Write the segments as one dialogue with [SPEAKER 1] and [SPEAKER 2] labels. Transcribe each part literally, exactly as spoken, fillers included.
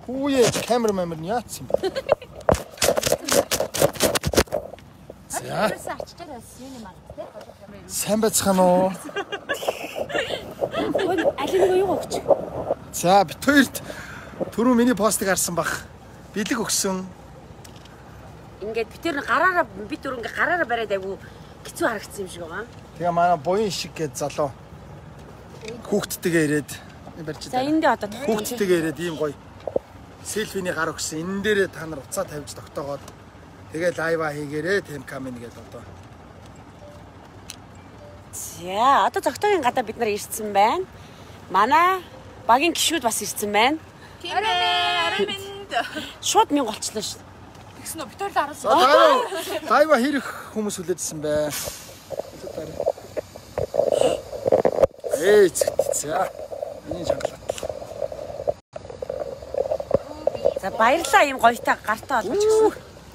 [SPEAKER 1] Хүүе камера мамер нь яатсан бэ? За. Сайн байцгаана уу?
[SPEAKER 2] Алин нэг юу өгч.
[SPEAKER 1] За бит хоёрт түрүү миний постыг харсан бах. Бэлэг өгсөн.
[SPEAKER 2] Ингээд бид тэр гараараа бид түр ингээ гараараа бариад айгу хэцүү харагдсан юм шиг байгаа.
[SPEAKER 1] Тэгээ манай буян шиг гээд залуу хүүхдтэйгээ ирээд барьж
[SPEAKER 2] За энд дэ одоо
[SPEAKER 1] хүүхдтэйгээ ирээд ийм гоё селфиний гар өгсөн. Энэ дээрээ та нар уцаа тавьж тогтоогоод тэгээ лайва хийгээрээ тэм камин гээд одоо.
[SPEAKER 2] За одоо зогтоогийн гадаа бид нар ирсэн байна. Манай багийн гишүүд бас ирсэн байна.
[SPEAKER 3] Тийм ээ, араминд.
[SPEAKER 2] Шууд мянга болчихлоо шүү.
[SPEAKER 3] Тэгсэн үү? Битүүр л араас.
[SPEAKER 1] Лайва хийх хүмүүс хүлээдсэн бай. Эй, за. Миний чангалаа.
[SPEAKER 2] За баярлаа ийм гоётай гартаа олгож гисэн.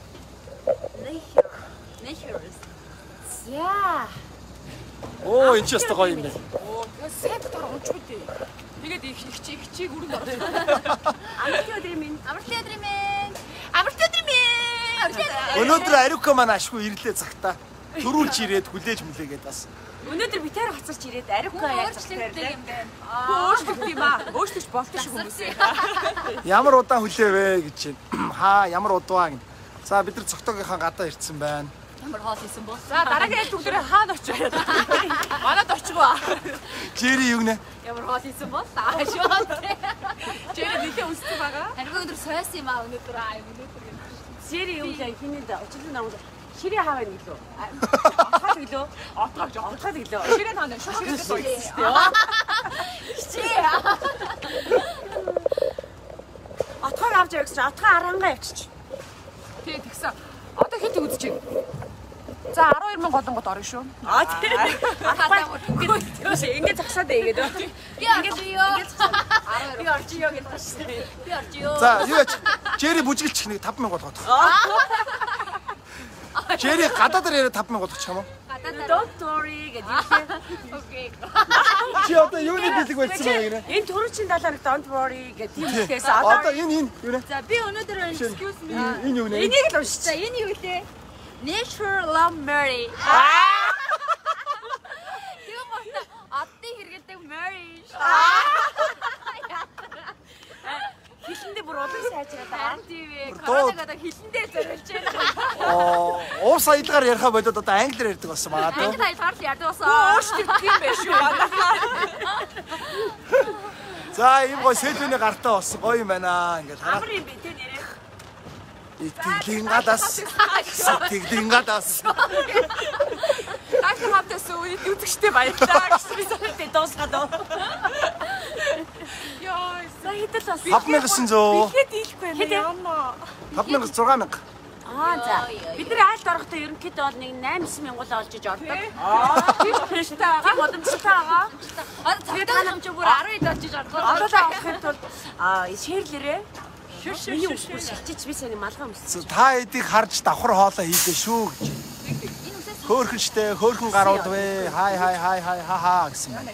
[SPEAKER 2] За.
[SPEAKER 1] Оо, энэ ч яста гоё юм байна.
[SPEAKER 3] Оо, сайд таар унчгүй дээ. Тэгээд их хичээ хичээг өрөнд орсон.
[SPEAKER 2] Амралтын өдрийн минь.
[SPEAKER 3] Амралтын өдрийн минь. Амралтын өдрийн минь.
[SPEAKER 1] Өнөөдөр Ариука маань ашгүй ирлээ цагтаа. Төрүүлж ирээд хүлээж мүлээгээд бас.
[SPEAKER 2] Өнөөдөр би тэр хацарч ирээд Ариука яаж
[SPEAKER 3] Өөрчлөлттэй юм байна. Өөрчлөлт юм аа. Өөрчлөж болтой шүү хүмүүсээ.
[SPEAKER 1] Ямар удаан хүлээвэ гэж байна. Хаа, ямар удаа гэнэ. За бид нар цогтойгийнхаа гадаа ирсэн байна.
[SPEAKER 3] Ямар хоол хийсэн бол. За дараагийн айлтгүүрээ хаана очив? Манад очгоо.
[SPEAKER 1] Жэри юу нэ?
[SPEAKER 3] Ямар хоол хийсэн бол таашаа. Жэри нэлээ үстэй байгаа.
[SPEAKER 4] Харин өндөр сойс юм аа өнөөдөр аа өнөөдөр.
[SPEAKER 2] Жэри юм лээ хинэд очилсан нарууд ширээ хаваа гэлөө. Отгоо гэлөө.
[SPEAKER 3] Отгоо
[SPEAKER 2] Отгоо гэлөө.
[SPEAKER 3] ширээ таана ширээ суусан.
[SPEAKER 2] Чи. Отгоо авч явж отгоо арангаа явчих.
[SPEAKER 3] Тий тэгсэн. Одоо хэд үзэж байна? За арван хоёр мянга голонгот орно шүү.
[SPEAKER 2] Аа тий. Ингээд загсаад байгээд.
[SPEAKER 4] Би орчихё.
[SPEAKER 2] Би орчихё гэж байна.
[SPEAKER 4] Би орчихё.
[SPEAKER 1] За юу яач? Жэри бүжгэлчих нэг таван мянга болгох. Жэри гадаа дээр яриа таван мянга болгох юм уу?
[SPEAKER 2] Don't worry гэдэг.
[SPEAKER 4] Окей.
[SPEAKER 1] Чи одоо юуны бэлэг болсон бэ гэнэ?
[SPEAKER 2] Энэ төрөчийн далаар don't worry гэдэг тиймээс
[SPEAKER 1] Одоо
[SPEAKER 2] одоо
[SPEAKER 1] энэ энэ юу нэ?
[SPEAKER 4] За би өнөөдөр excuse me.
[SPEAKER 1] Энэ юу нэ?
[SPEAKER 2] энийг л уншиж.
[SPEAKER 4] За энэ юу лээ? Nature Love Mary. Тийм байна. Адны хэрэгэлдэг Mary.
[SPEAKER 2] Хилэндээ бүр улам сайжраад байгаа.
[SPEAKER 4] Тийм ээ. Коронавиг одоо хилэндээ зориулж байна.
[SPEAKER 1] Оо, уус аялгаар ярих бодоод одоо англиар ярьдаг болсон магадгүй.
[SPEAKER 4] Англи айлгаар л ярьдаг болсон.
[SPEAKER 3] Өөрчлөлт юм байна шүү.
[SPEAKER 1] За ийм гой селфиний гартаа болсон гоё юм байна. Ингээд хараа.
[SPEAKER 2] Амар юм бэ тэ нэрээ.
[SPEAKER 1] Итгэлийн гадаас. Итгэлийн гадаас.
[SPEAKER 3] Ахи хавтасуу үтгэжтэй баярлаа гэсэн би
[SPEAKER 2] Тэ дуусгаад оо.
[SPEAKER 3] ёо.
[SPEAKER 2] За хэдэл бас.
[SPEAKER 1] таван мянга гэсэн зөө.
[SPEAKER 3] Хэд дийлэхгүй юм яана.
[SPEAKER 1] таван мянга зургаан мянга.
[SPEAKER 2] Аа за. Бид нар айлд орохдоо ерөнхийдөө бол нэг восемь мянган олж иж ордог.
[SPEAKER 3] Аа тийм шүү дээ.
[SPEAKER 2] Тийм боломжтой байгаа.
[SPEAKER 4] Одоо
[SPEAKER 2] Тэгээд
[SPEAKER 4] цагтаа
[SPEAKER 2] та
[SPEAKER 4] намж бүр арван хэд очиж ордог.
[SPEAKER 2] Одоо авахын тулд аа шеэрлэрээ.
[SPEAKER 3] Шүү шүү
[SPEAKER 2] Миний
[SPEAKER 3] шүү.
[SPEAKER 2] үсгүй шилжиж би саяны малгай өмссөн.
[SPEAKER 1] Та эдийг харж давхар хоолоо хийдэ шүү гэж. Хөөхөн штэ, хөөхөн гарууд вэ. Хай хай хай хай ха ха гэсэн байна.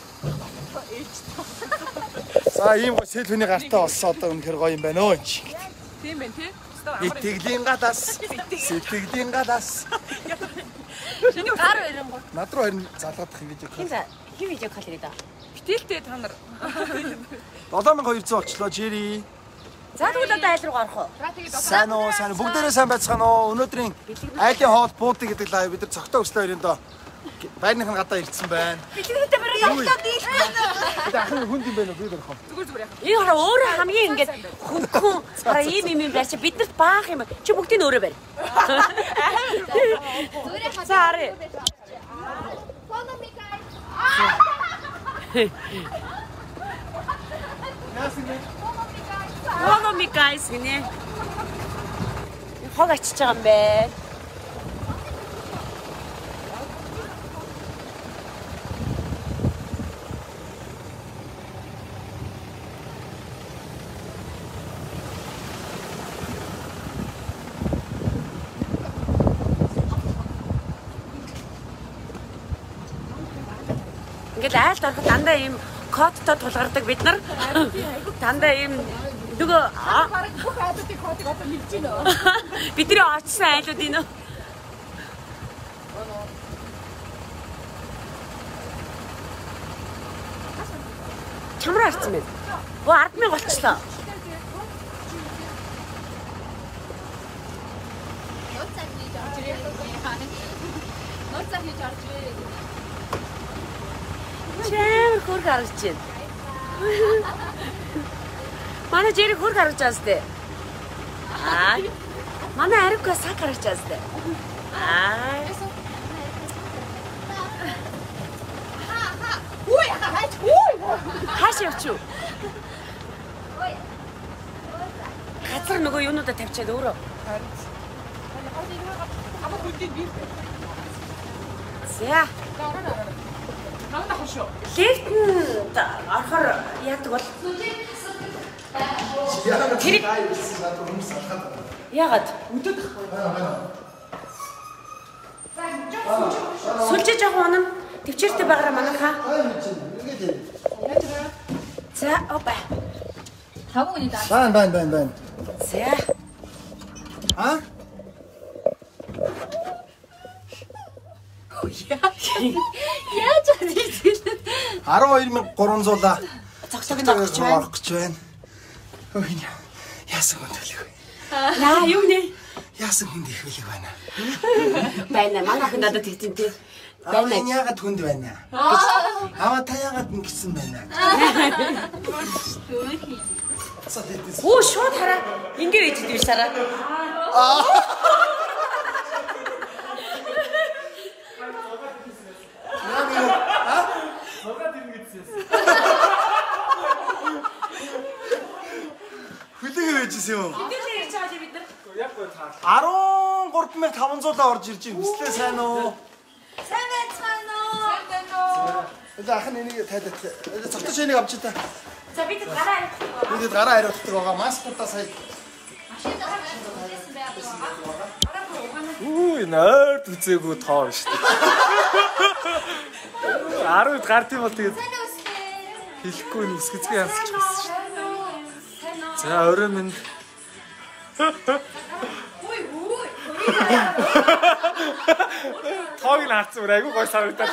[SPEAKER 1] За ийм гоо селфиний гартаа болсон одоо үнэхэр гоё юм байна өө.
[SPEAKER 3] Тийм байна тий.
[SPEAKER 1] Итгэлийн гадаас. Сэтгэлийн гадаас.
[SPEAKER 3] Шиний гар ирэнгүү.
[SPEAKER 1] Над руу харин залгаадах видео.
[SPEAKER 2] Хин за хин видео кол хийдэг.
[SPEAKER 3] Битээлтэй та нар.
[SPEAKER 1] долоо мянга хоёр зуун очлоо жири.
[SPEAKER 2] За тэгвэл одоо айл руу гарах уу?
[SPEAKER 1] Сайн уу, сайн уу. Бүгдээрээ сайн байцгаана уу? Өнөөдрийн айлын хоол буудаг гэдэг лайв бид нар цогтой өслөө хоёрын доо байрныхын гадаа ирсэн байна.
[SPEAKER 2] Бичлэгтэй барай явтаа дийлэх.
[SPEAKER 1] Бид ахын хүнд юм байна уу? Би барих уу?
[SPEAKER 3] Зүгээр зүгээр яах.
[SPEAKER 2] Энэ хараа өөрөө хамгийн ингээд хөнгөн хараа ийм юм юм байч биднэрт баах юм. Чи бүгдийг өөрөө барь. За харъя.
[SPEAKER 4] Follow me guys.
[SPEAKER 1] Яасан бэ?
[SPEAKER 2] Follow me guys гинэ. Хог ачиж байгаа юм бэ? Ингээд айлд ороход дандаа ийм кодтой тулгардаг бид нар. Дандаа ийм Нөгөө
[SPEAKER 3] Бараг бүх айлуудын кодыг одоо хэлж гинөө.
[SPEAKER 2] бидний очсон айлууд энэ. Чамраа харсан байна. Оо ард мянга болчихлоо.
[SPEAKER 4] Нууцаа хийж орж ирээ.
[SPEAKER 2] Чээр хөр гарч байна. Манай жирийг хөр гарч байгаа сте. Аа. Манай аривка саг гарч байгаа сте. Аа.
[SPEAKER 3] Үгүй хаач. Үгүй.
[SPEAKER 2] Хааш явчих. Газар нөгөө юунуудаа тавьчаад өөрөө.
[SPEAKER 3] Ама хүлдийн бий.
[SPEAKER 2] За.
[SPEAKER 3] Намна хошоо.
[SPEAKER 2] Лифтэнд орохоор яадаг бол
[SPEAKER 1] Тэр хүмүүс алхаад байна.
[SPEAKER 2] яагаад
[SPEAKER 3] Өдөд.
[SPEAKER 2] сүлжээ жоохон унана төвчээртэй байгаараа манайхаа. За опа.
[SPEAKER 4] Таван үний даа.
[SPEAKER 1] Байн байн байн байн.
[SPEAKER 2] За.
[SPEAKER 1] А?
[SPEAKER 4] Яаж чадчих.
[SPEAKER 1] арван хоёр мянга гурван зуула
[SPEAKER 2] Цогцог нь орох гэж байна.
[SPEAKER 1] орох гэж байна. Ой яасан хүн төлөв.
[SPEAKER 2] Яа юу нэ?
[SPEAKER 1] Яасан хүнд их билэг байна.
[SPEAKER 2] Байна. Манайхан надад тэгтэн тий.
[SPEAKER 1] Байна.
[SPEAKER 2] Байна.
[SPEAKER 1] Яагаад хүнд байна? Аваа та яагаад ингэсэн байна?
[SPEAKER 2] Оо шууд хараа. Ингээ ээж дивш хараа.
[SPEAKER 1] Хүлээгээ байжсэн юм.
[SPEAKER 2] Бид нэр ярьж байгаа бид нар.
[SPEAKER 1] арван гурван мянга таван зуула орж ирж байна. Хүслээ сайн уу?
[SPEAKER 4] Сайн байцгаана уу?
[SPEAKER 1] Эдэ ахын энийг тайлбар. Эдэ цогтож энийг авч та.
[SPEAKER 2] За бид гараа авчих.
[SPEAKER 1] Бид гараа хариуцдаг байгаа. Маскуудаа сая.
[SPEAKER 5] Үгүй нойрд үзээгүй тоо шүү дээ. арвад гард юм бол тэгээд хэлэхгүй нүсгэцгээ ямсчих гэсэн шүү дээ. За орой минь.
[SPEAKER 4] Үй үй.
[SPEAKER 5] Тоог нь харцсан бүр айгүй гой санагдаад.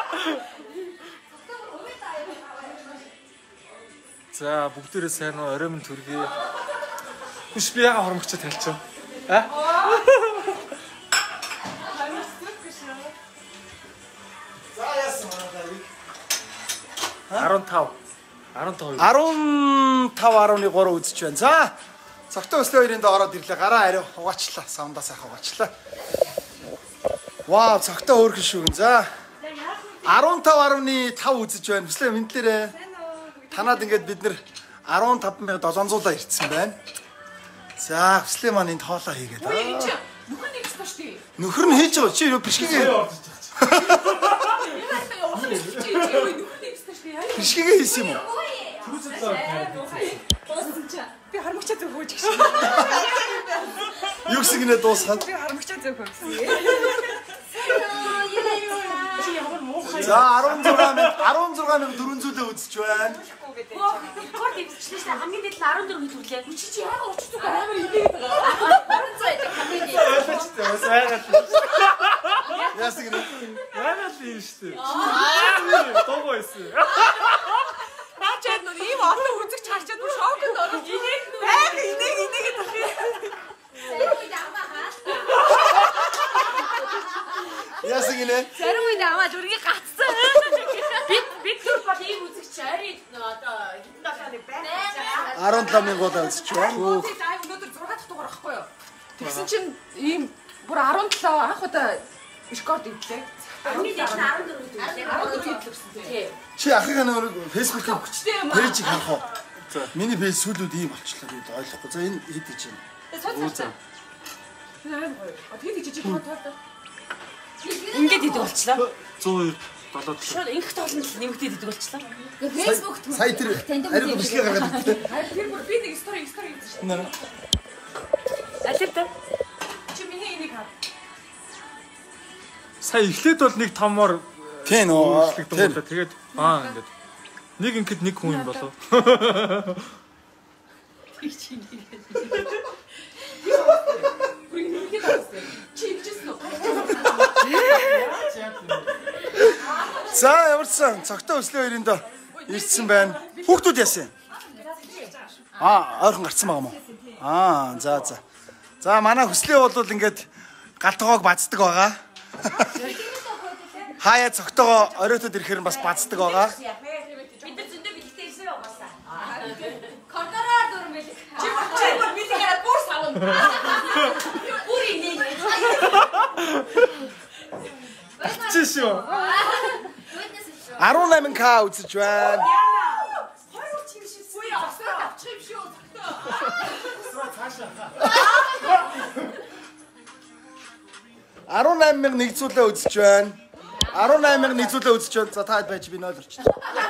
[SPEAKER 5] За бүгдээрээ сайн уу орой минь төргий. Хүш би яга хормогчод талчих. А?
[SPEAKER 1] За яасан манай
[SPEAKER 5] арван тав. арван тав.
[SPEAKER 1] арван тав арван гурван үзэж байна. За цогтой өслөө хоёрын доо ороод ирлээ. Гараа ариу угаачлаа. Савндаа сайхан угаачлаа. Вау, цогтой хөөрхөн шүүгэн. За арван тав арваны тав үзэж байна. Өслөө мэдлээрээ. Танаад ингээд бид нэр арван тав мянга долоон зуула ирсэн байна. За өслөө маань энд хоолоо хийгээд.
[SPEAKER 3] Нүхэн нэгс ба штий.
[SPEAKER 1] Нөхөр нь хийж байгаа. Чи юу бишгэгээ. Бишгэгээ хийсэн юм уу?
[SPEAKER 3] Би харамгчаа зөв хөөж гişin.
[SPEAKER 1] Юу гэсэн гинэ дуусгаад.
[SPEAKER 3] Би харамгчаа зөв хөөсөн.
[SPEAKER 1] За арван зургаан мянга арван зургаан мянга дөрвөн зүйдээ үзэж байна.
[SPEAKER 2] Рекорд хийчихлээ шүү дээ. Хамгийн дээд нь арван дөрөв хэд хүрлээ.
[SPEAKER 3] Чи чи яагаад уучдаг амар инээгээд байгаа.
[SPEAKER 4] Баруун цаа идэх хамгийн.
[SPEAKER 1] Яасан гинэ?
[SPEAKER 5] Яагаад л юм шүү дээ. Тоогоо исэн.
[SPEAKER 3] Наачаад нүг ийм олон үзэг чарчаад нүг шокнд орох. Инээг нүг. Аа инээг инээгээд тахи.
[SPEAKER 4] Зарим үед аваа хаа.
[SPEAKER 1] Яасан гинэ?
[SPEAKER 4] Зарим үед аваа дүргийг гацсан.
[SPEAKER 2] Бид бид түр бол ийм үзэгч арай одоо хэдэн долооны байна.
[SPEAKER 1] арван таван мянга удаа үзэж байна.
[SPEAKER 3] Аа өнөөдөр зураг дахь дугаар ахгүй юу? Тэгсэн чинь ийм бүр арван долоо анх удаа рекорд идлээ.
[SPEAKER 2] Хамгийн дээд нь арван дөрөв хэд хүрлээ.
[SPEAKER 3] арван дөрөв идлсэн тий.
[SPEAKER 1] Чи ахыгаа нэг фэйсбүүкийн
[SPEAKER 3] Хүчтэй юм аа.
[SPEAKER 1] пэйжийг харах уу? Миний пэйж сүүлүүд ийм болчихлоо гэдэг ойлгохгүй. За энэ хэд гэж байна?
[SPEAKER 3] Сууцаа. А тэгээд чи чи тоо тоо.
[SPEAKER 2] Ингээд идэг болчлаа.
[SPEAKER 5] зуун хоёр долоо
[SPEAKER 2] Шууд ингэх тоолнд нэмэгдээд идэг болчлаа.
[SPEAKER 4] Facebook
[SPEAKER 1] Сая тэр ариу бишгээ гаргаад ирлээ.
[SPEAKER 3] Харин тэр бүр би нэг стори стори хийсэн шүү.
[SPEAKER 2] Алив та.
[SPEAKER 3] Чи миний энийг хаа.
[SPEAKER 5] сая эхлээд бол нэг томор
[SPEAKER 1] Тэ нөө.
[SPEAKER 5] тэгээд тэгээд аа ингээд нэг ингээд нэг хүн юм болов.
[SPEAKER 1] За яварсан цогтой өслийн хоёрын доо ирсэн байна. Хүүхдүүд яасан? Аа, ойрхон гарцсан байгаа мó. Аа, за за. За манай хөслөө бол ингээд галтгоог бацдаг байгаа. Хаяа цогтойгоо оройтод ирэхээр бас бацдаг байгаа.
[SPEAKER 2] Бид нар зөндөө бэлгтэй ирсэн угаасаа.
[SPEAKER 4] Кордороор дөрөв мэл.
[SPEAKER 3] Чи чи бид яриад бүр савна.
[SPEAKER 2] Бүр инээ.
[SPEAKER 1] Чи шүү. арван найман к үзэж байна.
[SPEAKER 3] Хоёр чим шиг үгүй яасан. Чим шүү.
[SPEAKER 1] арван найман мянга нэгзүүлээ үзэж байна. арван найман мянга нэгзүүлээ үзэж байна. За таад байж би нойл орчих.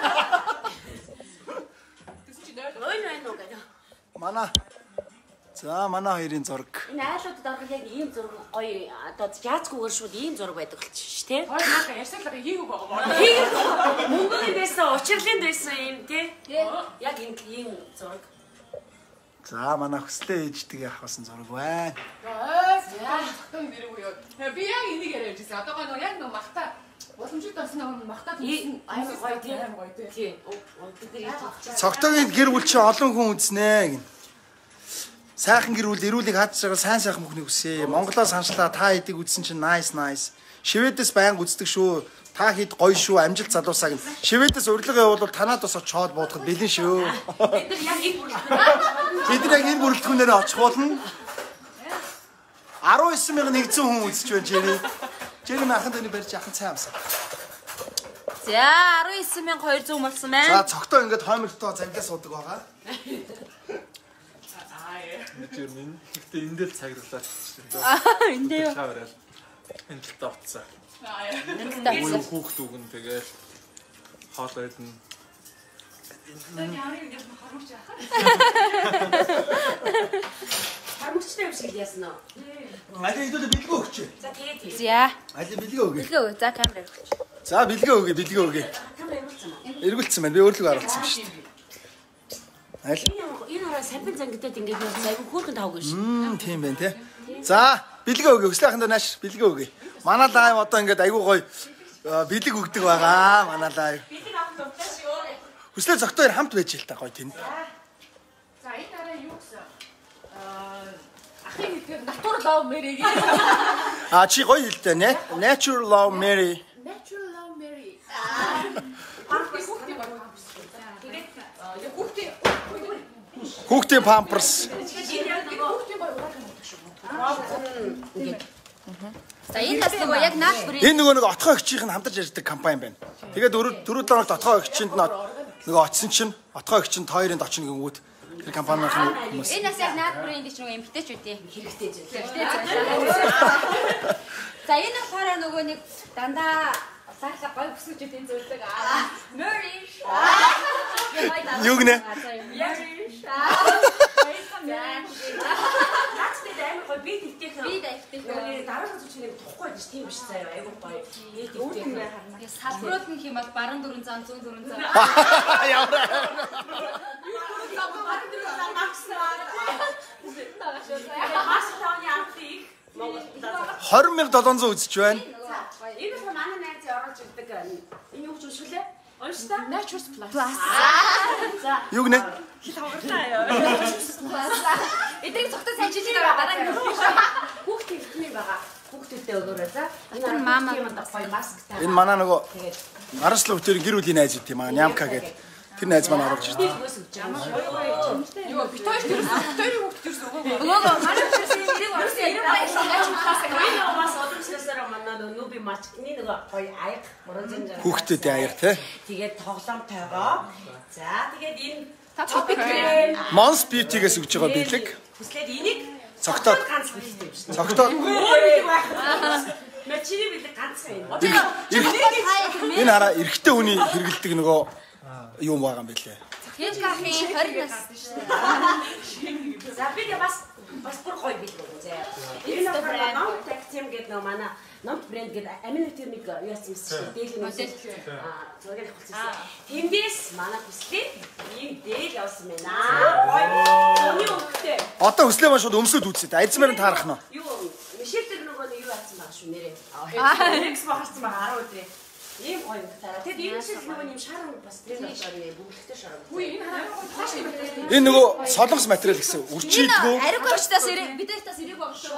[SPEAKER 1] Манай. За манай хоёрын зураг.
[SPEAKER 2] Энэ айлуудад орох яг ийм зураг гоё одоо яацгүйгээр шууд ийм зураг байдаг болчих ш тий.
[SPEAKER 3] Хоёр наака ярьсаалаа хийгүү байгаа.
[SPEAKER 2] Тийм. Мөнгөний байсан, учирлын байсан юм тий. Яг энэ ийм зураг.
[SPEAKER 1] За манай хөслөө ээжтэйгээ авахсан зураг байна.
[SPEAKER 3] За цогтой нэргүй юу. Би яг энийг яриад байсан. Одоо гоо яг нөө махта боломжтой болсон нэг махта
[SPEAKER 2] ийм аймаг гоё тий.
[SPEAKER 3] гоё тий.
[SPEAKER 2] Тий. Бид нар яаж
[SPEAKER 1] Цогтойгийн гэр бүл чи олон хүн үзнэ гин. Сайхан гэр бүл эрүүлийг хадж байгаа сайн сайхан бүхнийг үсэ. Монголоо саншлаа та хэдийг үзсэн чинь nice nice. Шведээс байнга үздэг шүү. Та хэд гоё шүү. Амжилт залуусаа гин. Шведээс урилга явуулвал танаад бас чоод буудахад бэлэн шүү.
[SPEAKER 2] бид нар яг ийм бүрэлдэхүүн.
[SPEAKER 1] Бид нар яг энэ бүрэлдэхүүнээр очих болно. арван девять мянган нэгдсэн хүн үзэж байна Жэри. Жэри маханд өний барьж яхан цай амсаа.
[SPEAKER 4] За арван девять мянга хоёр жүз болсон байна.
[SPEAKER 1] За цогтоо ингээд хоймогтоо завлаа суудаг байгаа.
[SPEAKER 5] Тэр минь гэхдээ энэ дээр цагрлаад чинь.
[SPEAKER 4] Аа энэ дээр
[SPEAKER 5] Хаврал. Энэ л тавцсан.
[SPEAKER 4] энэ дээр
[SPEAKER 5] Хүүхд үгэн тэгэл хоол идэн.
[SPEAKER 2] Харамчтай юм шиг яасан уу?
[SPEAKER 1] Аль хэдүүлээ бэлгөө өгч.
[SPEAKER 2] За тэгээ тэгээ.
[SPEAKER 4] За
[SPEAKER 1] Аль бэлгөө өгье.
[SPEAKER 4] бэлгээ. За камер өгч.
[SPEAKER 1] За бэлгөө өгье, бэлгөө өгье.
[SPEAKER 2] Камер явуулсан уу?
[SPEAKER 1] Эргүүлсэн байна. Би өөрлөг оруулсан шүү дээ. Аль.
[SPEAKER 2] Энэ хараа сарбин зангидад ингээд явуулсан. Айгу хөөрхөн тавгүй ш.
[SPEAKER 1] Мм, тийм байна те. За, бэлгөө өгье. Өслөөхөндөө нааш бэлгөө өгье. Манай лайв одоо ингээд айгу гоё бэлэг өгдөг байгаа. Манай лайв.
[SPEAKER 2] Бэлэг авах дуртай шүү.
[SPEAKER 1] Өслөө зөгтөөр хамт байж л та гоё тэнд.
[SPEAKER 3] За энэ дараа юу гэсэн? Аа ахын хэлээр натур лав мэри.
[SPEAKER 1] А чи гоё хэлтэй нэ. Natural Love Mary.
[SPEAKER 3] Natural love Mary. Аа. Парк хүүхдээ баг. Тэгээд яг хүүхдээ
[SPEAKER 1] Хүүхдийн памперс.
[SPEAKER 3] хүүхдээ баг угаах юм шиг шүү.
[SPEAKER 4] За энэ бас нөгөө яг наад бүрийн
[SPEAKER 1] Энэ нөгөө нэг отгоо өгчийн хамтарч ярьдаг компани байна. Тэгээд дөрөв дөрөв доногт отгоо өгчинд нөгөө очсон чинь отгоо өгчинд хоёрынд очно гингүүд тэр компанийн хүмүүс.
[SPEAKER 4] энэ бас яг наад бүрийн гэж нөгөө эмгтээч үгүй.
[SPEAKER 2] Хэрэгтэй зүйл.
[SPEAKER 4] За энэ болохоор нөгөө нэг дандаа саглаа гой бүсгүүчүүд энэ зүйлдэг. Аа Mary.
[SPEAKER 1] Юу гэнэ?
[SPEAKER 2] Наачтай амар гоё би тэгтэйхэн.
[SPEAKER 4] Би тэгтэйхэн.
[SPEAKER 2] Нөгөө дараагийн зүчнийг тухгүй байж тийм биш заяа. Айгу гоё. Би тэгтэйхэн.
[SPEAKER 4] Салбарууд нь юм бол баруун дөрвөн зам зүүн дөрвөн зам.
[SPEAKER 1] Яваа.
[SPEAKER 2] Маш тооны антик.
[SPEAKER 1] двадцать мянга седемьсот үзэж байна.
[SPEAKER 2] Энэ бол манай найз оруулж ирдэг. Энэ юу ч үшгэлээ? Унш та?
[SPEAKER 3] Natural plus.
[SPEAKER 2] За.
[SPEAKER 1] Юу гэнэ?
[SPEAKER 2] Хэл хавгарлаа ёо.
[SPEAKER 4] Эдрийг цогтой сайжилж байгаа дараа нь
[SPEAKER 2] Хүүхд хэлтний байгаа. Хүүхдүүдтэй өгөөрэй за.
[SPEAKER 4] Тэр мама
[SPEAKER 2] юм даа гоё масктай.
[SPEAKER 1] Энэ манай нөгөө
[SPEAKER 2] Тэгээд
[SPEAKER 1] Араслав өтөрийн гэр бүлийн найз үт юм аа. Нямка гэдэг. Тэр найз маань оруулж ирсэн.
[SPEAKER 2] нөгөөс өгч байгаа.
[SPEAKER 3] Юу бит хоёр тэр хоёрын хүүхд төрс өгөө.
[SPEAKER 4] өгөөгөө манай төрсөн энийг орсон юм байна.
[SPEAKER 2] Энэ бас одомслосоор манай нүби мачны нөгөө гоё аяг бронзын жаа.
[SPEAKER 1] Хүүхдүүдийн аяр те.
[SPEAKER 2] Тэгээд тоглоомтойгоо. За тэгээд энэ
[SPEAKER 3] Topic
[SPEAKER 2] крем.
[SPEAKER 1] Mons Beauty-гээс өгж байгаа бэлэг.
[SPEAKER 2] Хүслээд энийг
[SPEAKER 1] Цогтоод
[SPEAKER 2] ганц бэлтэй юм шиг.
[SPEAKER 1] цогтоод
[SPEAKER 2] Мэ чиний бэлэг ганцхан юм.
[SPEAKER 1] энэ хараа эрэгтэй хүний хэрэгэлдэг нөгөө юм байгаа юм бэлээ.
[SPEAKER 4] Тэр кафе хориг нас.
[SPEAKER 2] За би бас бас бүр гоё бэлэг үү зэ. Энэ брэнд Tactim гэдэг нөө манай номт брэнд гэдэг амин термик юу яасан юм шиг дээл модель аа зургийг авчихсан. Тэндээс манай хүслээ ийм дээл явсан байна. Гоё.
[SPEAKER 1] Одоо хүслээ маш шууд өмсөд үзье. Айдсмаар нь таарах нь.
[SPEAKER 2] Юу Мишель дээр нөгөө нэг юу хаасан байгаа шүү нэрээ. Аа X бахарсан байгаа арав өдрөө. Ийм гоё таараа. Тэгэд энэ шиг нөгөө юм шаран бас тэр болоо бүгдтэй шаран. Үгүй энэ хааш юм.
[SPEAKER 1] Энэ нөгөө солонгос материал гэсэн үржийдгүү.
[SPEAKER 4] Ариуг орчтаас ирээ. Бидэстас ирээг байгаа шүү.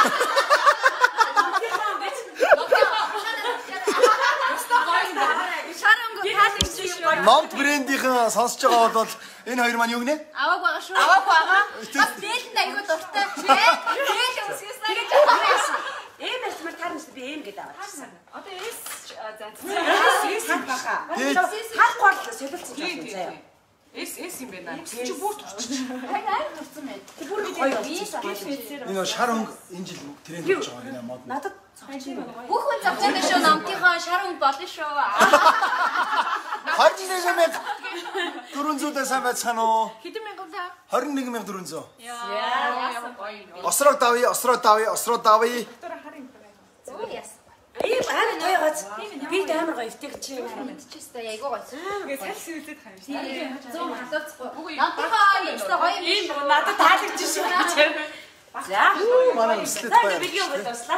[SPEAKER 1] Номт брендийнхэн сонсож байгаа бол энэ хоёр маань юу гинэ?
[SPEAKER 4] Аваг байгаа шүү. Аваг байгаа. Бас дээлэнд аягүй дуртай. Дээлээ үсгэсэн гэж бодсон.
[SPEAKER 2] Эм эсмэр тарнаас би эм гэдэг авчихсан.
[SPEAKER 3] Одоо эс за
[SPEAKER 2] Эс баха. Харахгүй л солилцсон юм заяа.
[SPEAKER 3] эс эс юм байна. Чи бүр турчих.
[SPEAKER 4] Хань аяг турсан байд.
[SPEAKER 2] Тэг бүр гоё байна.
[SPEAKER 1] Энэ шар өнгө энэ жил тренд болж байгаа энэ мод.
[SPEAKER 2] Надад
[SPEAKER 4] бүх хүн завцаатай шүү. Номтынхоо шар өнгө болно шүү.
[SPEAKER 1] двадцать один мянга дөрвөн зуун сайн байцгаана уу?
[SPEAKER 3] Хэдэн мянган та?
[SPEAKER 1] двадцать один мянга дөрвөн зуун.
[SPEAKER 3] Яа.
[SPEAKER 1] Осроо давъя, осроо давъя, осроо давъя.
[SPEAKER 3] Доктор харин байна.
[SPEAKER 4] Зөө яс.
[SPEAKER 2] ийм амар гоё гоц. Би амар гоё өвтөг чи амар
[SPEAKER 4] Чистэ аягүй гоё.
[SPEAKER 3] Үгүй салс үлдээд хаяа шүү.
[SPEAKER 4] Зөө халууцгүй. Номтынхоо ихтэй гоё юм.
[SPEAKER 2] ийм надад таалагдж шүү гэж. За.
[SPEAKER 1] Манай өслөд
[SPEAKER 2] За
[SPEAKER 1] байна.
[SPEAKER 2] би юу бодослаа.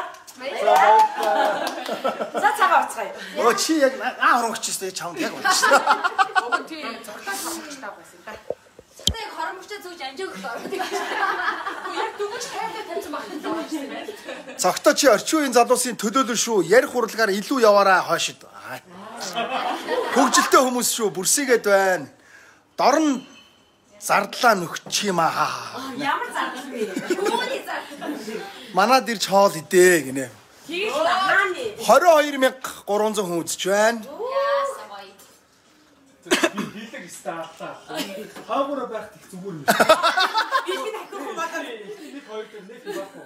[SPEAKER 2] За цагаа уцгаая.
[SPEAKER 1] Оо чи яг аа хөрөнгөчтэй чамд яг болчихсон.
[SPEAKER 3] Уг нь тийм зурлаа хамгаалж таа байсан да.
[SPEAKER 4] Тэ хоромчтой зүүж амжааг ордог.
[SPEAKER 3] Яг дүгж хайртай тавьсан багтсан юм байна.
[SPEAKER 1] Цогтой чи орчин үеийн залуусын төлөөлөл шүү. Ярих урлагаар илүү яваараа хойшид. Хөгжилтэй хүмүүс шүү. Бүрсийгээд байна. Дорн зардлаа нөхч юм аа.
[SPEAKER 2] Ямар зардал вэ?
[SPEAKER 4] Юуны зардал?
[SPEAKER 1] Манад ирж хоол идэ гинэ.
[SPEAKER 2] Тэгэж хааны.
[SPEAKER 1] двадцать deux мянга гурван зуун хүн үзэж байна.
[SPEAKER 4] Яасан гоё.
[SPEAKER 5] Хилэг стаалаа. Хаагуура байхт их зүгээр юм.
[SPEAKER 2] Би би дахихгүй байна.
[SPEAKER 5] Нэг хоёр дээр нэг байхгүй.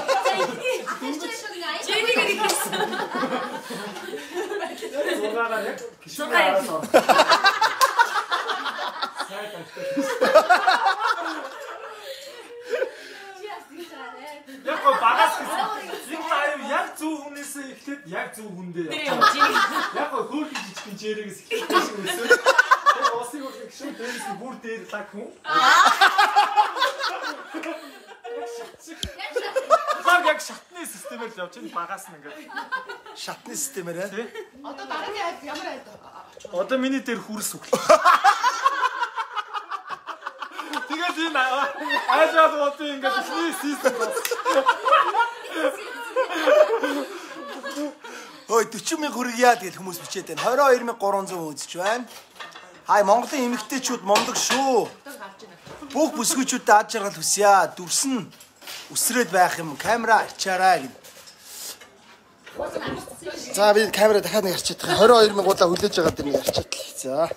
[SPEAKER 2] Жинийг ирсэн.
[SPEAKER 5] Зураагаар яг гişнээс орсон. Сайд авчихсан. Яг гоо багаас гэсэн. Энэ аяв яг зөв хүнээс эхлээд яг зөв хүндээ явж байгаа. Яг гоо хөөрхөн жижигхэн жирэгээс эхлээд шиг өсөв. Тэгээ усыг үлдэх шүү дээрээс нь бүр дээр лаг хүн. Яг яг шатны системээр л явж байна. Багаас нь ингээд
[SPEAKER 1] Шатны системээр ээ.
[SPEAKER 3] Одоо дараагийн айд ямар айд
[SPEAKER 5] одоо миний дээр хүрс үг. Тэгээд энэ ажаад бод ингээд ихний систем болсон.
[SPEAKER 1] Ой forty мянга хүргье тэгэл хүмүүс бичээд байна. двадцать two мянга гурван зуун үзэж байна. Хай Монголын эмэгтэйчүүд момдог шүү. Бүх бүсгүйчүүдэд ад жаргал хүсье. Дүрсэн үсрээд байх юм. Камера арчаарай гэв. За би камера дахиад нэг арчаад байгаа. двадцать two мянгуудаа хүлээж байгаа дэр нэг арчаад л. За.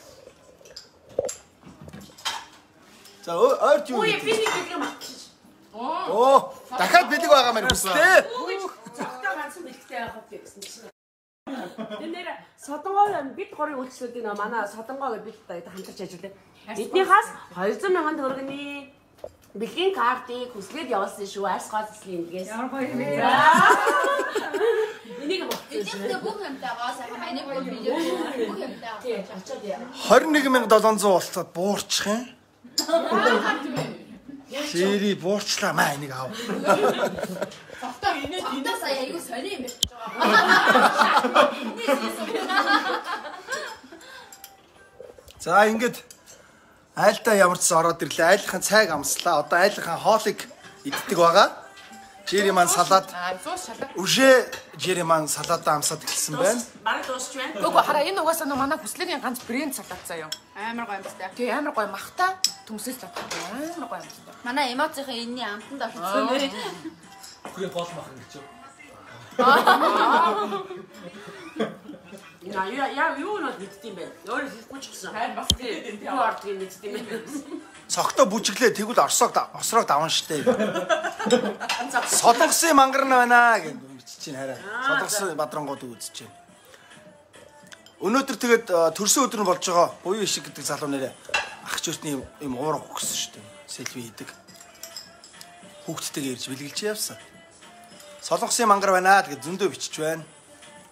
[SPEAKER 1] За ойрт юу?
[SPEAKER 2] Ой би нэг бэлэг матчих.
[SPEAKER 1] Оо, дахиад бэлэг байгаа мэн хүстэй.
[SPEAKER 2] Цогтой ганцхан бэлэгтэй явах гэсэн чинь. Энэ нэр Содонгоо бид горын үйлчлүүдийн манай Содонгоо гэж бид хамтарч ажилладаг. Эднийхээс two hundred мянган төгрөгийн бэлгийн картыг хүсгээд явуулсан шүү. Арс гол эслийн эндгээс.
[SPEAKER 3] ямар гоё юм бэ?
[SPEAKER 2] Энийг бодсон.
[SPEAKER 4] Эдгээр бүх юмтайгаа сайхан манай бүх видео бүх юмтайгаа.
[SPEAKER 2] Тий, очоод яа.
[SPEAKER 1] twenty-one мянга seven hundred болцоод буурчих юм. Шири буурчлаа маа энийг аав.
[SPEAKER 4] Завтаа завтаа сая айгу сони юм биш байгаа.
[SPEAKER 1] За ингээд айлтаа ямарчсан ороод ирлээ. Айлынхаа цайг амслаа. Одоо айлынхаа хоолыг иддэг байгаа. Жири маань салаад.
[SPEAKER 3] Аа зуус шалаа.
[SPEAKER 1] Үжээ жири маань салаадаа амсаад эхэлсэн байна.
[SPEAKER 2] Бараг дуусч байна.
[SPEAKER 3] Үгүй хараа энэ угаасаа нөө манай хүслэгийн ганц брэнд салаад заяа.
[SPEAKER 4] Амар гоё юм байна.
[SPEAKER 3] Тэгээ амар гоё махта төмсөс салаад. Амар гоё юм байна.
[SPEAKER 4] Манай эмоцийн энэний амтанд орсон нэрээ.
[SPEAKER 5] үгүй гол мах ингэж.
[SPEAKER 2] Яа яа яа юу нөт мэддэм бэ? Өөр хийхгүй ч гэсэн.
[SPEAKER 3] Хайр бас тийм.
[SPEAKER 2] Юу ардгийг мэддэм бэ?
[SPEAKER 1] Цогтой бүжиглээ тэгвэл орсоог осроог даван штэ. Солонгосын мангар нь байна гэж бичиж чинь хараа. Солонгосын бадрангууд үзэж байна. Өнөөдөр тэгээд төрсөн өдөр нь болж байгаа буян ишиг гэдэг залуу нэрээ ах чөртний юм уурах өгсөн штэ. Селфи хийдэг. Хүүхдтэйгээ ирж бэлгэлж явсан. Солонгосын мангар байна гэж зөндөө бичиж байна.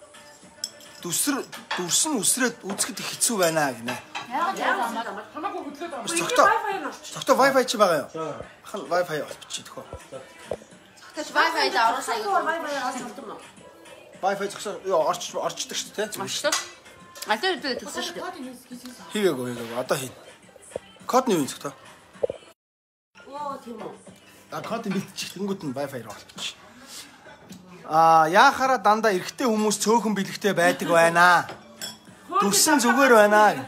[SPEAKER 1] Дүсэр дүрсэн үсрээд үзэхэд хэцүү байна гинэ.
[SPEAKER 4] Яагаад яагаад
[SPEAKER 3] Хамаагүй
[SPEAKER 1] Цогтой. Цогтой Wi-Fi чи байгаа юу? Хан Wi-Fi болчих төхөө.
[SPEAKER 4] Тэгэж Wi-Fi дээр орох аяг.
[SPEAKER 2] Wi-Fi орсон юм уу?
[SPEAKER 1] Wi-Fi зогсоо ёо орч орчдөг шүү дээ тийм.
[SPEAKER 4] Орчдог. А тэр дээр төгсөн шүү дээ.
[SPEAKER 1] Хийгээгүй хийгээгүй одоо хийн. Кодны юу цогтой?
[SPEAKER 2] Оо тийм үү.
[SPEAKER 1] А кодын бэлтчих тэнгууд нь Wi-Fi руу болчих. А яахаараа дандаа эрэгтэй хүмүүс цөөхөн бэлэгтэй байдаг байна. Дүрсэн зүгээр байна.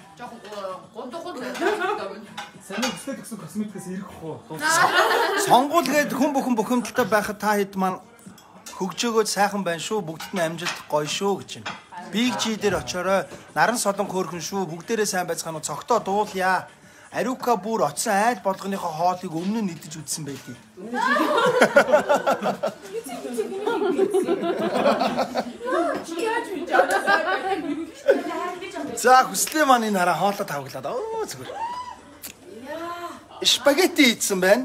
[SPEAKER 5] Сайн хүслээд өгсөн косметикээс ирэх хөө.
[SPEAKER 1] Сонгуул гээд хүн бүхэн бухимдалтай байхад та хэд маань хөгжөөгөө сайхан байна шүү. Бүгдд нь амжилт гоё шүү гэж байна. Big G дээр очорой. Наран солон хөөрхөн шүү. Бүгдээрээ сайн байцгаануу цогтоо дуулъя. Ариука бүр оцсон айл болгоныхоо хоолыг өмнө нь идэж үзсэн байдгийг. За хүслээ маань энэ хараа хоолоо тавглаад оо зүгээр. Спагетти ийдсэн байна.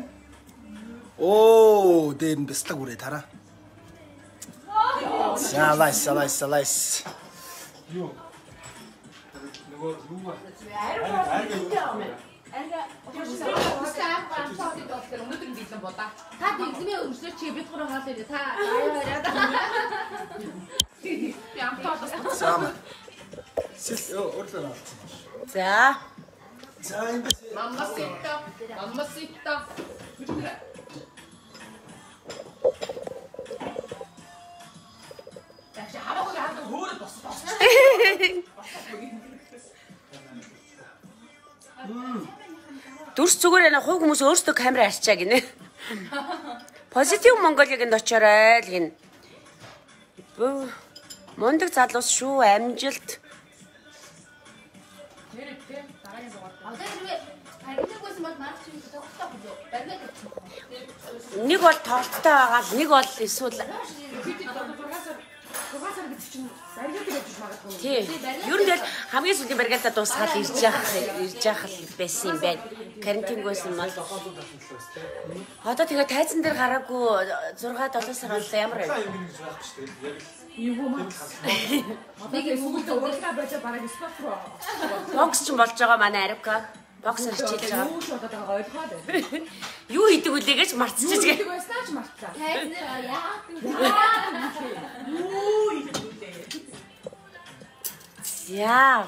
[SPEAKER 1] Оо, дээр нь бэлэг үрээд хараа. Салайс, салайс, салайс.
[SPEAKER 5] Юу? Нөгөө юу ба?
[SPEAKER 3] Өнөөдөр дийлэн бодаа. Та дийлмээ өмчлөө чи бид гурав хаалаа та аяа яриад. Би амтаалаас
[SPEAKER 1] Сам. Сэл өрлөө.
[SPEAKER 2] За.
[SPEAKER 1] За энэ
[SPEAKER 3] Маммасита, маммасита. Яах шахаа хаад хөөрөд бос бос.
[SPEAKER 2] Дүрс зүгээр энэ хувь хүмүүс өөрсдөө камера арчаа гинэ. Позитив Монголыг энд очоорой л гин. Мундаг залуус шүү, амжилт. Нэг бол тоглолттой байгаа л нэг бол эсвэл тий. Юу нэг хамгийн сүүлийн баригдаа дуусгаад ирж яах ирж яах байсан юм байна. Карантингүйс юм бол. Одоо тэгээ тайзан дээр гараагүй зураг долоо сар боллоо ямар вэ?
[SPEAKER 3] Юу маа. Нэг бүгд уралдаа байж бараг спорт руу.
[SPEAKER 2] Бокс ч болж байгаа манай Аривка. Бокс хичээж байгаа.
[SPEAKER 3] Юу ч одоо байгаа ойлгоод байна.
[SPEAKER 2] Юу хийдэг үлээ гэж марцчихж гээ.
[SPEAKER 3] Юу байснаа ч марцлаа.
[SPEAKER 2] Юу хийдэг үлээ. Яа.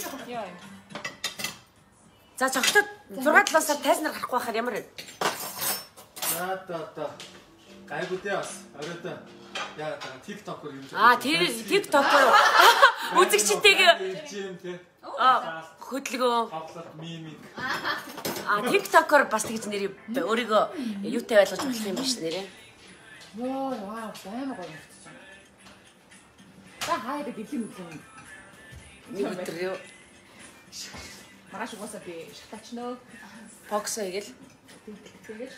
[SPEAKER 2] За цогтод зураг талаас тайзнаар гарахгүй байхаар ямар вэ?
[SPEAKER 5] За та та. Гайгүй дээ бас. Оройдоо. Яа та TikTok-оор юм.
[SPEAKER 2] Аа тэр TikTok-оор үзэгчтэйгээ
[SPEAKER 5] юм те.
[SPEAKER 2] Аа хөдөлгөөн.
[SPEAKER 5] Хавлаад мимик.
[SPEAKER 2] Аа TikTok-оор бас тэгж нэр өөрийгөө юутай байлгаж болох юм биш нэрээ.
[SPEAKER 3] Йоо, вау, баймаа гоё болчихсон. Та хайдаг дэглэм үгүй.
[SPEAKER 2] Нэг өдөр юу?
[SPEAKER 3] Маргааш угаасаа би шатачноо.
[SPEAKER 2] Бокс хийгээл.
[SPEAKER 3] Тэгээд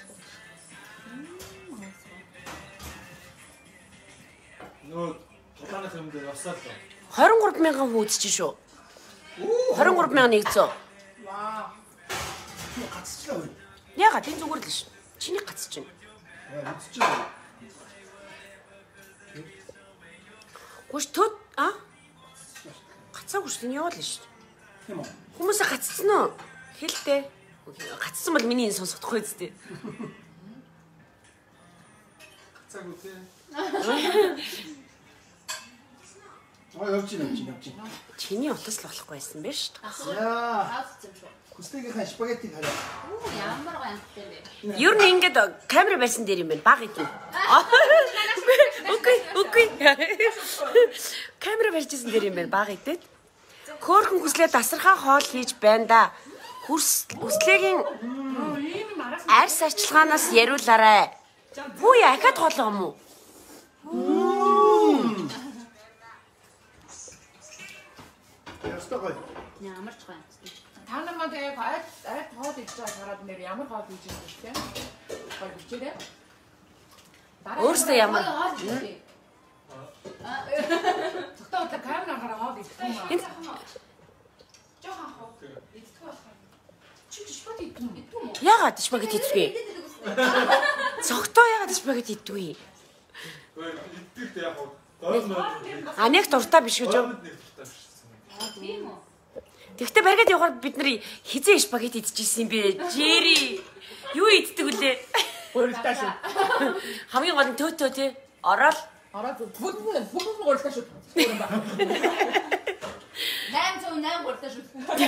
[SPEAKER 5] Нөө тулааны юм дээр явсаа л.
[SPEAKER 2] двадцать три мянган хүн үзчихсэн шүү. двадцать три мянган нэгдсэн.
[SPEAKER 3] вау.
[SPEAKER 1] гацчлаа үү?
[SPEAKER 2] Ягаад энэ зүгээр л ш. Чиний гацч байна.
[SPEAKER 1] Яа үзчихээ.
[SPEAKER 2] Гүш төд а? Гацаагүй ш. Энэ яваал ш.
[SPEAKER 1] Тийм үү?
[SPEAKER 2] Хүмүүсээ гацсан уу? Хэлтэй. Гацсан бол миний энэ сонсохдохгүй зү.
[SPEAKER 5] Гацаагүй те.
[SPEAKER 1] Аа явж ийн явж ийн явж ийн.
[SPEAKER 2] Чиний утас л болохгүй байсан бэ ш.
[SPEAKER 1] Яа. Хүслийнхаа спагеттиг хараа.
[SPEAKER 4] Ямар гоё амттай бэ?
[SPEAKER 2] Юу нэг ингэж камера байсан дээр юм байна. Баг идэв. Окей, окей. Камера барьжсэн дээр юм байна. Баг идээд. Хөөхөн хүслээ дасархаа хоол хийж байна да. Хүслээгийн арьс арчилгаанаас яриулаарай. Хүү яхад хоолоо юм уу?
[SPEAKER 1] Ястагай.
[SPEAKER 4] Ямар ч гоё амттай.
[SPEAKER 3] Та нар маань тэгээ айд айд хоол хийж байгаа хараад нэр ямар хоол хийж байгаа юм бэ? Гоё бичээрэй.
[SPEAKER 2] Өөрөөсөө ямар
[SPEAKER 3] Цогтоо одоо камера гараа хоол идэх юм аа. Жохон хоо. Идэх болох. Чи спагетти идэх юм уу?
[SPEAKER 2] яагаад спагетти идвэ? Цогтоо яагаад спагетти идвэ?
[SPEAKER 5] Иддэг дээ яг гоо.
[SPEAKER 2] А нэг дуртай биш гэж юу?
[SPEAKER 5] Нэг дуртай биш.
[SPEAKER 4] Тийм үү?
[SPEAKER 2] Тэгвэл баригад явахаар бид нар хизээ спагетти идчихсэн юм бэ? Жери. Юу иддэг үлээ?
[SPEAKER 3] Гурилдаа шүү.
[SPEAKER 2] Хамгийн гол нь төөтөө тий. Ороод
[SPEAKER 3] Ороод бүгд бүгд гурилдаа шүү.
[SPEAKER 4] найман зуун найман гурилдаа шүү.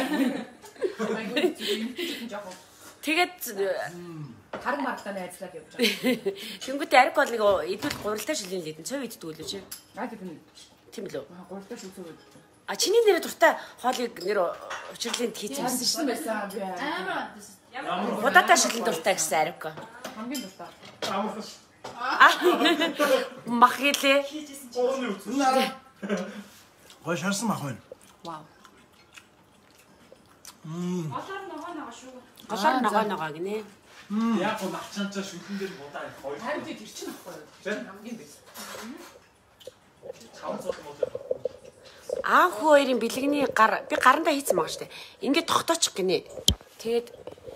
[SPEAKER 2] тэгээд
[SPEAKER 3] хараг маргалаа найзлаад явж байгаа.
[SPEAKER 2] тэнгуүтэй ариг бол нэг идвэл гурилдаа шилэн лээдэн цов иддэг үлээ чи.
[SPEAKER 3] Наад тийм
[SPEAKER 2] Тийм лөө.
[SPEAKER 3] гурилдаа шүү цог.
[SPEAKER 2] А чиний нэрээ дуртай хоолыг нэр учирлын хийсэн байсан
[SPEAKER 3] Шин байсан би.
[SPEAKER 4] Амар
[SPEAKER 5] Ямар
[SPEAKER 2] Удаатай шилэн дуртай гэсэн ариг.
[SPEAKER 3] хамгийн дуртай.
[SPEAKER 5] амархан ш.
[SPEAKER 2] Мах хэлээ.
[SPEAKER 5] Ооны үз.
[SPEAKER 1] Гой шарсан мах байна.
[SPEAKER 2] Вау.
[SPEAKER 1] Мм.
[SPEAKER 3] Голоор ногоо ногоо шүү.
[SPEAKER 2] Голоор ногоо ногоо гинэ.
[SPEAKER 5] Яг гоо мачаанчаа шүлэн дээр будаа хоёр.
[SPEAKER 3] Харин тэр чинь ахгүй.
[SPEAKER 5] Тийм.
[SPEAKER 3] Хамгийн бэс.
[SPEAKER 5] Таван цол мод.
[SPEAKER 2] Аа хүү хоёрын бэлгэний гар би гарандаа хийцэн байгаа штэ. Ингээд тогтоочих гинэ. Тэгээд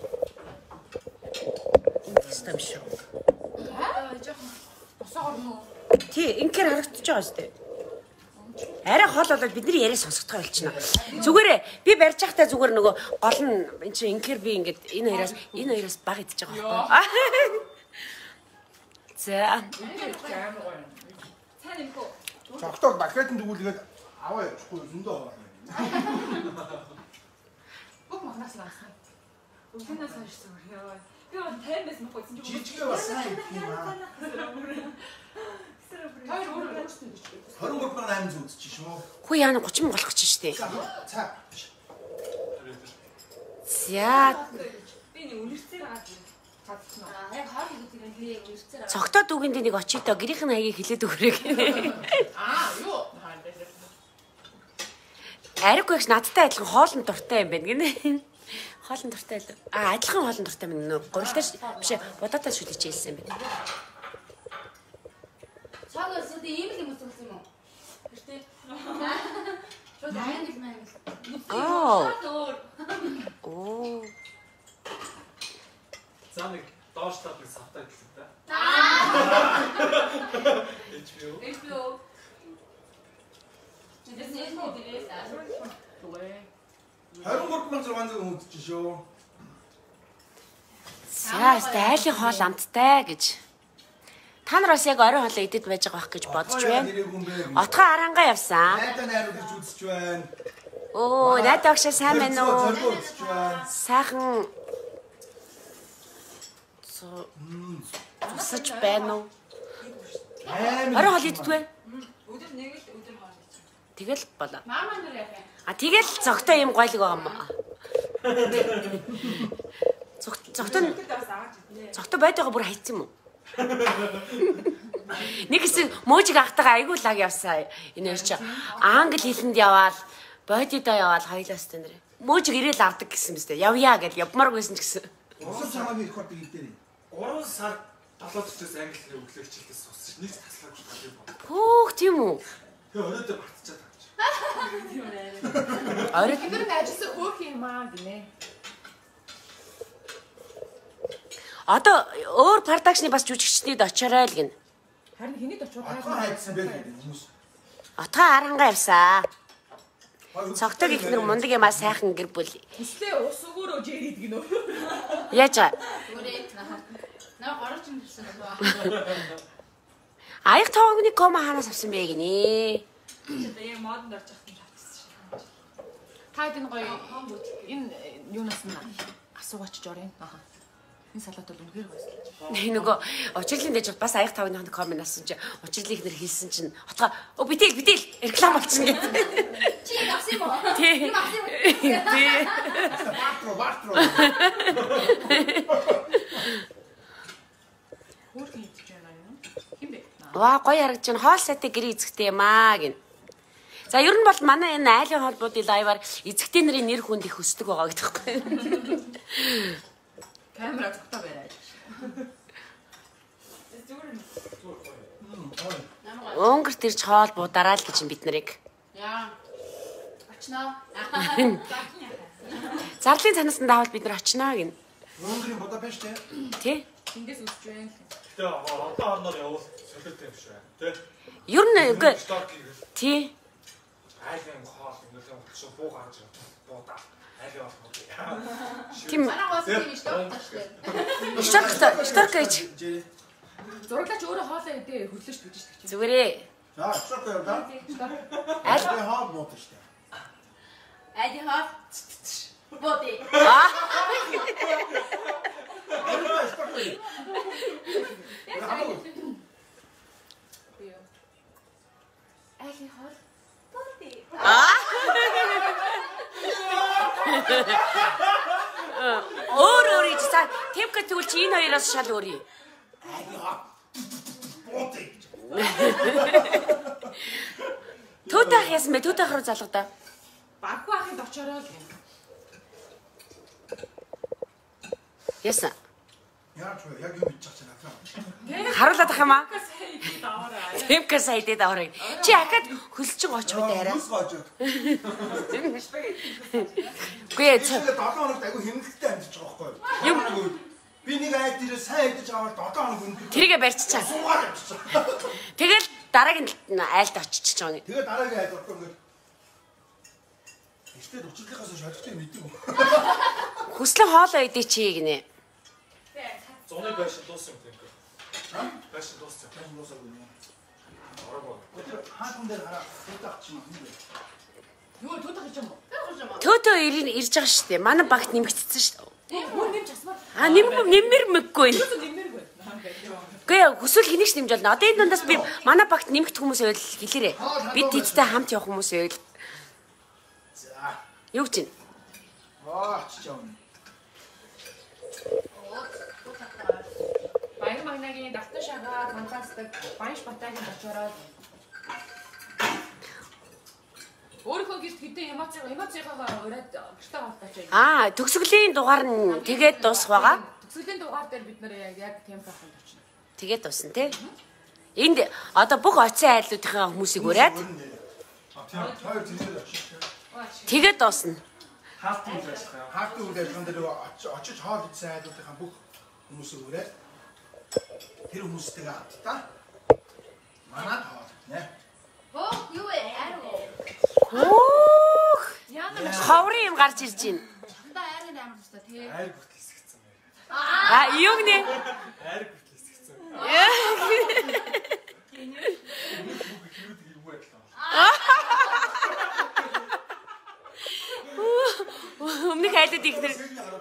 [SPEAKER 2] систем шүү.
[SPEAKER 3] Аа жоохон босоогор нөө.
[SPEAKER 2] Тий, ингээр харагдаж байгаа штэ. Арай хоол болоод бидний яриа сонсогдохой болчихно. Зүгээр би барьж байхдаа зүгээр нөгөө гол нь эн чинь ингээр би ингээд энэ хоёроос энэ хоёроос баг идчихэж байгаа байхгүй. За.
[SPEAKER 3] Цаа нэмхүү.
[SPEAKER 1] Цогтойг бакетын дгүүлгээд аваа явахгүй зөндөө аваа.
[SPEAKER 3] Бүх махнаас наасан. Бүгднээс хойшсон яа. Би бол тайм байсан байхгүй чинь.
[SPEAKER 1] Жижигэ бас юм аа.
[SPEAKER 3] Хоёр өөр өөрсдөө гэж.
[SPEAKER 1] хорин гурав аймаг зүудчих шүү.
[SPEAKER 2] Хүү яана гурван мянга болох гэж штэ.
[SPEAKER 1] Цаа.
[SPEAKER 2] За.
[SPEAKER 3] Би нэг үнэрцээр байгаа юм. Цаадсан.
[SPEAKER 4] Аа яг хор гэдэг юм би үрцээр.
[SPEAKER 2] Цогтоод үгэнд нэг очиг доо гэрийнх нь хаягийг хилээд өгөрэй.
[SPEAKER 3] Аа юу?
[SPEAKER 2] Ариг гэгч надтай адилхан хоолн дуртай юм байна гинэ. Хоолн дуртай л. Аа адилхан хоолн дуртай юм нөө. Гурилдаа биш бодоотой шүлэж хэлсэн юм байна.
[SPEAKER 4] Чагаас үгүй ийм л юм үзсэн юм уу? Гэтэ. Чод англи мангли.
[SPEAKER 2] Аа. Оо.
[SPEAKER 5] За нэг доош тал нэг савтай гэсэн та. эйч би о.
[SPEAKER 4] эйч би о. Тэдэс нэг юм дээрээс аа.
[SPEAKER 1] хорин гурав мянга зургаан зуун үзчих шүү.
[SPEAKER 2] За, айлын хоол амттай гэж. Та нар бас яг орой хоолоо идэд байж байгаа байх гэж бодож байна. Отгоо арангаа явсан.
[SPEAKER 1] Найдаа найрууд гэж үзэж байна.
[SPEAKER 2] Оо, найдаа огшоо сайн байна уу?
[SPEAKER 1] Зориг үзэж байна.
[SPEAKER 2] Сайхан цусаж байна уу? Орой хоол идтвэ?
[SPEAKER 3] Өдөр нэг л өдөр хоол гэж.
[SPEAKER 2] Тэгэл болоо.
[SPEAKER 3] Маама нар яах вэ?
[SPEAKER 2] А тэгэл цогтой юм гойлог байгаа юм аа. Цогтой нь цогтой байдгаа бүр хайцсан юм уу? Нэг хэсэг мөөжиг ахтайгаа айгүй лаг явсан. Энэ хоёр чи англи хэлэнд яваал, бодидоо яваал хоёлаас тань. Мөөжиг ирээл авдаг гэсэн мэт. Явъя гэж явмааргүйсэн ч гэсэн.
[SPEAKER 1] Уран цагааны их хот гэдэг.
[SPEAKER 5] гурван сар толгойд чигээс англи хэлний өглөө хичээлээс сонсч нэг таслаач байгаа юм байна.
[SPEAKER 2] Хөөх тийм үү?
[SPEAKER 5] Тэгээ оройдоо бартчихад байгаа ч.
[SPEAKER 2] Орой
[SPEAKER 3] Тэр нь ажилласан хөөх юм аа гинэ.
[SPEAKER 2] одоо өөр продакшны бас жүжигчдийд очоорой л гин.
[SPEAKER 3] Харин хэний очоод
[SPEAKER 1] Атгаа хайцсан байх гэдэг хүмүүс.
[SPEAKER 2] Отгоо арангаа явсан. Цогтойг их нэр мундаг юм аа сайхан гэр бүл.
[SPEAKER 3] Хүслээ ус өгөөрөө жээрийд гинөө.
[SPEAKER 2] Яаж аа?
[SPEAKER 4] Үрээ наа. Наа гарч ирсэн байна.
[SPEAKER 2] Аяг тавгны кома ханаас авсан бэ гинэ.
[SPEAKER 3] Тэгээ модонд орж авсан шатсан шээ. Та энэ гоё энэ юунаас нь асуугач жорын. Аха. Энэ салат бол үнэхээр гоё.
[SPEAKER 2] Нөгөө учирлын дэж бас аяг тавгны комен авсан чи учирлын нэр хэлсэн чинь отгоо оо битэл битэл реклам болчихсон гэдэг.
[SPEAKER 4] Чи авсан юм уу?
[SPEAKER 2] Тий. Тий.
[SPEAKER 1] Бартро бартро.
[SPEAKER 3] Хөөх хийдэж байна юм. Хин бэ?
[SPEAKER 2] Ваа гоё харагдаж байна. Хоол сайтай гэрээ эзэгтэй юм аа гин. За ер нь бол манай энэ айлын холбоодын лайваар эзэгтэй нарын нэр хүнд их өсдөг байгаа гэдэг байхгүй.
[SPEAKER 3] Камера цогтой барай.
[SPEAKER 2] Өнгөрт ирж хоол буудараа л гэж бид нарыг.
[SPEAKER 4] Яа. Очноо.
[SPEAKER 2] Зарлын цанаас нь даавал бид нар очноо гин.
[SPEAKER 1] Өнгөрийн Будапешт
[SPEAKER 2] Тий?
[SPEAKER 3] Тэндээс үсэж байна.
[SPEAKER 5] Тэгээ одоо орноор явуул солиотой юм шиг байна. Тэ?
[SPEAKER 2] Ер нь үгүй. Тий.
[SPEAKER 5] Айлын хоол ингээд юм шиг буу гарч ирсэн. буудаа. Айлын хоол буудаа.
[SPEAKER 3] Тийм.
[SPEAKER 4] Манай гол тийм шүү дээ.
[SPEAKER 3] Шторк шторк гэж.
[SPEAKER 6] Зурлаач өөрөө хоолоо идээ хөрлөж бийж шүү дээ.
[SPEAKER 3] Зүгээрээ.
[SPEAKER 1] За, шторк яа да.
[SPEAKER 3] Аль
[SPEAKER 1] хоол бууд шүү дээ.
[SPEAKER 4] Айди хаа. Боди.
[SPEAKER 3] Аа.
[SPEAKER 6] Айли хоол.
[SPEAKER 4] Боди.
[SPEAKER 3] Аа. Өөр өөр ийж за темка тэгвэл чи энэ хоёроос шал өөр юм. Төтөх яасан бэ? Төтөх руу залгадаа.
[SPEAKER 6] Баггүй ахыд очороо л юм.
[SPEAKER 3] Яасан?
[SPEAKER 1] Яаж вэ? Яг юм бичиж чана.
[SPEAKER 3] Харуулаад ах юм аа.
[SPEAKER 6] Даваарай.
[SPEAKER 3] Темка сайдээ даврыг. Чи ахад хөлчин гоч бай даарай.
[SPEAKER 1] Хүс гоожод.
[SPEAKER 3] Гүй ээ.
[SPEAKER 1] Тэгээд долоо хоногт айгу хэмнэлттэй амьдч байгаа байхгүй юу? Би нэг айд дээр сайн идэж аваад долоо хоног өндөр.
[SPEAKER 3] Тэрийгэ барьчихаа.
[SPEAKER 1] Суугаад явчихсан.
[SPEAKER 3] Тэгэл дараагийн айлд очиж байгаа нэг.
[SPEAKER 1] Тэгээд дараагийн айд орох ингээд. Ихтэй учлалынхаас шалгалтыг мэддэг үү?
[SPEAKER 3] Хүслэн хоолоо идэ чи гинэ.
[SPEAKER 5] Зуны байшин дууссан юм тийм. Аа? Байшин дууссан.
[SPEAKER 1] Сайн дуусаагүй нэ.
[SPEAKER 5] Ороо.
[SPEAKER 1] Хаан дээр хараа. Хөтөг чи юм бэ?
[SPEAKER 6] Юу төтөх гэж юм уу?
[SPEAKER 3] Төтөө ирэн ирж байгаа шүү дээ. Манай багт нэмэгдсэн шүү дээ.
[SPEAKER 6] Мөн нэмж асмаар.
[SPEAKER 3] Аа нэм нэмэр мэггүй.
[SPEAKER 6] Юу нэмэргүй.
[SPEAKER 3] Гүй хүсвэл хэнийг ч нэмж болно. Одоо энэ дундаас би манай багт нэмэгдэх хүмүүс байвал хэлээрэй. Бид тэдтэй хамт явах хүмүүс байвал.
[SPEAKER 1] За.
[SPEAKER 3] Юу гэж юм?
[SPEAKER 1] Аа чи жаа.
[SPEAKER 6] Баяр магнагийн давтан шагаа фантастик Баяш Батагийн очороо. Өөрийнхөө гэрт хэдэн эмоц эмоцийнхаа ураад гэртээ хавтаач.
[SPEAKER 3] Аа төгсгөлийн дугаар нь тэгээд дуусах байгаа.
[SPEAKER 6] Төгсгөлийн дугаар дээр бид нэр яг яг темп авах гэж байна.
[SPEAKER 3] Тэгээд дуусна тий. Энд одоо бүх оцсон айлуудынхаа хүмүүсийг ураад
[SPEAKER 1] А тийм. Хоёр зэрэг очиж.
[SPEAKER 3] тэгээд дуусна.
[SPEAKER 5] Хаалтын үйл ажиллагаа юм.
[SPEAKER 1] Хаалтын үйл ажиллагаан дээр очиж хоол идсэн айлуудынхаа бүх хүмүүсийг ураад тэр хүмүүстэйгээ хамтдаа манад хоол нэ.
[SPEAKER 4] Боо юу вэ? Аруу.
[SPEAKER 3] Хөөх.
[SPEAKER 6] Яна
[SPEAKER 3] Ховрын юм гарч ирж байна.
[SPEAKER 4] Хандаа айрын амар шүү дээ тий.
[SPEAKER 5] Айр хүртэл хэсэгцэн байгаад.
[SPEAKER 3] Аа юу нэ?
[SPEAKER 5] Айр хүртэл хэсэгцэн.
[SPEAKER 3] Өмнөх айлууд ихнэр.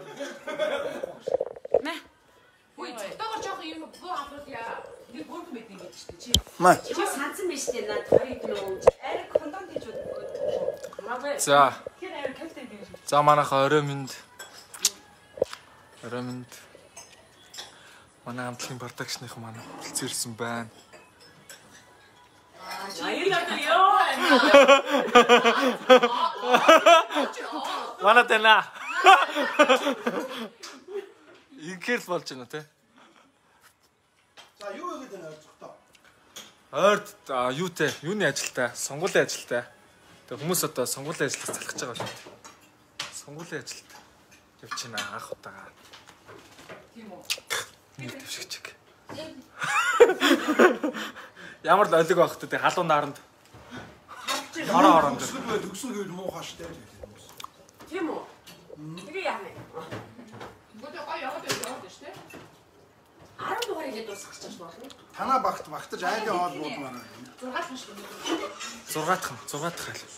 [SPEAKER 3] Мэ.
[SPEAKER 6] Үгүй цогтойгоор жоох юм буу аврал яа. Нэг бүрэн мэднэ гэж шүү дээ чи.
[SPEAKER 1] Маа.
[SPEAKER 2] Чи сансан биш дээ над хоёрыг нөө. Ариг кондом гэж үү.
[SPEAKER 5] За.
[SPEAKER 6] Тэр аир капитан гэж.
[SPEAKER 5] За манайха орой минь. Орой минь. Манай хамтлагийн продакшныхан манай хэлцээрсэн байна.
[SPEAKER 6] Аяалаа ёо.
[SPEAKER 5] Манай тана. Инкерл болж байна те.
[SPEAKER 1] За юу вэ гэдэг нь ойрцогтой.
[SPEAKER 5] Ойрд юутэй? Юуны ажилтай? Сонгуулийн ажилтай. Тэгээ хүмүүс одоо сонгуулийн ажлыг залхаж байгаа шүү дээ. Сонгуулийн ажилд явж байна анх удаага.
[SPEAKER 6] Тийм үү.
[SPEAKER 5] Нэг төвшигчиг. Ямар л олиг байх вэ? Халуун наранд. Ороо оронд.
[SPEAKER 1] Төгсгөл бай төгсгөл гэвэл муухай штэ.
[SPEAKER 2] Тийм үү? Тэгээ яа мэ?
[SPEAKER 6] Бүгд гой яваад яваад шүү дээ.
[SPEAKER 2] арав дугаар ингээд дуусгах гэж байна.
[SPEAKER 1] Танаа багт багтаж айлын хоол буудмаар байна.
[SPEAKER 6] зургаат нь шүү дээ.
[SPEAKER 5] зургаатхан, зургаатхан айл.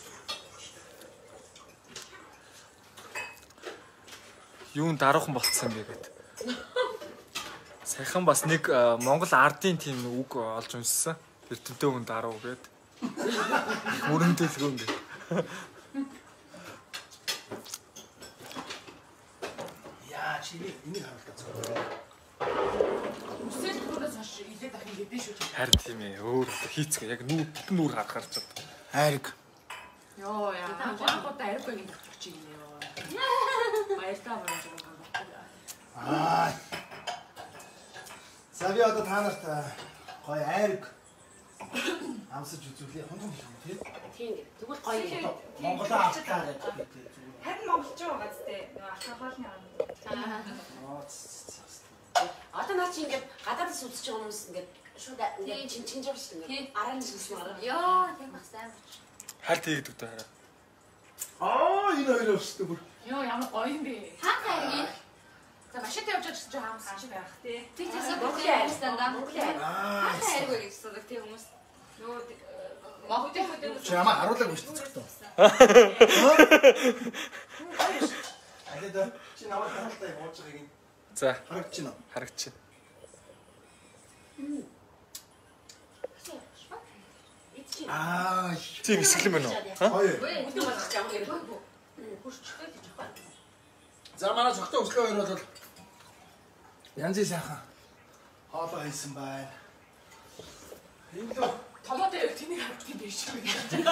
[SPEAKER 5] Юунд даруухан болцсон юм бэ гэд. Саяхан бас нэг Монгол ардын тийм үг олж унссан. Эрдэнэтэй хүн даруу гэд. Мөрөн дэлгүүн гэд.
[SPEAKER 1] Яа чи энийг харуулдаг.
[SPEAKER 6] Үсэл түрээс хаш илээд ах юм биш үү?
[SPEAKER 5] Харин тийм ээ. Өөр хийцгээ яг нүүр бүтэн нүүр харах гарч чад.
[SPEAKER 1] Айрг.
[SPEAKER 6] Йоо яа. Гонхотой ариугийн тавчих юм яа. Баяртай байна жоо.
[SPEAKER 1] Аа. Сави одоо та нарт гоё айрг амсаж үзүүлээ. Хондон юм тий.
[SPEAKER 2] Тийм. Тэгвэл гоё юм.
[SPEAKER 1] Монголоо авчлаа гэдэг.
[SPEAKER 4] Харин монголч байгаа зү нөгөө алкоголны аа.
[SPEAKER 2] Одоо наа чи ингээд гадаадас үзэж байгаа хүмүүс ингээд шууд ингээд чин чин жавш ингээд араа нь сүснээр.
[SPEAKER 4] Йоо тийм бас амар.
[SPEAKER 5] Хальт хийдэг даа хараа.
[SPEAKER 1] Аа энэ хоёр өстэй бүр.
[SPEAKER 3] Йоо ямар гоё юм бэ.
[SPEAKER 4] Хаантай иргий?
[SPEAKER 3] За машинтай явж байгаа чинь хаамсч чи байх тий.
[SPEAKER 4] Тэг тийсээ Монголын арьстан да.
[SPEAKER 1] Аа.
[SPEAKER 4] Хаантай иргий гэж асуудаг тийм хүмүүс.
[SPEAKER 3] Нөгөө Монголын хөдөө.
[SPEAKER 1] Чи ямаа харуулаагүй шүү дээ зөвхөн. Алида чи намайг харуултаа явуулж байгааг нь.
[SPEAKER 5] За
[SPEAKER 1] Харагдчих нь.
[SPEAKER 5] харагдчих.
[SPEAKER 1] Аа.
[SPEAKER 5] Чи нисгэлэн байна уу?
[SPEAKER 1] Хоёр.
[SPEAKER 2] Өдөө болгож ямар юм бэ?
[SPEAKER 3] Хүрчтэй гэж байна.
[SPEAKER 1] За манай цогтой өслөө хоёр бол янзын сайхан хоолоо хийсэн байна. Энд л
[SPEAKER 3] Толоотой яг тэнийг харах юм биш үү?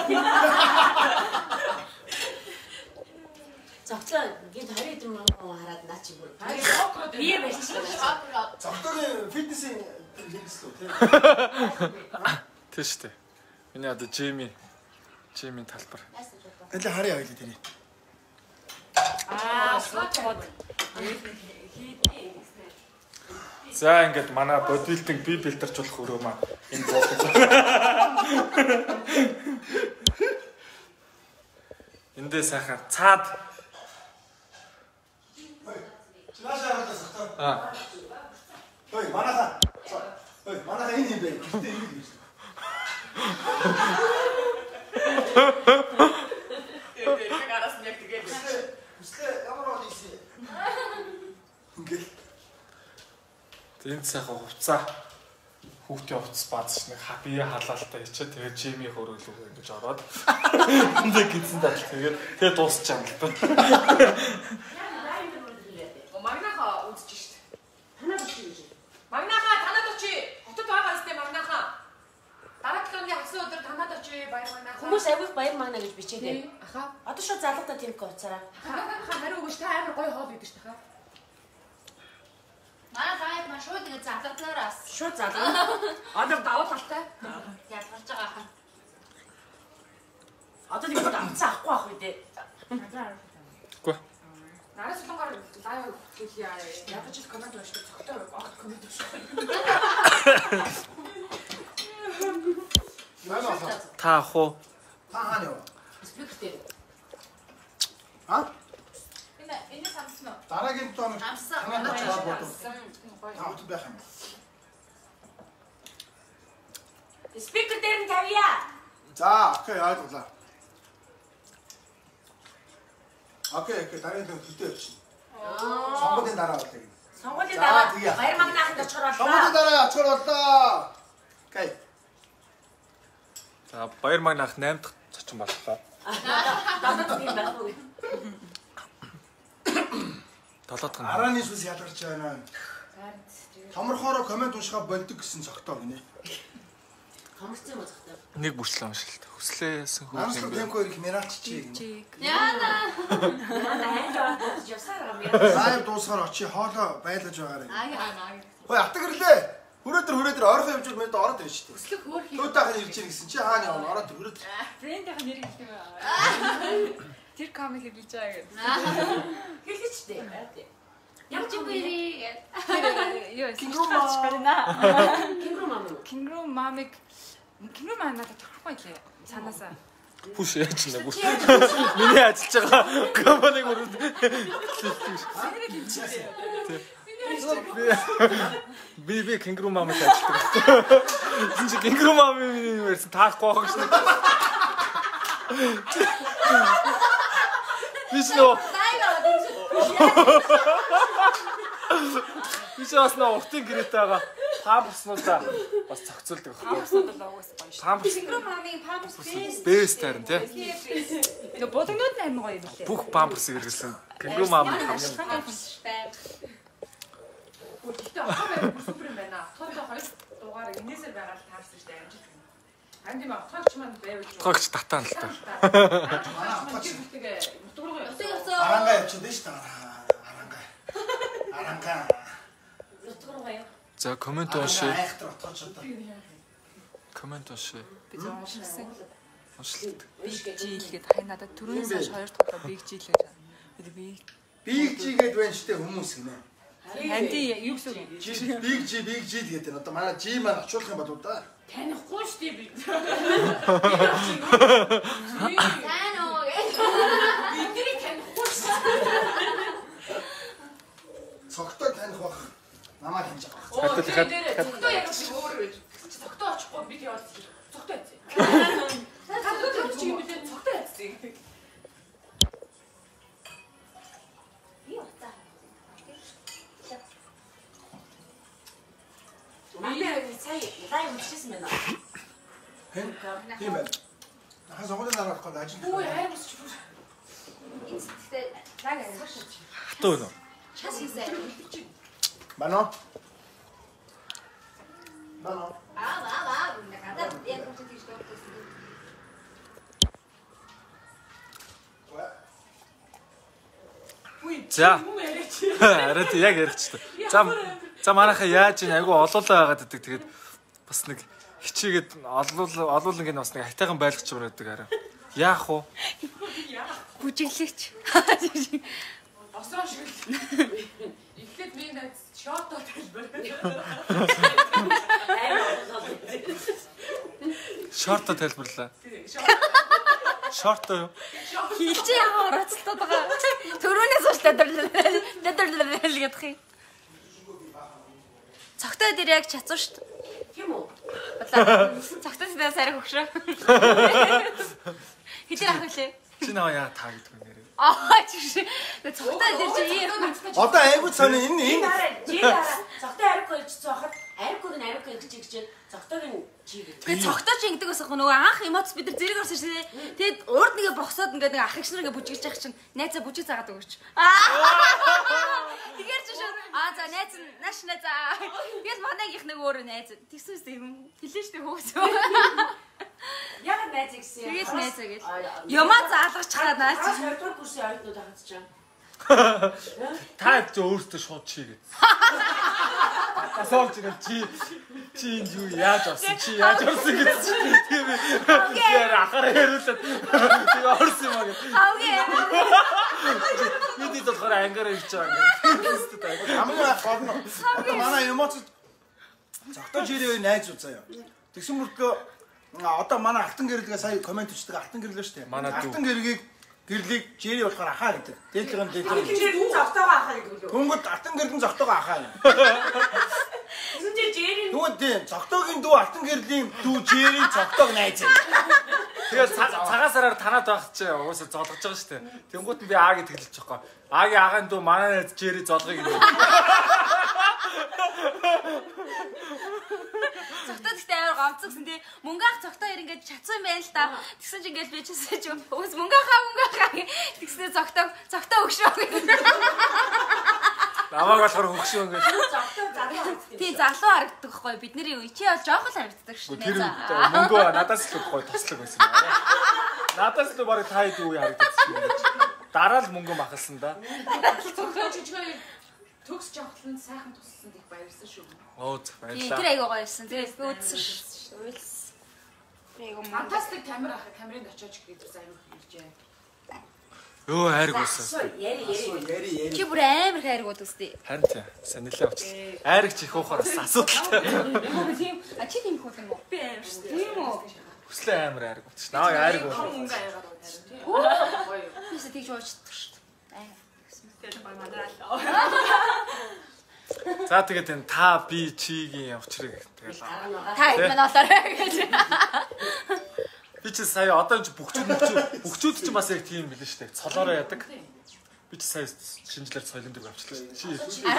[SPEAKER 2] Цогцоо гинт харин юм хараад наа чи бүр.
[SPEAKER 3] Харин
[SPEAKER 2] Бие барьчихлаа.
[SPEAKER 1] цогтойгийн фитнесийн хэрэгслүү тийм.
[SPEAKER 5] Тэ штэ. Миний одоо Джейми Джейми талбар.
[SPEAKER 1] Эле харъя ойлоо тэрий.
[SPEAKER 2] Аа, сууд.
[SPEAKER 5] За ингээд манай бодибилдинг би бэлдэрч болох өрөө маань энэ буулгаж. Эндээ сайхан цаад.
[SPEAKER 1] Чнаашаа хатаас хатаа.
[SPEAKER 5] Аа.
[SPEAKER 1] Ой, манайха. Ой, манайха энэ юм бэ? Гэтэ ингэ гэж.
[SPEAKER 3] тэгээд араас нь яг тэгээд
[SPEAKER 1] Үслээ ямар бол ийсэн. Ингээл
[SPEAKER 5] Энд сайхан хувцаа хүүхдийн хувцас баазч нэг бие халаалтай ичээ тэгээд Джейми хөрөөлөг ингэж ороод эндээ гидсэн тал тэгээд тэгээд дуусчих юм л та.
[SPEAKER 3] Магнаха үзэж штт.
[SPEAKER 2] Танаа биш гэж.
[SPEAKER 3] Магнаха танад очи. Хотод байгаа сте магнаха. Дараа талын хагас өдөр танад очи баяр магнаха.
[SPEAKER 2] Хүмүүс авих баяр магна гэж бичээдэг.
[SPEAKER 3] Аха.
[SPEAKER 2] Одоо шууд залгатаа тэрэг уцаараа.
[SPEAKER 3] Хаха хариу өгч та амар гоё хоол идэж таха.
[SPEAKER 4] Манай гайд маш шууд ингэ залгадлаараас
[SPEAKER 2] Шууд залгаа.
[SPEAKER 3] Одоо давуу талтай.
[SPEAKER 4] ялгарч байгаа хаа.
[SPEAKER 2] Одоо нэг давцаа авахгүй ах үү дээ.
[SPEAKER 5] Үгүй.
[SPEAKER 3] Нараас солонгоор лайв хийя. Яг ч комент уншдаг цогтой огт комент уншдаг.
[SPEAKER 1] яа.
[SPEAKER 5] Та ах уу?
[SPEAKER 1] Таан яа.
[SPEAKER 2] Спиктэй.
[SPEAKER 1] Аа?
[SPEAKER 3] Энэ энэ самсан уу?
[SPEAKER 1] Дараагийн тоо
[SPEAKER 4] Амсаа.
[SPEAKER 1] танаа чаад бодов.
[SPEAKER 3] Гоё.
[SPEAKER 1] Таавт байх юм.
[SPEAKER 2] Спикер дээр нь тавья.
[SPEAKER 1] За, окей, ойлголаа. Окей, окей, дараагийн тоо хөтөө явчихна. Сонголийн дараа болъё.
[SPEAKER 2] Сонгуулийн
[SPEAKER 1] За,
[SPEAKER 2] дараа
[SPEAKER 1] тэгье.
[SPEAKER 2] баяр магнааханд очихоор
[SPEAKER 1] Сонголийн
[SPEAKER 2] боллоо.
[SPEAKER 1] дараа очихор боллоо. Окей.
[SPEAKER 5] За баяр магнаах найман дахь цочин боллоо.
[SPEAKER 2] Дадад тийм байх уу?
[SPEAKER 5] Толоод гэнэ.
[SPEAKER 1] Арааны сүс ялгарч байна. Томорхоороо комент уншихаа болдог гэсэн цогтоо гинэ.
[SPEAKER 2] Хамарцсан юм зохтой.
[SPEAKER 5] Нэг бүрчлэн уншилт. Хүслээсэн хүү
[SPEAKER 1] Намсгал
[SPEAKER 5] юм бэ?
[SPEAKER 1] темко ирэх мираач чи гинэ.
[SPEAKER 4] Яна.
[SPEAKER 2] Манай хайлаа бодож явсаар юм яа.
[SPEAKER 1] Лайв дуусгаар очи хоолоо байлгаж байгаарай.
[SPEAKER 4] Аа.
[SPEAKER 1] Хөөе атгарлээ. Хүрээдэр хүрээдэр орхон явж мэдээ ороод ирж штэ.
[SPEAKER 3] Өслөг хөөх юм.
[SPEAKER 1] Төөтэйхэн ирж ийн гэсэн чи хаана явна ороод хүрээдэр.
[SPEAKER 6] Фрэндийнх нь нэр хэлдэг юм. Тэр комик хэлж байгаа гэдэг.
[SPEAKER 2] Хэлж дээ.
[SPEAKER 4] Ямар ч юм бэрий.
[SPEAKER 6] Юу
[SPEAKER 1] Кингру
[SPEAKER 6] хэлж байна.
[SPEAKER 2] Кингру мам.
[SPEAKER 6] Кингру мамиг Кингру маа надад тохирохгүй лээ. Цаанаасаа.
[SPEAKER 5] Бүш яаж нэ бүш. Миний ажиллаж байгаа компаниг өрөөд. Би би кингру мамад ажилладаг. Энд чи кингру мамын ярьсан таахгүй байгаа шнэ. Биш нөө. Биш бас нөө уртын гэрээтэйгаа памперснуудаа бас цогцолдог байхгүй. Памперс
[SPEAKER 4] Кингру мамын памперс бэст.
[SPEAKER 5] бэст харин тий.
[SPEAKER 6] Нөгөө бодогнууд нь амар гоё юм лээ.
[SPEAKER 5] Бүх памперс хэрэглэсэн. Кингру мамын хамгийн
[SPEAKER 3] Гэхдээ ахаа супер юм байна. Тоотой хоёр дугаар энэсээр байгаа л таарсан шүү дээ амжилт. Харин тийм ахаач маань байвал.
[SPEAKER 5] тогч татаан л та.
[SPEAKER 1] Аранга явчихсан дээ штэ. Аранга. Аранга.
[SPEAKER 2] Нутгаар гоё.
[SPEAKER 5] За комент уншия.
[SPEAKER 1] Айхтар отгооч одоо.
[SPEAKER 5] Комент уншия.
[SPEAKER 6] Би зөв уншсан.
[SPEAKER 5] Уншилт.
[SPEAKER 6] Биг жилгээд хай надад түрүүнээс хойш хоёр дахь биг жил гэж байна. Би
[SPEAKER 1] Биг жи гээд байна штэ хүмүүс гинэ.
[SPEAKER 6] Анди юу гэсэн үг?
[SPEAKER 1] Биг жи биг жи гэдэг нь одоо манай жи маань очуулах юм болоо да.
[SPEAKER 2] Танихгүй шүү дээ би.
[SPEAKER 4] Тань оо.
[SPEAKER 6] Бидний танихгүй шүү.
[SPEAKER 1] Цогтой таних бах. Намаа таньж байгаа.
[SPEAKER 6] Оо тэгээд цогтой яг шиг өөр байж. Цогтой очихгүй бид яваад цогтой яц. Цогтой чи юм бэ? Цогтой яц.
[SPEAKER 2] Манай сая дай үчсэн байна.
[SPEAKER 1] Тийм байна. Хаа сонгоны дараа авах гэж ажил.
[SPEAKER 6] Өө аймс ч.
[SPEAKER 4] Институтээ цаг авах шүү.
[SPEAKER 1] Хатуу нөө.
[SPEAKER 4] Час хийсэй.
[SPEAKER 1] Бано. Бано.
[SPEAKER 4] Аа аа аа надад яг үгүй тийш доктор.
[SPEAKER 5] За. Арайт яг яригчтай. За за манайхаа яаж ин айгу олоолаа байгаад идэг. Тэгээд бас нэг хичээгээд олуул олуулан гин бас нэг хайтайхан байлгач юм байдаг арай. Яах вэ?
[SPEAKER 4] Бүжиглэгч.
[SPEAKER 6] Осроо шиг. Эхлээд би нэг шотоо тайлбар.
[SPEAKER 5] Шорто тайлбарлаа. Шорто юу?
[SPEAKER 4] Хилж яхаа орооцтод байгаа. Төрөөнөөс ууш дэдэрлэл дэдэрлэл гэдэг юм. Цогтой дээр яг чацсан шүү дээ.
[SPEAKER 2] Тийм үү?
[SPEAKER 4] Цогтой дээр сарай хөгшрөө. Хитэр ах үлээ.
[SPEAKER 5] Чи наваа яа таа гэдэг юм нэрээ.
[SPEAKER 4] Аа чи цогтой дээр чи ийм.
[SPEAKER 1] Одоо айгуу цаана энэ энэ
[SPEAKER 2] Жи дараа цогтой ариггүй гэж цохот ариггүйг нь ариггүй гэж чигчээд цогтойг нь чиг.
[SPEAKER 4] Тэгээ цогтой чи ингэдэг бас нөгөө анх эмоц бид нар зэрэг орсон шээ. Тэгээд урд нэгэ бохсоод ингээд нэг ах их нар ингээ бүжигч явах чинь найзаа бүжиг заагаад өгөөч. Тэгэхээр чи шүү. Аа за найз нааш найз. Тэгээд манайгийнх нэг өөр найз. Тэгсүүс юм. Хэлээ штэ хөөхс.
[SPEAKER 2] Яг найз гэсэн.
[SPEAKER 4] Тэгээд найзаа гэж. Ямаа заалгаж чагаад наач.
[SPEAKER 2] хоёрдугаар курсын оюутнууд хагц чам.
[SPEAKER 5] Та ч өөртөө шууд чи гэж. Асуулж ирэл чи чи энэ юу яаж авсан чи яаж авсан гэж. Тийм ээ. Яа ахаар яриулаад тэгээ орсон юм аа гэж.
[SPEAKER 4] Аагээ.
[SPEAKER 5] Бидний болохоор ангаараа ирж байгаа юм.
[SPEAKER 1] хамгийн гол нь одоо манай эмоц цогтой жирээ найз үзаа. Тэгсэн мөртлөө одоо манай алтан гэрлэгээ сая комент өчдөг алтан гэрлээ шүү дээ. Алтан гэрлэгийг гэрлийг жири болохоор ахаа гэдэг. Дээлгэн дээлгэн.
[SPEAKER 2] Жирийн цогтойгоо ахаа гэдэг үү?
[SPEAKER 1] Түнгод алтан гэрлэн цогтойгоо ахаа.
[SPEAKER 2] Тэгсэн чи жирийн
[SPEAKER 1] Түнгод тийм цогтойгийн дүү алтан гэрлийн дүү жирийн цогтойг найз.
[SPEAKER 5] Тэгээд цагаасараар танаад байх чи угаасаа золгож байгаа шүү дээ. Тэнгуут нь би аа гэж хэлж байгаа. Аагийн агаан дүү манай найз жири золгоё гэдэг.
[SPEAKER 4] Цогтой гэхдээ амар говцсон гэсэн тий мөнгөөх цогтой ир ингээд чацсан юм байна л да. Тэгсэн чи ингээд би чисэж юм. Өөс мөнгөөхаа мөнгөөхаа тэгснээр цогтой цогтой өгшөө гэдэг.
[SPEAKER 5] Намайг болохоор хөгшөө ингээд.
[SPEAKER 2] цогтой залуу харагддаг.
[SPEAKER 4] Тий залуу харагддаг хгүй бидний үе чи жоох л харагддаг шүү
[SPEAKER 5] Тэр
[SPEAKER 4] дээ.
[SPEAKER 5] мөнгөө надаас л гой тослог байсан юм байна. Надаас л барыг та хэд үе харагдсан юм гэж. Дараа л мөнгө махалсан да.
[SPEAKER 6] Цогтой жижигхэн төгс жавхлан сайхан туссан гэх баярсан шүү.
[SPEAKER 5] Оо
[SPEAKER 4] Тий
[SPEAKER 5] баярлалаа.
[SPEAKER 4] тэр айгуу гоё байсан. Тэгээд би үзсэн шүү. Уйлс. Айгуу маа.
[SPEAKER 6] Фантастик камер ах камерын очиж гэдэг заяа хэлжээ.
[SPEAKER 5] Йоо хайрг байсан.
[SPEAKER 2] Яри яри.
[SPEAKER 1] Яри яри.
[SPEAKER 4] Чи бүр амар хайргууд үстэй.
[SPEAKER 5] Харин тий. Санилаа уучлаа. Айрг чих уухаар бас асуудалтай.
[SPEAKER 4] Тийм. А чи тийм хөө юм уу? Би амар шүү. Тийм үү?
[SPEAKER 5] Хүслээ амар айрг уучш. Наа айрг уу.
[SPEAKER 6] Мөнгө аягаад байна тийм. Гоё.
[SPEAKER 4] Бисээ тийж уучдаг шүү. Аа.
[SPEAKER 6] Тэр гоё мадрал.
[SPEAKER 5] За тэгээд энэ та би чигийн учрыг тэгэл.
[SPEAKER 4] Та хэд мань олоорой гэж.
[SPEAKER 5] Би чи сая одоо энэ бүгчүүд бүгчүүд бүгчүүд ч бас яг тийм билээ шүү дээ. Цолоороо яадаг. Би чи сая шинжлэр соёлын дөг авчлаа. Чи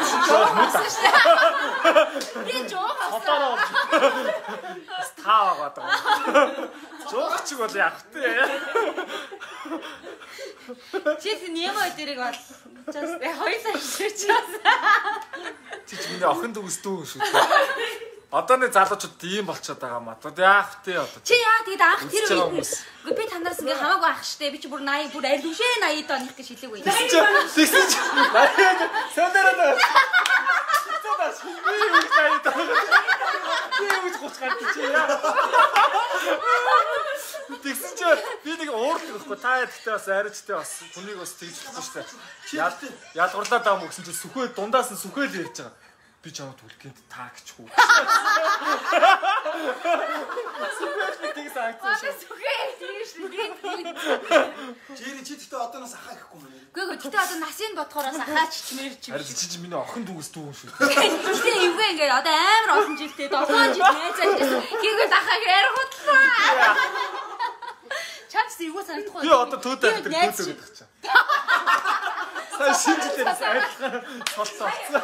[SPEAKER 4] Би жоох
[SPEAKER 5] цолоороо бас таа байгаа. Жоох чиг бол яг тээ.
[SPEAKER 4] чи нэмэ дэрэг бол just хоёлаа ширчээс.
[SPEAKER 5] Чи ч миний охин дүүс дүү шүү дээ. Одоо нэг залуучууд ийм болчиход байгаа маа. Одоо яах вэ одоо?
[SPEAKER 4] Чи яа тэгэд анх тэр
[SPEAKER 5] Үсэж байгаа
[SPEAKER 4] үед
[SPEAKER 5] хүмүүс.
[SPEAKER 4] үгүй би танаас ингээ хамаагүй ах штэ. Би чи бүр eighty бүр аль үшээ eighty оных гэж хэлээгүй.
[SPEAKER 5] Тэгсэн чи сөндөрөө. Цаадаа шинэ юм сайн даа. Би үгүй гоц гарч чи яа. Тэгсэн чи би нэг уурдаг байхгүй. Та ядтай бас арайчтай бас хүнийг бас тэгж болохгүй штэ. Ялгуурлаад байгаа юм гэсэн чи сүхээ дундаас нь сүхээл ярьж байгаа. Би чамд түлхийд таагчгүй. Тийг саагцсан шүү.
[SPEAKER 4] Сүхээ тийш нэг.
[SPEAKER 1] Жири чи тэгтээ одооноос ахаа гэхгүй юм байна.
[SPEAKER 4] Үгүй ээ тэгтээ одоо насын бодохоороос ахаач чимэр чим.
[SPEAKER 5] Харин чи чи миний охин дүүс дүүн шүү.
[SPEAKER 4] Тэгтээ эвгүй ингээд одоо амар олон жилдээ долоон жил найзаа гэсэн. Хийгээд ахааг яргутлаа. Чамс эвгүй санагдахгүй.
[SPEAKER 5] Би одоо төөд авдаг төөд гэдэг чинь. Сайн шинжилээс айдлахаар толцсон.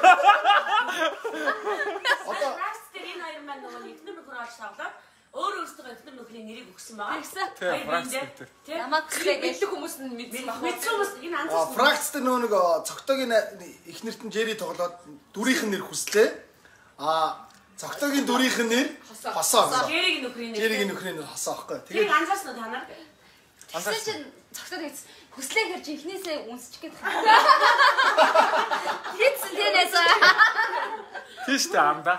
[SPEAKER 2] Одоо практик дээр энэ хоёр маань нөгөө эдгээр нөхөр олж тоглоод өөр өөрсдөө эдгээр нөхрийн нэрийг өгсөн байгаа.
[SPEAKER 5] Тийм практик.
[SPEAKER 4] Ямаг
[SPEAKER 6] Хэлэх мэддэг хүмүүс нь мэдсэн баг.
[SPEAKER 2] Мэдсэн хүмүүс энэ
[SPEAKER 1] А
[SPEAKER 2] анзаарсан.
[SPEAKER 1] фракцт нөгөө нэг цогтойгийн их нэрт нь Жери тоглоод дүрийнх нь нэр хүслээ. А цогтойгийн дүрийнх нь нэр хосоо.
[SPEAKER 2] Жэригийн нөхрийн нэр.
[SPEAKER 1] Жэригийн нөхрийн нэр хосоо аахгүй.
[SPEAKER 2] Тэгээд
[SPEAKER 1] Тэгээд
[SPEAKER 2] анзаарсан уу та нар?
[SPEAKER 4] тэгсэн чинь цогтод хийц хүслээ гэрж ихнээсээ үнсчих гээд хаа. Хийцэн тэнээс.
[SPEAKER 5] Тийш тэ амда.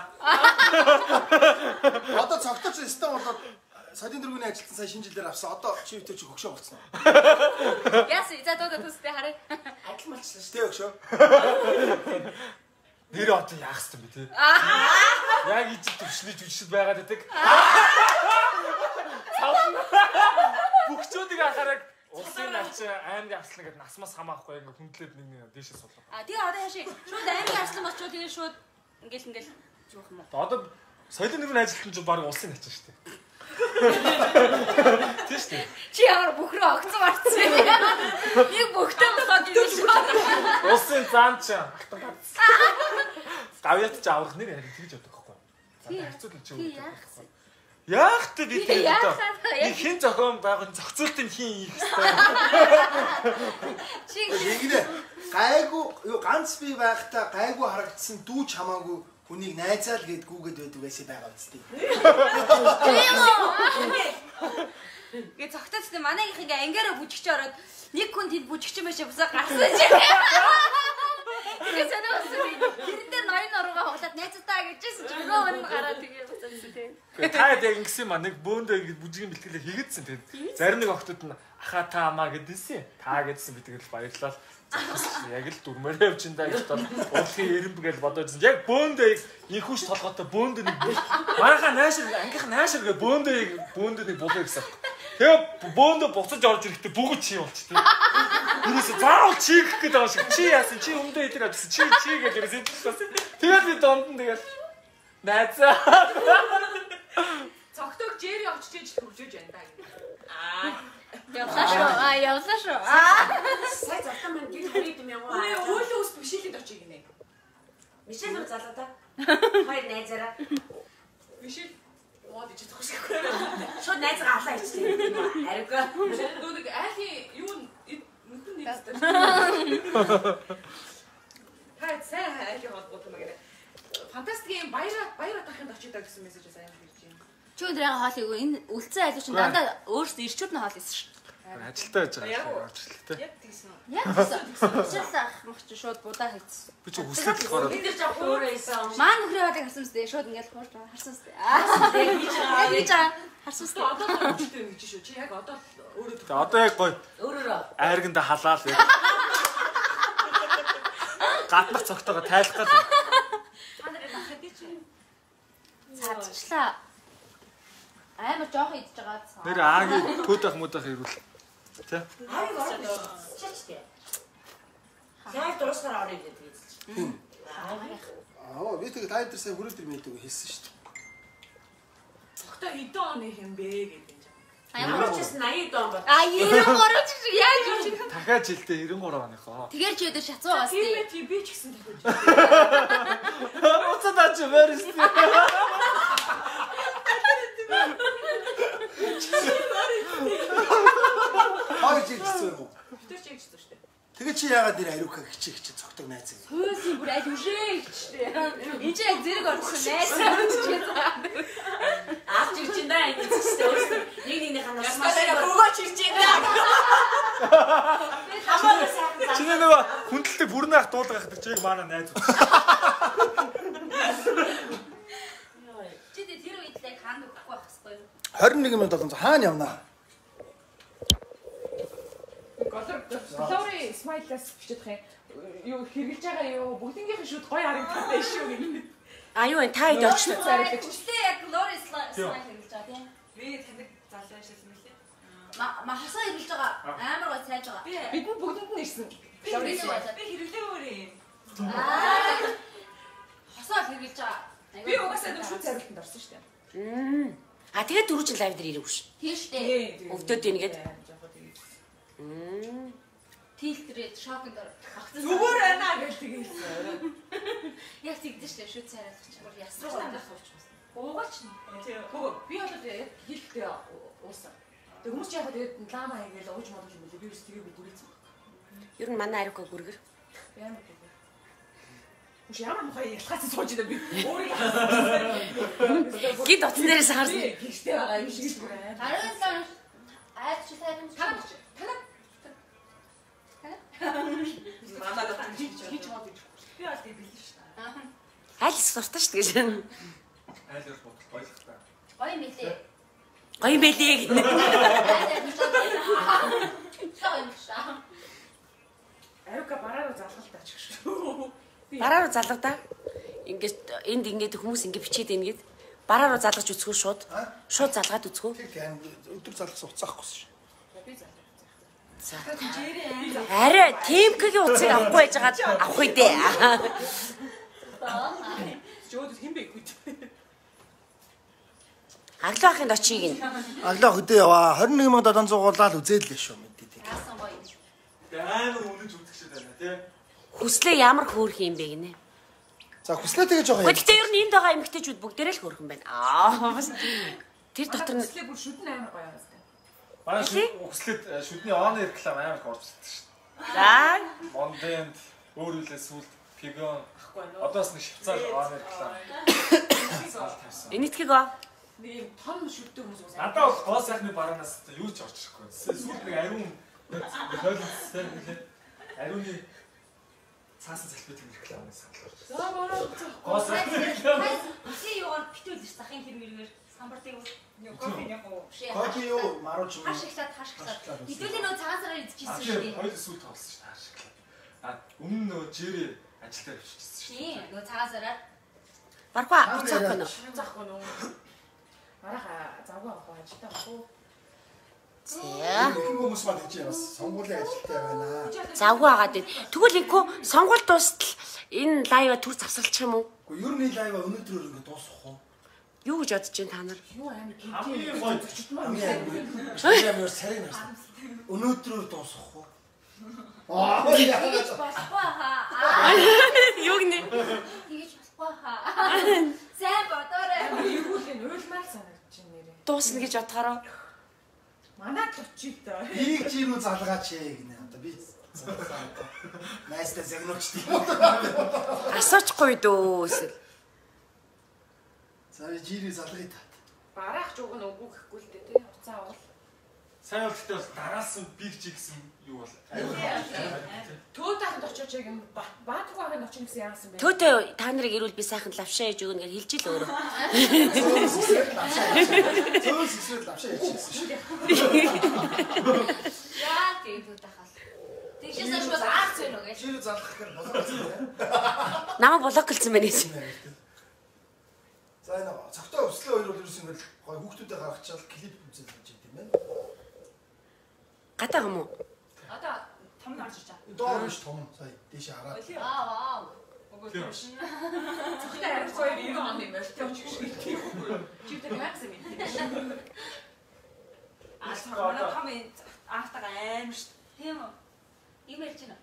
[SPEAKER 1] одоо цогтойч систем болоод садын дөрвөний ажилтан сая шинэ жилээр авсан. Одоо чи өтөр чи хөгшөө болцсон.
[SPEAKER 4] Яс за доо төстэй харъя.
[SPEAKER 2] Адил малчлаа шүү.
[SPEAKER 1] Тэ хөгшөө.
[SPEAKER 5] Нэр одоо яах юм бэ те? Яг ижил төвшний жүжигчд байгаад байдаг. Бүгчүүдийг анхаараг улсын ачаа аймгийн арслан гэдэг насмаас хамаахгүй ингээ хүндлээд нэг нэг дээшээ суулгав.
[SPEAKER 4] А тэгээ одоо яаши шууд аймгийн арслан болчихоо тэгээ шууд ингээл ингээл жоох юм уу.
[SPEAKER 5] Одоо соёлын нэрний ажилтан ч баг улсын ачаа шүү дээ. Тийм шүү дээ.
[SPEAKER 4] Чи ямар бөхрөө огцсон марцсан юм. Нэг бөхтөн болоод ирсэн шүү.
[SPEAKER 5] Улсын зам ч гавьяат ч аврах нэр харин тэгж бодох байхгүй. За харьцуулж чи үү. Яах вэ би тэр одоо нэг хин зохион байгуулсан зохицуултын хин их хэвээр.
[SPEAKER 4] Чи
[SPEAKER 1] Игнэ гайгүй юу ганц би байхдаа гайгүй харагдсан дүүч хамаагүй хүнийг найзаал гэд гүгэд байдаг байсан байгаа үстэй.
[SPEAKER 4] гээ цогтоц тэ манайх ингээ ангиараа бүжигч ороод нэг хүн тэнд бүжигч юм шиг бусаа гарсан чи. Тэгээ санаас хэрэн дээр ноён оргоо хоглоод найзтаа гэжсэн чи нөгөө өнө гараад тэгээ бацсан тийм.
[SPEAKER 5] Та яг ингэсэн юм а нэг бөөндөө ингэ бүжгийн бэлтгэлээ хийгээдсэн тийм. Зарим нэг охтууд нь аха та амаа гэдээсэн. Та гэдсэн би тэгэл баярлал. Яг л дүрмээр явчихна гэж бод уулын эрэмб гэж бодож байсан. Яг бөөндөө инхүүш толготой бөөндөө нэг манайхаа наашир ангийнх наашир гэ бөөндөө бөөндөө нэг булаа гэсэн. Тэгээ бөөндөө буцаж орж ирэхдээ бүгд чи болч тийм. Юусе заавал чийх гэдэг байгаа шиг чи яасан чи өмдөө идрээ гэсэн чи чи гэж ирсэн чинь. Тэгээд би донд нь тэгэл найзаа.
[SPEAKER 6] Цогтойг Жери очиж иж хөгжөөж байна да. Аа.
[SPEAKER 4] Явлаа шүү. Аа явлаа шүү. Аа.
[SPEAKER 2] Сая завтаа маань гэр хүрээд юм яваа.
[SPEAKER 6] Үгүй өөлийн ус бишихэд очиж гинэ.
[SPEAKER 2] Мишель рүү залуу та. Хоёр найзаараа.
[SPEAKER 6] Бишил мод иж тохшгүй.
[SPEAKER 2] Шууд найзгаа алаа ичтэй. Ариуга.
[SPEAKER 6] Нөө нэг айлын юу нүхэн нэгтэй. Хай сайн айлын холбоотой мэгэрэ. Фантастикийн баяраа баяраа тахынд очиж даа гэсэн мессеж сайн ирж байна.
[SPEAKER 4] Чи өндөр яга хоол игүй энэ үлцэн айлуу чинь дандаа өөрсдөө ирчүүд нь хоол исэн шүү.
[SPEAKER 5] Ажилтаа байж байгаа ажилтаа.
[SPEAKER 6] Яг тийсэн.
[SPEAKER 4] Яг гэсэн. Уучлаарай мах чи шууд будаа хийсэн.
[SPEAKER 5] Би ч хүслээд болохоор
[SPEAKER 2] Бид нар жоо өөрөө исэн.
[SPEAKER 4] Маа нөхрөө хоолыг харсан мэт шууд ингээл хуурж байгаа харсан мэт. Аа.
[SPEAKER 2] хийж байгаа.
[SPEAKER 4] Хийж байгаа. Харсан мэт.
[SPEAKER 6] Одоо хөвчтэй юм гэж шүү. Чи яг одоо өөрөө
[SPEAKER 5] тэгээ одоо яг гоё
[SPEAKER 2] Өөрөөрөө.
[SPEAKER 5] айрганда халаал яг гаднах цогтойгоо тайлах гал.
[SPEAKER 2] Та нарыг ахад чи.
[SPEAKER 4] Цадчлаа. Амар жоох идж байгаа цаа.
[SPEAKER 5] Нэр аагийн көдөх мөдөх ирүүл. Тэ?
[SPEAKER 2] Аяг ороо. Чачтэй. Яг дуусгаар орё гэдэг хэлсэн.
[SPEAKER 1] Аа би тэгээд та дээр сая хүрээд ир мэддэг хэлсэн шүү дээ.
[SPEAKER 6] цогтой хэдэн оны юм бэ гэдэг юм.
[SPEAKER 2] Ямар ч гэсэн eighty дон бол.
[SPEAKER 4] А ерөн горооч яаж юу чи.
[SPEAKER 5] Дахиад жилдээ ninety-three оныхоо.
[SPEAKER 4] Тэгэр чи өдөр шацуу бас
[SPEAKER 6] Тийм
[SPEAKER 4] тий.
[SPEAKER 6] ээ тийм би ч гэсэн дахиж.
[SPEAKER 5] Уцаад чи мэрс.
[SPEAKER 1] Хоёр жил гэсэн юм уу?
[SPEAKER 6] Тэр чиг ч шүү дээ.
[SPEAKER 1] Тэгээ чи яагаад нэр ариука хичээ хичээ цогтойг найз юм.
[SPEAKER 4] Хөөс бүр аль үшээ гэжтэй. Энд чи яг зэрэг орчихсон найс.
[SPEAKER 2] Аач чи чинь даа ингэ зүгтээ өөрсдөө нэг нэгний ханаас маш
[SPEAKER 6] Бөгөөч ирж байна.
[SPEAKER 2] хамаагүй сайхан.
[SPEAKER 5] Чиний нөгөө хүндэлтэй бүрнээх дуулгах гэдэг чиг манай найз үү.
[SPEAKER 4] Чи тэр үедээ ханд өгөхгүй байх хэвгүй юу?
[SPEAKER 1] twenty-one минут болон хаана явнаа?
[SPEAKER 6] Голор Лори смайлаас бичиж байгаа юм.
[SPEAKER 3] юу хэрглэж байгаа юу бүгднгийнх нь шууд гоё харагддаг шүү гэнэ.
[SPEAKER 2] А юу вэ? Та хэд очсон?
[SPEAKER 4] Хүчтэй яг Лори слайд хэрэглэж байгаа тийм.
[SPEAKER 6] Би таныг залуу ажилласан мөлий.
[SPEAKER 4] Ма хасаа хэрэглэж байгаа. Амар гой сайж байгаа.
[SPEAKER 3] Бидэнд бүгдэнд нь ирсэн.
[SPEAKER 4] Би хэрэглээ.
[SPEAKER 6] Би хэрэглээгүй юм.
[SPEAKER 4] Аа. Хасаа хэрэглэж байгаа.
[SPEAKER 3] Би угаасаа нэг шүт царилтанд орсон шүү дээ.
[SPEAKER 2] Мм. А тэгээд дөрөв жил лайв дээр ирэв ш.
[SPEAKER 4] Тийм шүү дээ.
[SPEAKER 2] Өвдөд ийгээд.
[SPEAKER 4] Мм. Тилтрээд шокнд орсон.
[SPEAKER 3] Зүгээр байна гэж тэгээсэн.
[SPEAKER 4] Яг тэгдэж шүү дээ шүт царайлах чинь. Ясруу
[SPEAKER 3] Надад сууч. Уугач нь. Тэгвэл би одоо яг хийхдээ уусан. Тэг хүмүүс яг тэгээд лама хийгээл ууж модож юм билээ. Би бас тэгээ би дүрээсэн.
[SPEAKER 2] Ер нь манай ариука гүргэр.
[SPEAKER 3] Ямар гэх вэ? Үгүй ямар мохоо ялхаац сууж идэв би. Өөрийг
[SPEAKER 2] Гид утсан дээрээс харсан.
[SPEAKER 3] гихтэй байгаа юм шиг зүгээр.
[SPEAKER 4] Харин айд чи сайн юм.
[SPEAKER 3] Танаа танаа Манаа л хийж хийж мод гэж. Би бол тийм билээ шүү дээ.
[SPEAKER 2] Айл суртаа шүү гэж.
[SPEAKER 5] Айл бол бодол гоёлох та.
[SPEAKER 4] Гоё мэлээ.
[SPEAKER 2] Гоё мэлээ гэнэ.
[SPEAKER 4] Саа юм шаа.
[SPEAKER 3] Ариука бараа руу залгалт ачих шүү.
[SPEAKER 2] Бараа руу залгадаа. Ингээд энд ингээд хүмүүс ингээд бичээд ингээд бараа руу залгаж үцгүү шууд. Шууд залгаад үцгүү.
[SPEAKER 1] Тийм өдөр залгасан уцаахгүй шүү.
[SPEAKER 3] Би залгав.
[SPEAKER 2] Арай темкгийн утсыг авахгүй байж байгаа авах үү дээ.
[SPEAKER 3] Жоод хэн бэ гүд.
[SPEAKER 2] Аглаа ахын очиг ин.
[SPEAKER 1] Аглаа хөдөө яваа. двадцать one thousand seven hundred гуулаад үзээлээ шүү мэдээ.
[SPEAKER 4] Яасан гоё юм.
[SPEAKER 5] Амар үнэж үзэгчтэй байна тий.
[SPEAKER 2] Хүслээ ямар хөөрх юм бэ гинэ.
[SPEAKER 1] За хүслээ тэгээ жоохон.
[SPEAKER 2] Гэхдээ ер нь энд байгаа эмэгтэйчүүд бүгдээрээ л хөөрх юм байна. Аа бас тэр дотор нь
[SPEAKER 3] Хүслээ бүр шүдэн амар гоё юм байна.
[SPEAKER 5] Манай хүслэд шүдний он реклам амар их орж ирсэн шүү.
[SPEAKER 2] За
[SPEAKER 5] Монденд өөр үлээ сүлд пигон. Одоос нэг швейцар он реклам.
[SPEAKER 2] энэтхэг ба.
[SPEAKER 3] Нэг юм том шүдтэй хүмүүс уусан.
[SPEAKER 5] Надад бол гоо сайхны бараанаас юу ч орж ирэхгүй. Сүлд нэг ариун хойлцтой нэлээ. Ариуны цаасан салбарын реклам санал орж ирсэн.
[SPEAKER 3] За бороо.
[SPEAKER 5] Гоо сайхны реклам.
[SPEAKER 4] Чи юугаар битүүл ш захын хэрэг мэргээр самбартыг
[SPEAKER 3] Кофе яг уу.
[SPEAKER 1] Кофе юу марууч юм.
[SPEAKER 4] хаш ихлаад хаш ихлаад. Хэдүүлээ нөө цагаан сараар идчихсэн шүү дээ.
[SPEAKER 5] Хоёул сүлд тоглосон шүү дээ. Ашиглаа. А өмнө нөө Жэри ажил дээр биччихсэн шүү.
[SPEAKER 4] Тийм нөө цагаан сараар.
[SPEAKER 2] Бархаа буцаахгүй нөө.
[SPEAKER 3] Заахгүй нөө. Мараа завгүй авах ажилтаа авах уу?
[SPEAKER 2] За.
[SPEAKER 1] Хүмүүс маань гэж бас сонгуулийн ажилтай байна.
[SPEAKER 2] Завгүй агаад байна. Тэгвэл инкүү сонгуул дуустал энэ лайва түр завсгалчих юм уу?
[SPEAKER 1] Гэхдээ ер нь лайва өнөөдрөөр ингэ дуусах уу?
[SPEAKER 2] Юу гэж бодож байна та нар?
[SPEAKER 3] Юу амар гинти.
[SPEAKER 5] Хамгийн гоё төчт маань.
[SPEAKER 1] Хамгийн амар сарин харсан. Өнөөдрөөр дуусах уу? Аа
[SPEAKER 4] Тэгэж болохгүй хаа.
[SPEAKER 2] Юу гинэ?
[SPEAKER 4] Тэгэж болохгүй хаа. Сайн бодоорой.
[SPEAKER 3] Юу л энэ уйлмаар санагдаж байна нэрээ.
[SPEAKER 2] Дуусна гэж бодохороо.
[SPEAKER 3] Манайд очив та.
[SPEAKER 1] Бийг чи юу залгаач ээ гинэ. Одоо би найстай загнууч тийм.
[SPEAKER 2] Асуухгүй дөө эсвэл.
[SPEAKER 1] За би жирийг залгая та.
[SPEAKER 3] Бараах жууг нь үгүй гэхгүй л дээ тий. Уцаа уул.
[SPEAKER 5] Сайн бол гэхдээ бол дараас нь биг чи гэсэн юу бол.
[SPEAKER 3] Төө таахад очиж яг юм баатгүй ахын очих гэсэн яасан бэ?
[SPEAKER 2] Төөтөө та нарыг ирүүл би сайхан лавшаа хийж өгнө гэж хэлж ил өөрөө.
[SPEAKER 1] Зөөс эсвэл авшаа ячихсан шүү.
[SPEAKER 4] Яа тэгээд тахал. Тэгшээс шууд аарц байна уу гэж.
[SPEAKER 1] Жирийг залгах гэхээр болгоцсон байна.
[SPEAKER 2] Намайг блоклцсан байна гэж.
[SPEAKER 1] За энэ цогтой өслөө хоёр бол ерөөс ингэ гой хүүхдүүдэд гаргачаал клип үзэл гэж юм байна.
[SPEAKER 2] Гатаа юм уу?
[SPEAKER 6] Одоо том нь орж иж байгаа.
[SPEAKER 1] Доор биш том сая дээш хараад.
[SPEAKER 4] Аа вау.
[SPEAKER 3] Цогтой харин хоёр иргэн он юм байна. Тэ очих шиг тийм үү? Чивтэй яакс юм.
[SPEAKER 6] Аа одоо том аартага аим ш.
[SPEAKER 4] Тийм үү? Ийм ярьж байна.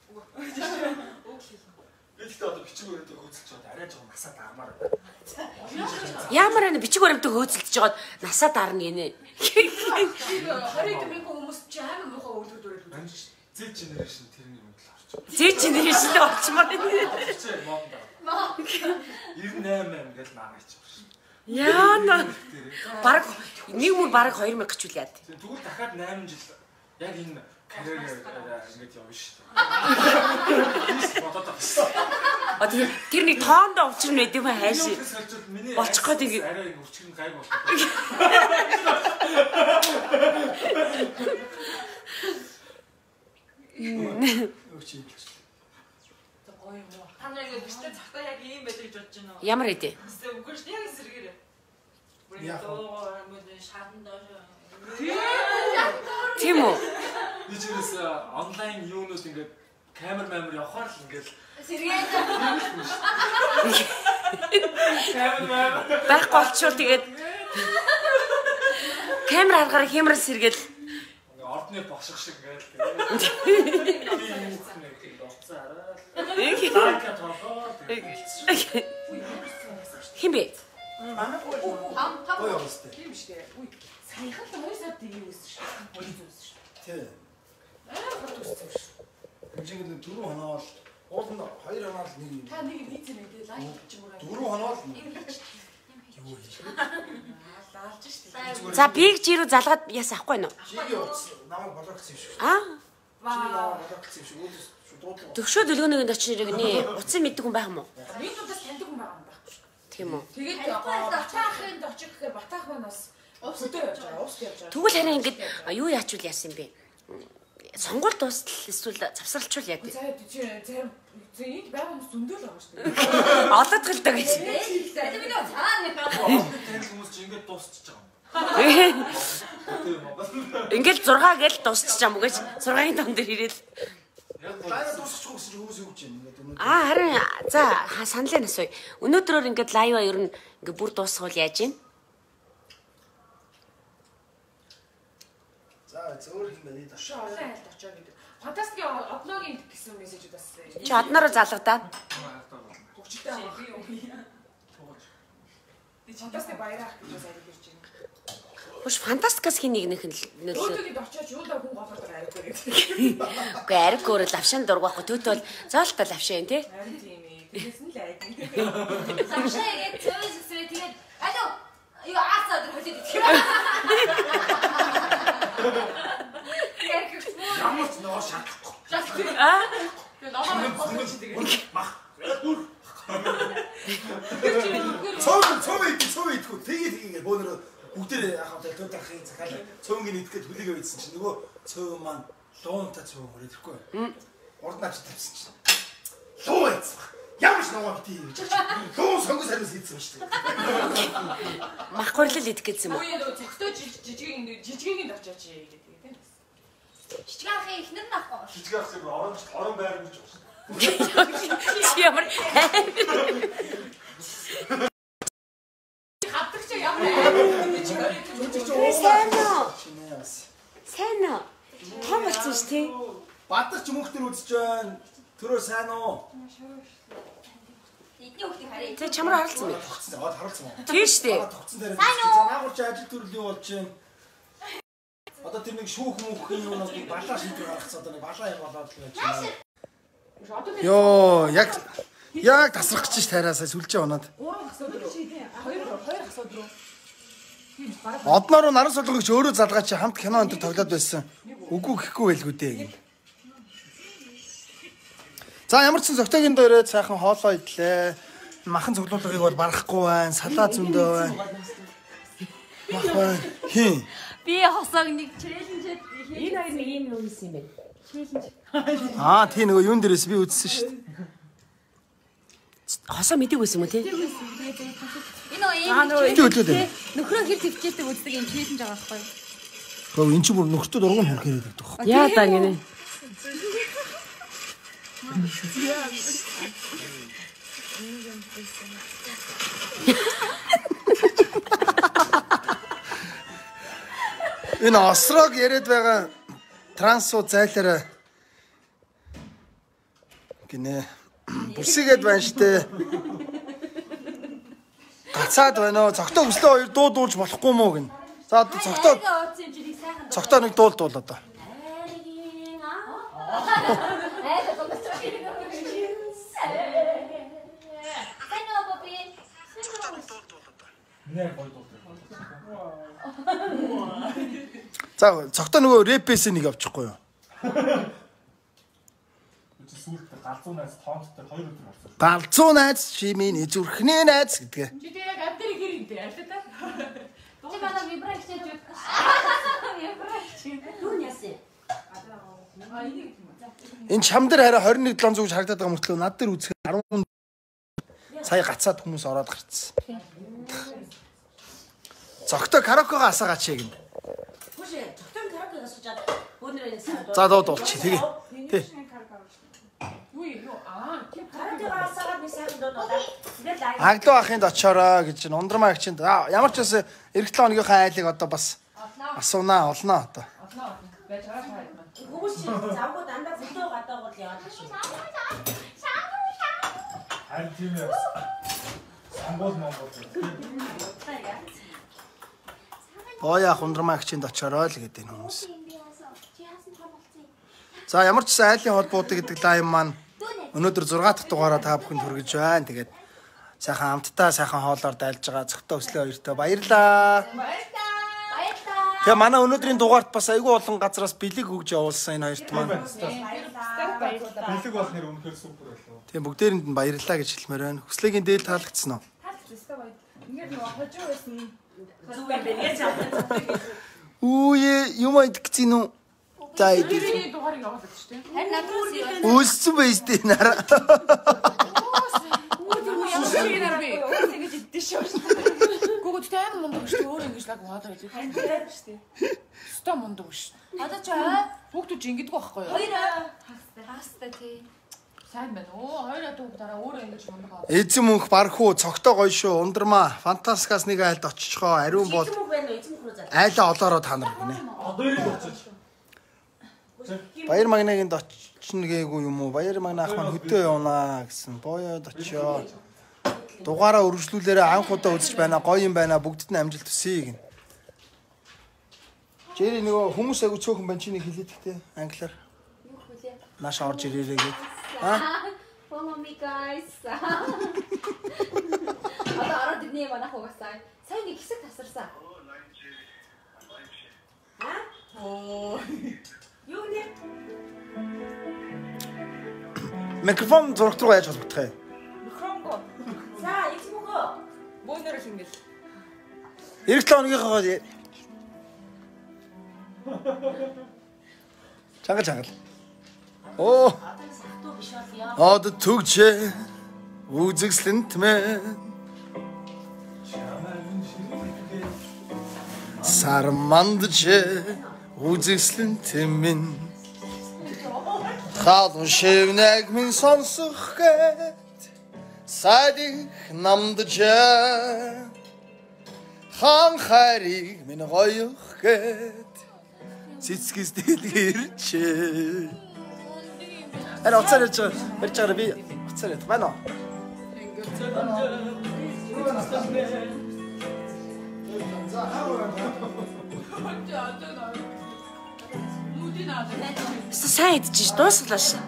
[SPEAKER 5] Би гэхдээ одоо бичиг өрөөдөө хөөцөлж чад арай жоо насаа дармаар байна.
[SPEAKER 2] Ямар нэг бичиг баримтаг хөөцөлдөж жоод насаа дарна гинэ.
[SPEAKER 3] Хориг мэнх хүмүүс чи амар муухай өвлөд өрөөл үү?
[SPEAKER 5] Z generation тэрний юм л орч.
[SPEAKER 2] Z generation орчмаар байна.
[SPEAKER 5] Чи мод. ninety-eight гэж наагаач.
[SPEAKER 2] Яана. Бараг нэг мөр бараг two thousand гэж үл яад.
[SPEAKER 5] Тэгвэл дахиад eight жил яг энэ карьер ингэж явна шүү дээ. Бодоод байна.
[SPEAKER 2] А тэр тэр нэг тоондоо учир нь байд юм хайш. Болчих гээд ингэ.
[SPEAKER 5] Арай өчгөр нь гайг болох.
[SPEAKER 1] Өчиг.
[SPEAKER 6] гоё юм уу? Та нар ингэ биштэй цагтаа яг ийм байдаг гэж бодож байна уу?
[SPEAKER 2] Ямар хэдэ?
[SPEAKER 6] Эсвэл үгүй шүү яг эсрэгээрээ.
[SPEAKER 1] Яг
[SPEAKER 6] Доо мөн шатан доо.
[SPEAKER 2] Тийм үү?
[SPEAKER 5] Би чигээс онлайн юунууд ингээд камер мамер явахаар л ингээд
[SPEAKER 4] Сэргээд
[SPEAKER 5] камер мамер
[SPEAKER 2] Байхгүй болчихвол тэгээд камер аргаар хямрал сэргээл
[SPEAKER 5] ордны боших шиг ингээд тэгээд оцсон арай. Таака тохоо.
[SPEAKER 2] хин бэ?
[SPEAKER 1] манай гоо
[SPEAKER 6] Ам тав.
[SPEAKER 1] гоё юмстай.
[SPEAKER 6] Тийм шүү дээ. Үгүй. Саяхан л хоёр сард ийм үсэн шүү. Хоёр зүс шүү.
[SPEAKER 1] Тий.
[SPEAKER 6] Аа хот үсэн шүү.
[SPEAKER 1] Хэмжээнд дөрөв хоноо л ууланд хоёр хоноо л нэг юм.
[SPEAKER 6] Та нэг юм хийцэн үү? Лайк гэж юм уу?
[SPEAKER 1] Дөрөв хоноо л
[SPEAKER 6] Юм хийж.
[SPEAKER 1] юу хийж.
[SPEAKER 6] Лаалж шүү.
[SPEAKER 2] За биг жирүү залгаад яс авахгүй нь уу?
[SPEAKER 1] Жиги утас намайг болгоцсон юм шиг.
[SPEAKER 2] Аа?
[SPEAKER 1] Жиги намайг болгоцсон юм шиг. Өөдөөс шууд.
[SPEAKER 2] Төвшөө дөлгөөнийг очиж ирэх нэ. Утсын мэддэг хүн байх юм уу?
[SPEAKER 6] Миний дудаас таньдаг хүн байгаа юм байна.
[SPEAKER 2] Тийм үү?
[SPEAKER 6] Тэгээд батаахын дочих гэхээр батаах маань бас өвсдөө явж байгаа. Өвсд явж байгаа.
[SPEAKER 2] Тэгвэл харин ингэж юу яачвал яасан бэ? Сонгуул дуустал эсвэл завсралчвал яа
[SPEAKER 6] За
[SPEAKER 2] дээ?
[SPEAKER 6] зарим энд байгаа хүмүүс зөндөл байгаа шүү дээ.
[SPEAKER 2] Олоод гэлдэг гэж.
[SPEAKER 4] тэгээд би нөө цаана
[SPEAKER 5] Тэр хүмүүс ч ингээд дуусчих байгаа юм.
[SPEAKER 2] Ингээл зургаа гээл дуусчих юм уу гэж зургийн том дээр ирээд.
[SPEAKER 1] Лайв дуусчихгүй гэсэн чинь хүмүүс юу гэж юм ингээд өнөөдөр.
[SPEAKER 2] Аа харин за саналын асууя. Өнөөдрөөр ингээд лайва ер нь ингээд бүр дуусгавал яаж юм?
[SPEAKER 1] За зөөр юм байна.
[SPEAKER 6] Шоо олон айлт очоо гэдэг. Фантастик одногийн гэсэн мессежүүд бас
[SPEAKER 2] Чи одноороо залгадаад
[SPEAKER 6] хөгжөлтэй байгаа. Би юу? Фантастик баярах гэж бас ариг ирж байна.
[SPEAKER 2] Хөөш фантастикас хин нэг нэг нөлөө.
[SPEAKER 6] Өөдөөд очиж юулаа хүн голоор ариг гэдэг.
[SPEAKER 2] Үгүй ариг өөр лавшаан дургахгүй төтөл зоолтой лавшаа юм тий.
[SPEAKER 6] Харин тийм ээ. Тэгээс нь л айд.
[SPEAKER 4] Самшаа яг цэвэс үсвэ тэгээд алло юу аасаа өдөр хөлөд идэх. Яг их
[SPEAKER 1] Ямар ч нөө шатлахгүй.
[SPEAKER 2] Аа?
[SPEAKER 6] тэгээд намайг голож тэгээд
[SPEAKER 1] Мах. Цоо цоо ид цоо идгүй. Тэгээ тэгээ бөөнөр бүгдээ яхаа төлөв дахын захаалаа. Цөөнгийн идэхэд хүлээгээ үйдсэн чинь нөгөө цөө маань луунтай цөө хөрөд ирэхгүй. Урд наач тавьсан чинь. Луу яцсан. Ямар ч нөгөө битий гэж. Луу сонгос хариус хийсэн шүү дээ.
[SPEAKER 2] Мах горлол идэх гэсэн юм уу?
[SPEAKER 6] Ууя нөгөө цогтой жижигийн жижигийн очооч гэдэг тийм.
[SPEAKER 4] Чичгаахын ихнэр нь авахгүй.
[SPEAKER 5] Жижиг ах зэрэг орон орон байр гэж байна.
[SPEAKER 2] Чи ямар
[SPEAKER 6] Хатдаг чи ямар
[SPEAKER 2] сайн уу?
[SPEAKER 1] Шинэ бас.
[SPEAKER 2] Сайн уу? Том болсон шүү тий.
[SPEAKER 1] Бадар ч мөнхтөр үзэж байна. Төрөө сайн уу?
[SPEAKER 4] Эдний хүүхдийг харъя.
[SPEAKER 2] Тэ чамраа харалцсан бэ?
[SPEAKER 1] Тогтсон. Аа харалцсан уу?
[SPEAKER 2] Тийм шүү дээ.
[SPEAKER 1] Тогтсон дээр. За наагурч ажил төрөл юу болж байна? Одоо тэр нэг шүүх мөнхийн юунаас нэг балаа шийдвэр гаргацсан. Одоо нэг балаа юм болоод л байж байна. Йоо, яг яг тасрах гэж ш тараасаа сүлжээ оноод.
[SPEAKER 6] гурван асууд руу. Хоёр хоёр асууд руу.
[SPEAKER 1] Одноор наран сулгагч өөрөө залгаа чи хамт кино энэ тоглоод байсан. Үгүй гэхгүй байлгүй дээ. За ямар ч сан зөктөгийн дээрээ цаахан хоолоо идлээ. Махан цуглуулгыг бол барахгүй байна. Салаа зөндөө байна. Мах байна. Хин.
[SPEAKER 4] Би хосоог нэг челленжэд
[SPEAKER 2] Энэ хоёр нэг юм юу хийсэн юм бэ?
[SPEAKER 1] Аа тий нөгөө юун дээрээс би үзсэн шүү дээ.
[SPEAKER 2] Хосоо мэдэг байсан юм уу тий?
[SPEAKER 4] энэ нөө ийм
[SPEAKER 2] Аа нөгөө
[SPEAKER 1] Өлөө өлөө.
[SPEAKER 4] нөхрөө хэр төвчээдэг үздэг юм челленж байгаа байхгүй юу?
[SPEAKER 1] Гоо эн чинь бүр нөхдөд урган хүрхээр байдаг тох.
[SPEAKER 2] Яа даа гинэ. Энэ осрог яриад байгаа трансу зайлаараа гинэ. Бүсгээд байна штэ. Гацаад байна оо. Цогтоо өслөө хоёр дуу дуулж болохгүй мó гин. За одоо цогтоо
[SPEAKER 4] Ооцсон чи нэг сайхан
[SPEAKER 1] цогтоо нэг дуул дуул одоо.
[SPEAKER 4] Айгийн аа. Айг томч. Сайн уу бобби?
[SPEAKER 5] Нэ гоё дуу.
[SPEAKER 1] За цогтоо нөгөө рэпээс нэг авчихгүй юу?
[SPEAKER 5] Сүүлд галзуу найз тоонттой хоёр өдөр болсон.
[SPEAKER 1] Галзуу найз чи миний зүрхний найз гэдгээ.
[SPEAKER 6] Чи тэг яг амтэр хэр юм бэ? Альта та.
[SPEAKER 4] Чи манай вибрач хийж үү? Вибрач.
[SPEAKER 2] Юу яасан?
[SPEAKER 6] А энийг юм.
[SPEAKER 4] За
[SPEAKER 1] Энэ чам дээр хараа двадцать one долоо зүгж харагдаад байгаа мөртлөө над дээр үзэхээр ten сая гацаад хүмүүс ороод гарцсан. Зогтой караокега асаагач яг юм.
[SPEAKER 2] Хүш зогтой караокега асуужаад өнөрөөс
[SPEAKER 1] За дууд болчих. Тэгээ. Тий.
[SPEAKER 6] Юу юу аа
[SPEAKER 2] караокега асаагаад би сайхан дуудаа. Тэгээд лайв
[SPEAKER 1] Хаглуу ахынд очоороо гэж ундрмаа агчинд ямар ч бас эх seven хоногийнхаа айлыг одоо бас асуунаа олноо одоо.
[SPEAKER 6] олноо байж байгаа шахаад маань.
[SPEAKER 2] хүмүүс чинь завгүй дандаа фото гадаагүй л яваад шүү.
[SPEAKER 5] Харин тийм ээ. Сонгол Монгол.
[SPEAKER 1] Боёа ундрмаа агчинд очоороо л гэдэг энэ хүмүүс. За ямар ч сайн айлын холбоотой гэдэг лайв маань өнөөдөр six дахь дугаараа та бүхэнд хүргэж байна. Тэгээд сайхан амттай сайхан хоолоор дайлж байгаа зөвхөн өслөө хоёртой баярлаа.
[SPEAKER 4] Баярлалаа.
[SPEAKER 1] Тэгээ манай өнөөдрийн дугаарт бас айгүй олон газраас бэлэг өгж явуулсан энэ хоёрт маань.
[SPEAKER 5] Бэлэг бол нэр үнэхээр супер байлаа.
[SPEAKER 1] Тэгээ бүгдээрэнд нь баярлалаа гэж хэлмээр байна. Хүслэгийн дээд таалагдсан уу?
[SPEAKER 6] Ингээд нөгөө хожуу байсан.
[SPEAKER 2] Зүг юм бэ гэж авдаг.
[SPEAKER 1] Үе юм идэгцэн үү? За идэж.
[SPEAKER 6] Миний дугаарыг явуулдаг шүү дээ.
[SPEAKER 4] Харин надраас
[SPEAKER 1] Үлссэн байж дээ нараа.
[SPEAKER 6] Үгүй ямар би. Ингэж идэж шүү. Гүгд тайм мундаг шүү. Өөр ингэж лаг угаадаг гэж. Харин шүү дээ. Ста мундаг шүү.
[SPEAKER 4] одоо ч
[SPEAKER 6] Хүүхдүүд ч ингэдэг байхгүй юу?
[SPEAKER 4] хоёр хастай тий.
[SPEAKER 6] Сайн байна. Оо хоёроо дүүг дараа өөрөө ингэж мундаг аа.
[SPEAKER 1] Эзэн мөнх бархуу цогтой гоё шүү. Ундрмаа. Фантастикаас нэг айлд очичхоо. Ариун бол
[SPEAKER 2] Эзэн мөнх байна уу? Эзэн мөнх рүү заа.
[SPEAKER 1] айлаа олоороо та нар гинэ.
[SPEAKER 5] Одоо ирээд очиж.
[SPEAKER 1] Баяр магнагийн очно гээгүй юм уу? Баяр магнаах маань хөдөө явнаа гэсэн. Боёод очио. Дугаараа өргөжлүүлээрээ анх удаа үзэж байна. Гоё юм байна. Бүгдд нь амжилт хүсье гин. Жири нөгөө хүмүүс агуу цөөхөн байна чи нэг хэлээд ихтэй англиар.
[SPEAKER 4] Юу хөлөө.
[SPEAKER 1] Маш орж ирээрээ гээд. Аа?
[SPEAKER 4] Follow me guys. Одоо ороод ирнэ манайх угаасаа. Сайн нэг хэсэг тасарсан.
[SPEAKER 2] Аа? Оо. Юу нэ?
[SPEAKER 1] Микрофон зурагт руу яаж холбогдох вэ?
[SPEAKER 6] Микрофонго.
[SPEAKER 2] За, эзэн мөнх.
[SPEAKER 6] Бөөнөрөс ингэж.
[SPEAKER 1] Ирэх seven хоногийнхоо Чангал чангал. Оо.
[SPEAKER 2] Сахтуу биш бол яа.
[SPEAKER 1] Од түгчээ үзэгслэнт мэ. Сармандчээ үзэгслэнт минь. Хаалун шивнэг минь сонсох гэт. Сайдих намдчээ. Хан хайрыг минь гоёх гэт. Цэцгээс дэлгэрчээ. Ара уцаар ярьж байгаа. Ярьж байгаа би уцаар ярьж байна уу?
[SPEAKER 2] Сайн идэж дуусглаа ш.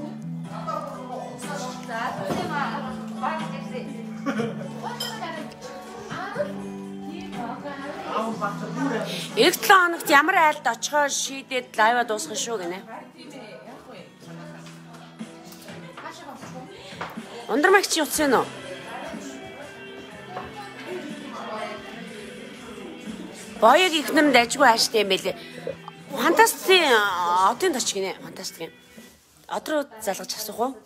[SPEAKER 4] За тийм аа. Баг гэсэн.
[SPEAKER 2] Эх seven хоногт ямар айлд очихоо шийдээд лайва дуусгах шүү гинэ. Ундрмагч утсан уу? Боёг ихнэр нь дажгүй хааштай юм бэлээ. Фантастикийн одын точ гинэ. Фантастикийн. Од руу залгаж асуух уу?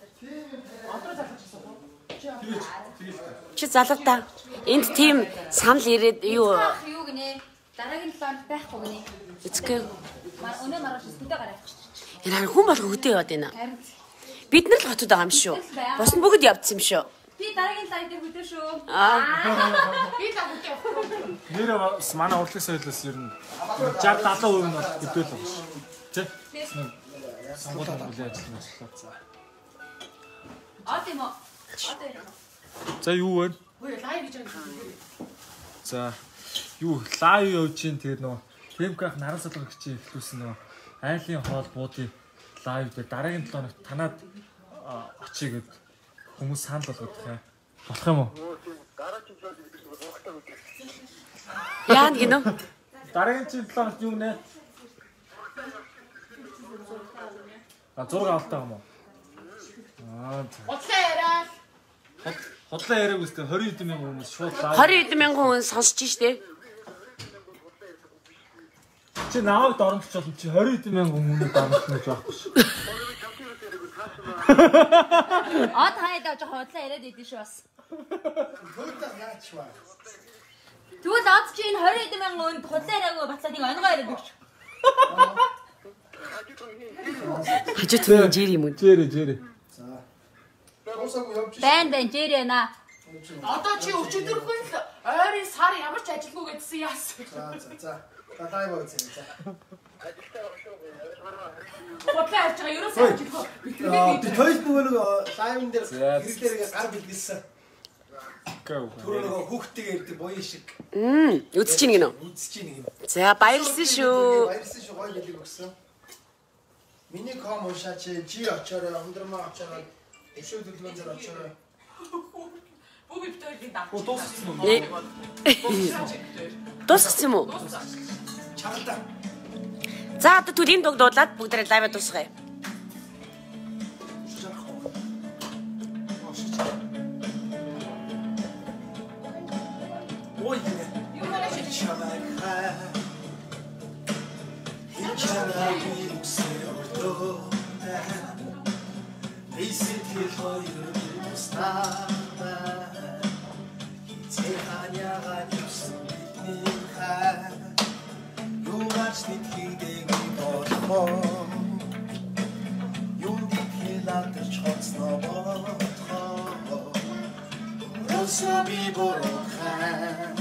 [SPEAKER 2] Чи залга та. Энд тийм санал ирээд юу
[SPEAKER 4] Юу гинэ? Дараагийн план байхгүй гинэ.
[SPEAKER 2] эцгээ
[SPEAKER 4] Өнөө маргааш өсгөдөө гараад авчих.
[SPEAKER 2] энэ хүн болго хөдөө яваад байна.
[SPEAKER 4] Харин
[SPEAKER 2] Бид нар л хотод байгаа юм шүү. Бус нь бүгд явдсан юм шүү.
[SPEAKER 4] би дараагийн лайв дээр хөдөө шүү.
[SPEAKER 2] Аа.
[SPEAKER 6] Би та бүхэн.
[SPEAKER 5] Нэр манай урлагийн соёлоос ер нь sixty seventy percent нь бол хэдүүл байгаа шүү. Тэ? Сонгуульд бүлээн ажиллана ажиллаа.
[SPEAKER 4] Аа тийм үү. Одоо
[SPEAKER 5] За юу вэ?
[SPEAKER 6] Ой лайв гэж байгаа.
[SPEAKER 5] За юу лайв явж чинь тэгээд нөгөө Тэмках наран салгах хичээл эхлүүлсэн нөгөө айлын хоол буудын лайв дээр дараагийн seven хоногт танаад очие гэд хүмүүс санал болгох юм. Болох юм уу?
[SPEAKER 2] Яан гинөө?
[SPEAKER 5] Дараагийн seven хоногт юу нэ? А зураг авалтаа юм уу? Аа.
[SPEAKER 6] Бодлоо яриа.
[SPEAKER 5] Хотлоо яриаг үстэй twenty хэдэн мянган хүмүүс шууд лайв.
[SPEAKER 2] twenty хэдэн мянган хүн сонсч штэ.
[SPEAKER 5] Чи наваг доромжч болно чи twenty хэдэн мянган хүмүүс доромжч гэж байхгүй шүү.
[SPEAKER 4] Од хайдаа жоо худлаа яриад идэв шүү бас.
[SPEAKER 1] Хөөдөө яач ба.
[SPEAKER 4] Тэгвэл од чи энэ двадцать хэдэн мянган өнд худлаа яриагүй бацаад нэг онгоо яриад өгч.
[SPEAKER 2] Хажууд нь жири юм уу?
[SPEAKER 5] Жири жири.
[SPEAKER 1] За. Уусаагүй явж шээ.
[SPEAKER 4] Байн байн жири наа.
[SPEAKER 6] Одоо чи өчигдөрхөн л ойрын сар ямар ч ажилгүй гэдсэн яасан.
[SPEAKER 1] За за за. Дадай бооцсон за.
[SPEAKER 6] Бодлоо авч байгаа ерөөсөө ажилгүй.
[SPEAKER 1] Би Facebook нэг лайвн дээр хэрэглээрээ гар бэлгэлсэн. Түрүү нэг хүүхдтэйгээ ирдэг боёо шиг.
[SPEAKER 2] Мм, үзэж ийн гинөө.
[SPEAKER 1] Үзэж ийн юм.
[SPEAKER 2] За баярлсан шүү.
[SPEAKER 1] Баярлсан шүү гоё билег өгсөн. Миний ком уушаач жи очороо өндрмөө очороо өшөө төлөвлөн дээр очороо.
[SPEAKER 6] Бүү би битүүрийн даа.
[SPEAKER 5] Оо дууссан уу?
[SPEAKER 2] Дууссан юм уу?
[SPEAKER 1] Чагалаа.
[SPEAKER 2] За одоо төрийн дог дуулаад бүгдээ лайв дуусгая.
[SPEAKER 1] Ой гинэ.
[SPEAKER 6] Юу манай шиг
[SPEAKER 1] Чамайг хаа. Хичээдэг үсэрдөө. Эсэтгэл хоёр тустаа. Хичээханяга юусан бидний хаа. Юугаач нэтгэдэг болохоо. Юм дитлээд чоцноо болохоо. Росо би борохаа.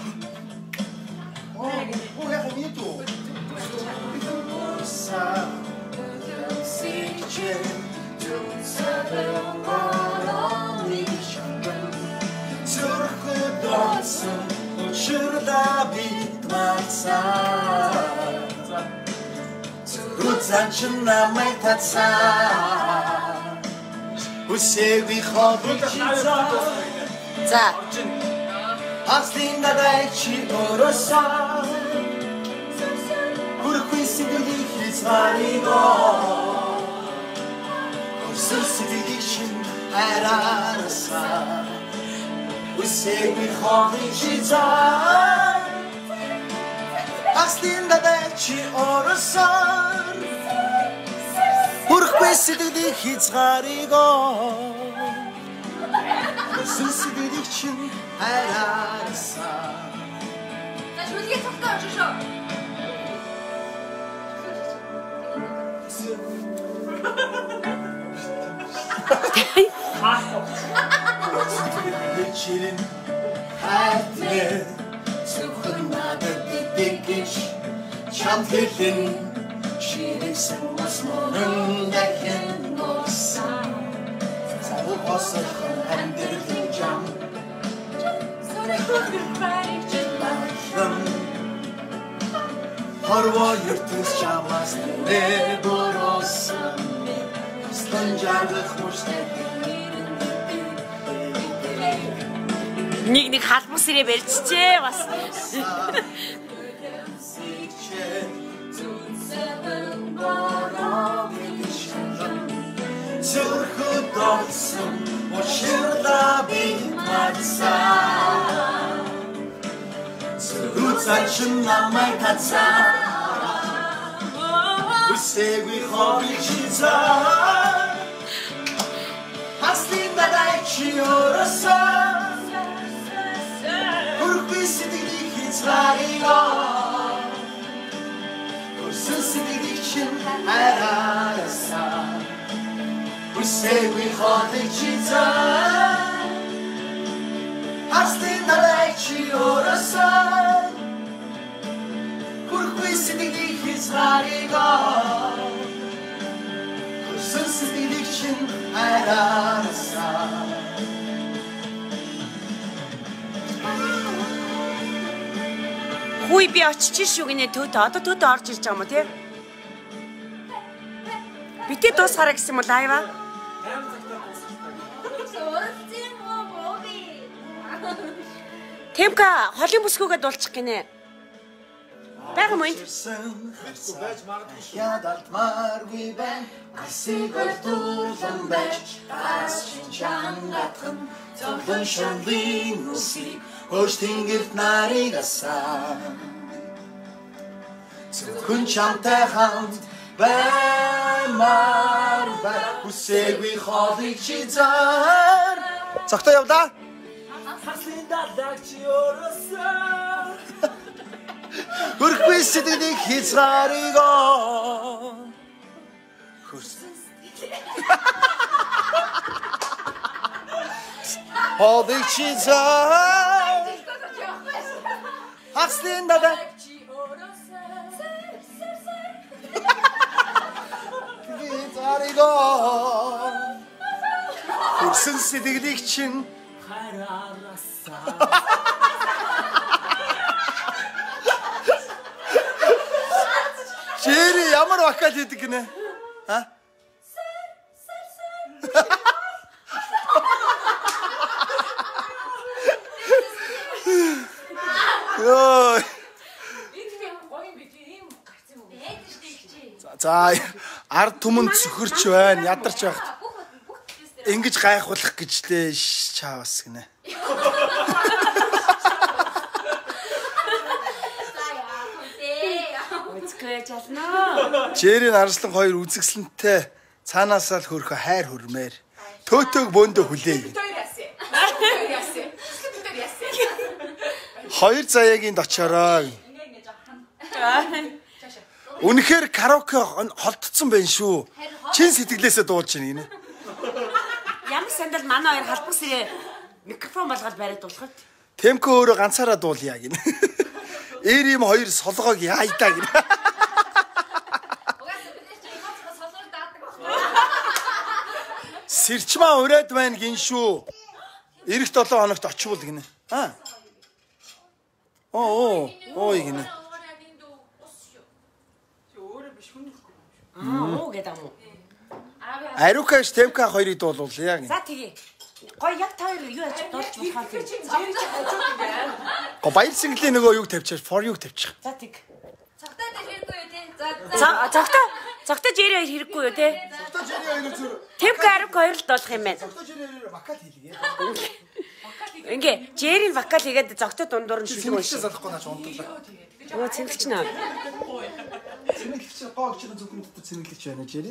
[SPEAKER 1] Oh, ja, van hier toe. Sa, zitje, toen ze begonnen teruggedansen, uçurda bitmezse. Goed zançına maytatsa, bu sevgi hobiçiza.
[SPEAKER 2] За.
[SPEAKER 1] Aslında da içi orası. Kurkuy sidilik hizmanigo. Kursur sidilik için her arasa. Bu sevgi hobiçiza. Aslında da içi orası. Kurkuy sidilik hizmanigo. Kursur sidilik için her arasa.
[SPEAKER 4] За шүлгээ цогтой очиж шүү.
[SPEAKER 1] Geçirin hayatını Sıkılmadı dikiş Çantilin Şirinsin masmonun Dekin olsa Sarı basıkın Endirdin cam Harva yırtız çamaz Ne borosun Stıncarlık müştekin
[SPEAKER 2] Нэг нэг халбар сэрээ барьчихжээ бас.
[SPEAKER 1] Çırkıdansın o şırda bitmezse Zırhut saçınla maytatsa Bu sevgi hobiçiza Aslında da içiyorsan Kurkuy sidilik hiçlarıyla Kursun sidilik için her arasa Bu sevgi hobiçiza Aslında da içiyorsan Kurkuy sidilik hiçlarıyla Kursun sidilik için her arasa
[SPEAKER 2] Хүй би очиж шүү гинэ төөтө одоо төөтө орж ирж байгаа юм тий. Битээ дуусгараа гэсэн юм уу лайва? Темка холын бүсгүйгээ дуулчих гинэ. Бага мөн.
[SPEAKER 1] Ядалтмаргүй бай Асигол тулан байж Асчин чангатхан Цолон шанлын үсийг Хош тэнгэрт нарыг асан Зөвхөн чамтай хамт баймар бай үсээгүй хоолыг чи зар. Цогтой явдаа.
[SPEAKER 5] Хаслын дадаг чи өрөөсөө.
[SPEAKER 1] Хөрхгүй сэтгэлийг хязгаарыгаа. Хөрсөн. хоолыг чи зар. Хаслын дадаг чи өрөөсөө. Хязгаарыгаа. Хөрсөн сэтгэлийг чинь хараарасаа. Жэри ямар вокал хийдэг гинэ? А? Йоо. За ард түмэнд цөхөрч байна, ядарч байхад. Ингэж гайхуулах гэж лээ чаавас гинэ. Жэрийн арслан хоёр үзэгсэлэнтэй цаанаасаа л хөрхө хайр хөрмээр төтөг бөөндө хүлээе. Хоёр заяагийн очороо. Үнэхээр караоке холдсон байх шүү. Чин сэтгэлээсээ дуулж байна гинэ.
[SPEAKER 2] Ямар сандал манай хоёр халбар сэрээ микрофон болгоод бариад дуулахад.
[SPEAKER 1] Темко өөрөө ганцаараа дуулъя гинэ. Эр юм хоёр солгоог яайдаа гинэ. Сэрчмаа ураад байна гин шүү. Ирэх долоо хоногт очивол гинэ. Аа. Оо, оо гинэ.
[SPEAKER 2] Аа, оо гэдэг юм уу?
[SPEAKER 1] Ариукаш Темка хоёрыг дуулуулъя гинэ.
[SPEAKER 2] За тэгээ. Гой яг та хоёр юу яаж дуулж болох вэ?
[SPEAKER 1] Го баяр single-ийн нөгөө юуг тавьчих, for you тавьчих.
[SPEAKER 2] За тэг.
[SPEAKER 4] Цогтой дээр хэрэггүй юу те? За
[SPEAKER 2] За цогтой. Цогтой жирээ хэрэггүй юу те?
[SPEAKER 1] Цогтой жирээ хоёр зүр.
[SPEAKER 2] Темка ариук хоёр л дуулах юм байна.
[SPEAKER 1] Цогтой жирээ вокал хийлгээ.
[SPEAKER 2] Ингээ жирийн вокал хийгээд цогтой дундуур нь шилжүүлж
[SPEAKER 1] Single-ч залахгүй наач унтглаа.
[SPEAKER 2] Оо цэнгэлч наа.
[SPEAKER 1] Single-ч гоогч нь зөвхөн дотор single-ч байна жирээ.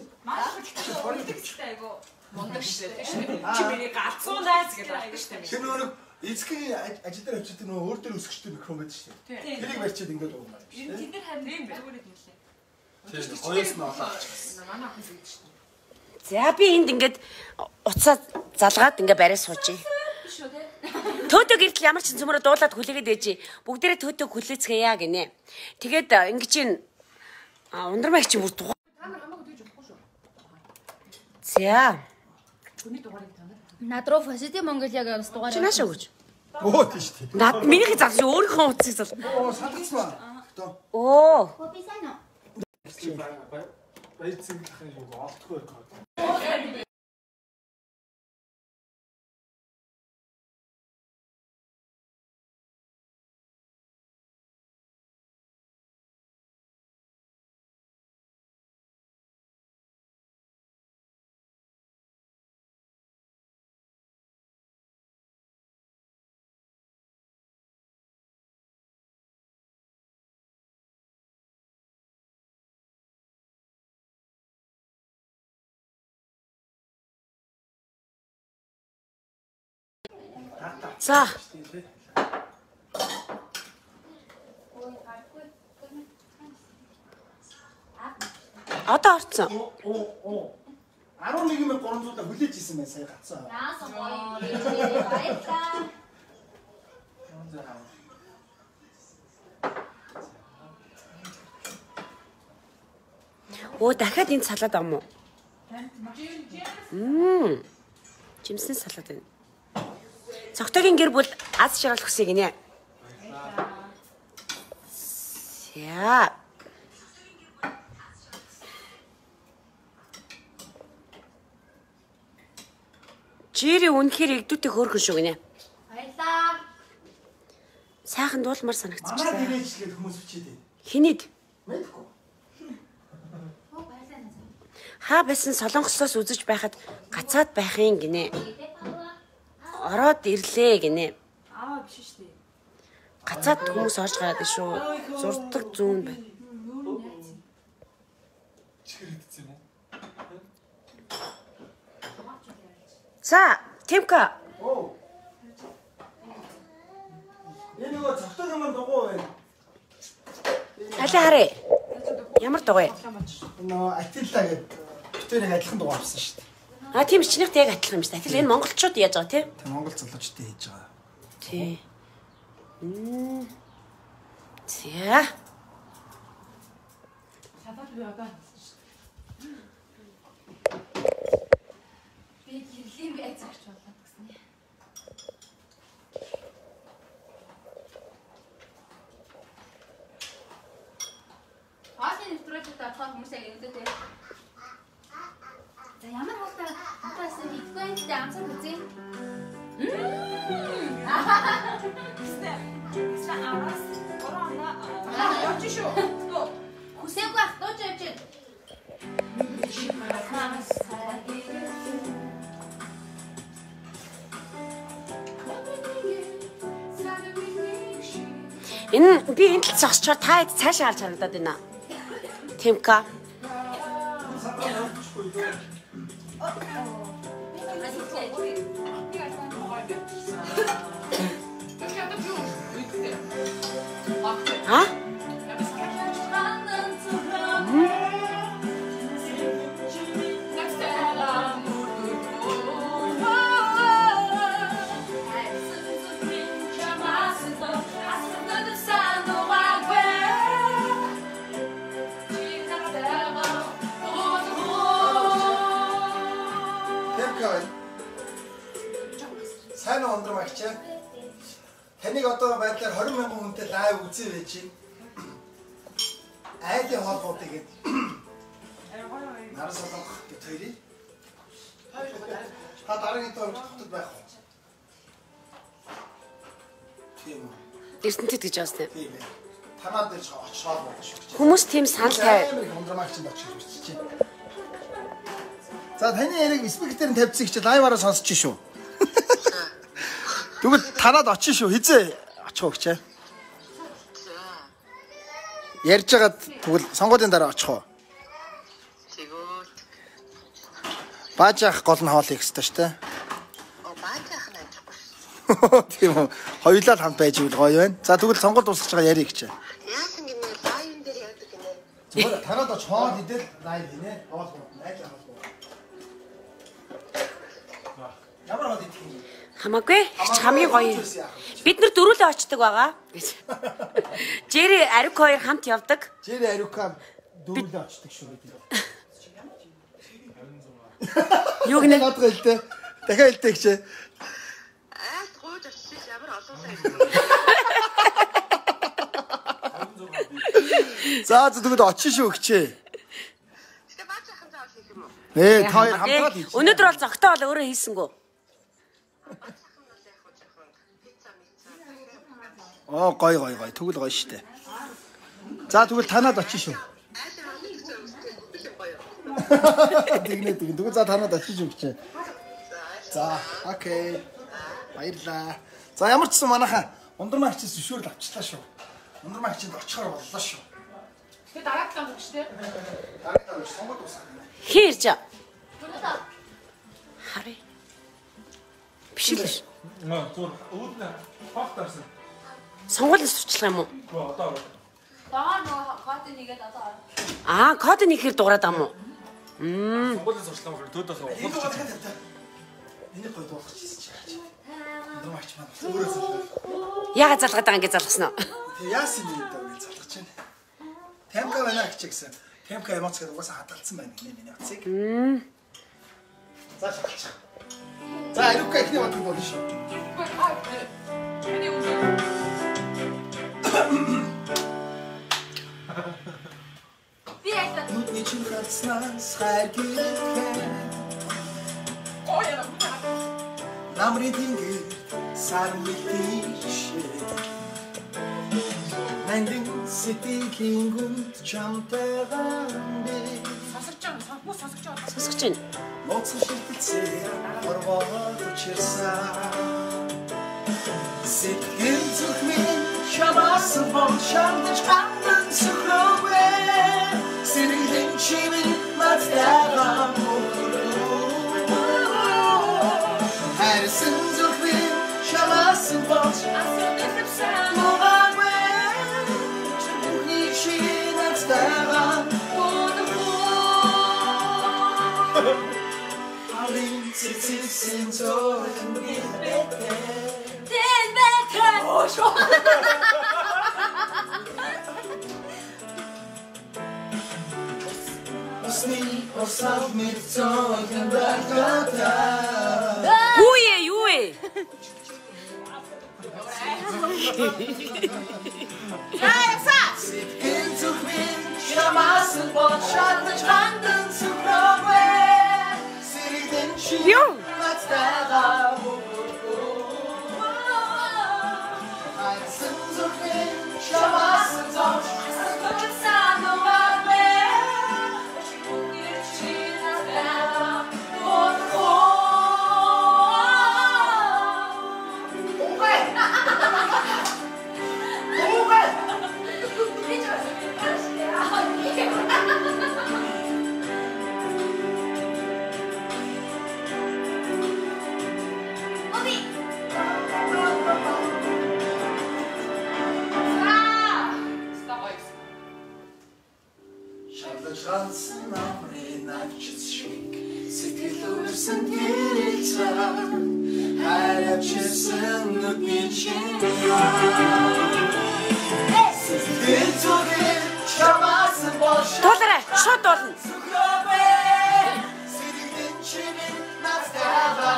[SPEAKER 6] Мондог шүү дээ. Чи миний галзуунаас гэж байна шүү дээ.
[SPEAKER 1] Тэр нөгөө эзгийн ажил дээр авчид нөгөө өөр дээр өсгчтэй микрофон байдаг шүү дээ. Тэрийг барьчаад ингээд уугмаар юм шүү дээ.
[SPEAKER 6] Тэд нар харин юм байна. Зүгээр хэлээ.
[SPEAKER 1] Тэр хоёос нь олоо авчихсан.
[SPEAKER 6] Манай охин зүйл шүү дээ.
[SPEAKER 2] За би энд ингээд уцаа залгаад ингээ барай суужий.
[SPEAKER 6] Шүү дээ.
[SPEAKER 2] Төтөг гэртэл ямар ч цөмөрө дуулаад хүлээгээд ээжи. Бүгдээрээ төтөг хүлээцгээе гинэ. Тэгээд ингэж ин ундрмайг чи бүр дугаа.
[SPEAKER 6] Та нар хамаагүй дэж болохгүй шүү.
[SPEAKER 2] За.
[SPEAKER 6] Хүний дугаарыг та нар.
[SPEAKER 4] Над руу Фасити Монголиагийн онц дугаар.
[SPEAKER 2] Чи наашаа өгч.
[SPEAKER 1] Оо тийш тий.
[SPEAKER 2] Над минийх залж өөрийнхөө утсыг зал.
[SPEAKER 1] Оо салгацсан.
[SPEAKER 2] Оо.
[SPEAKER 4] Копи сайн уу?
[SPEAKER 5] Баяр single ахын юу олдохгүй байх.
[SPEAKER 2] За. Одоо орцсон.
[SPEAKER 1] Оо оо. арван нэг мянга гурван зуун хүлээж исэн байна сая гацсан.
[SPEAKER 4] Наасан гоё. Баярлалаа.
[SPEAKER 2] Оо дахиад энд салаад ам уу? Мм. Жимсэн салаад байна. Цогтойгийн гэр бүл аз жаргал хүсье гинэ. За. Жири үнэхээр игдүүтэй хөөрхөн шүү гинэ.
[SPEAKER 4] Баярлалаа.
[SPEAKER 2] Сайхан дуулмаар
[SPEAKER 1] Манай
[SPEAKER 2] санагдчихлаа.
[SPEAKER 1] дээрээчлээд хүмүүс өчээд байна.
[SPEAKER 2] Хинэд?
[SPEAKER 1] Мэдгүй.
[SPEAKER 4] Оо баярлалаа.
[SPEAKER 2] Хаа байсан солонгосоос үзэж байхад гацаад байхын гинэ. Ороод ирлээ гинэ.
[SPEAKER 6] Аа биш шүү дээ.
[SPEAKER 2] Гацаад хүмүүс орж гараад шүү. Зурдаг зүүн байна.
[SPEAKER 5] чихэр идсэн юм уу?
[SPEAKER 2] За, Тимка.
[SPEAKER 1] Оо. Энэ нөгөө цогтой юм дугуй байна.
[SPEAKER 2] Алаа харъя. Ямар дугуй?
[SPEAKER 1] Нөгөө Атилла гэдэг битүүрийг адилхан дугуй авсан шүү дээ.
[SPEAKER 2] А тийм чинийхтэй яг адилхан юм шүү дээ. Атилла энэ монголчууд яаж байгаа тийм?
[SPEAKER 1] Тэг монгол залуучуудтай хийж байгаа.
[SPEAKER 2] Тий. Мм. За.
[SPEAKER 3] Садад би одоо би гэрлийн байц зарч болоод гэсэн. Хаасын нэвтрүүлэгт авах хүмүүсээ ингэдэг. За ямар хөлтэй хатаас нэгдүгээр амсар үзье. Ста арас корона. Аа, яч шүү. Хүсээгүй ах дууж явж байна.
[SPEAKER 2] Энэ би энэ тал зогсчоор та цаашаа харж харагдаад байна. Тимка. А?
[SPEAKER 1] Сайн ондрмагч. Таныг одоо байдлаар двадцать мянган хүнтэй лайв үзье байж чинь. Айлын холбоотыг гээд нарас олох гэж хоёрыг. Та дараагийн төвд хотод байх уу? Тийм үү.
[SPEAKER 2] Эрдэнэтэд гэж байна.
[SPEAKER 1] Тийм ээ. Танаа дээр очоод байна шүү.
[SPEAKER 2] Хүмүүс тийм санал тавь.
[SPEAKER 1] Ондрмагчд очиж үзчихье. За таны яриг спикер дээр тавьчих чи лайваараа сонсож шүү. Тэгвэл танаад очив шүү. Хизээ очих уу гэчээ. Ярьж хагаад тэгвэл сонгуулийн дараа очих уу?
[SPEAKER 7] Тэгвэл
[SPEAKER 1] Баажаах гол нь хоол их хэвээр шүү дээ.
[SPEAKER 7] оо баажаах нь амжихгүй.
[SPEAKER 1] Тийм үү. Хоёулаа хамт байж ивэл гоё байна. За тэгвэл сонгуульд дуусгаж байгаа ярих гэчээ.
[SPEAKER 7] Яасан гинэ лайв дээр яадаг гинэ.
[SPEAKER 1] Зүгээр танаад оч хоол идэл лайв гинэ. Хоол найз хоол. Ямар хоол идэх юм?
[SPEAKER 2] Хамаагүй. Хамгийн гоё. Бид нар дөрүлээ очдөг байгаа гэж. Жэри Арук хоёр хамт явдаг.
[SPEAKER 1] Жэри Арука дөрүлээ очдөг шүү бид.
[SPEAKER 2] Юу гинэ?
[SPEAKER 1] Гадгаа хэлтэй. Дахиад хэлтэй гэчээ.
[SPEAKER 7] Аа гоож очиж ямар олон сайн.
[SPEAKER 1] За тэгвэл очиж шүү гэчээ.
[SPEAKER 7] Тэгээ баажаах нь заавал хийх юм уу?
[SPEAKER 1] Ээ та хоёр хамтдаа л хийж.
[SPEAKER 2] Өнөөдөр бол зогтоо бол өөрөө хийсэнгүү.
[SPEAKER 1] Оо гой гой гой тэгвэл гоё штэ. За тэгвэл танаад очиж шүү. Тэгнэ тэгнэ. Тэгвэл за танаад очиж шүү гэчээ. За окей. Баярлаа. За ямар ч сан манайха ундрмагчаас зөвшөөрөл авчлаа шүү. Ундрмагчид очихоор боллоо шүү.
[SPEAKER 3] Тэгээ дараа талаа өгч тээ.
[SPEAKER 1] Дараа талаа сонгоод усгана.
[SPEAKER 2] Хийж. Хари. Биш л.
[SPEAKER 5] Аа зур үүднэ фактарсан.
[SPEAKER 2] Сонгуулийн сурчлага юм уу?
[SPEAKER 5] Гоо одоо.
[SPEAKER 4] Доор нөгөө код нэгээд одоо.
[SPEAKER 2] Аа, код нэхэр дуурайд ам уу? Мм.
[SPEAKER 5] Сонгуулийн сурчлага гэх төдөөс ухуулж.
[SPEAKER 1] Энийг гой дуусчихсан чи яаж. Ундрмагч маань өөрөө залгав.
[SPEAKER 2] Яагаад залгаад байгаа ингэ залгасан уу?
[SPEAKER 1] Тэг яасан юм даа гэж залгаж байна. Темка байна гэж гэсэн. Темка эмоцгээд угаасаа хадгалсан байна гинэ миний утсыг.
[SPEAKER 2] Мм.
[SPEAKER 1] За шалчих. За Арука ихний бат болно шүү.
[SPEAKER 3] Эний үгүй.
[SPEAKER 4] Би яа.
[SPEAKER 1] Нүдний чин хатснаас хайргийхээ.
[SPEAKER 3] Оо яа.
[SPEAKER 1] Намрын тэнгэр сар мэтийшээ. Мэндин сэтгэлийн гүнд чамтайгаа би
[SPEAKER 3] Сонсогч юм. Хүмүүс сонсогч байгаа.
[SPEAKER 2] Сонсогч байна.
[SPEAKER 1] ноцсон шилтэлцээ орвоод учирсан. Сэтгэл зүрхний шабаас бол шамдаж хандан сүрхрөвэ. Сэргэлэн чимэн Sintoren bilbette.
[SPEAKER 4] Bilbette.
[SPEAKER 1] Osni osal mit zogen bergata.
[SPEAKER 2] Юу ээ, юу ээ?
[SPEAKER 1] Sitgen zug min, Schlamassel bot schatten Schranken zu Krowe. Sirigden Schien, Mats Dara. Heißen zug min, Schlamassel bot Schranken zu Krowe. Schranzen am Renatschitz schwieg, Sitil ursen Geritzan, Heiratschisen und Mädchen. Sitil zugin, Schlamassen bosch.
[SPEAKER 2] Тулаарай, шууд болно.
[SPEAKER 1] Sirigden Schien, Mats Dara.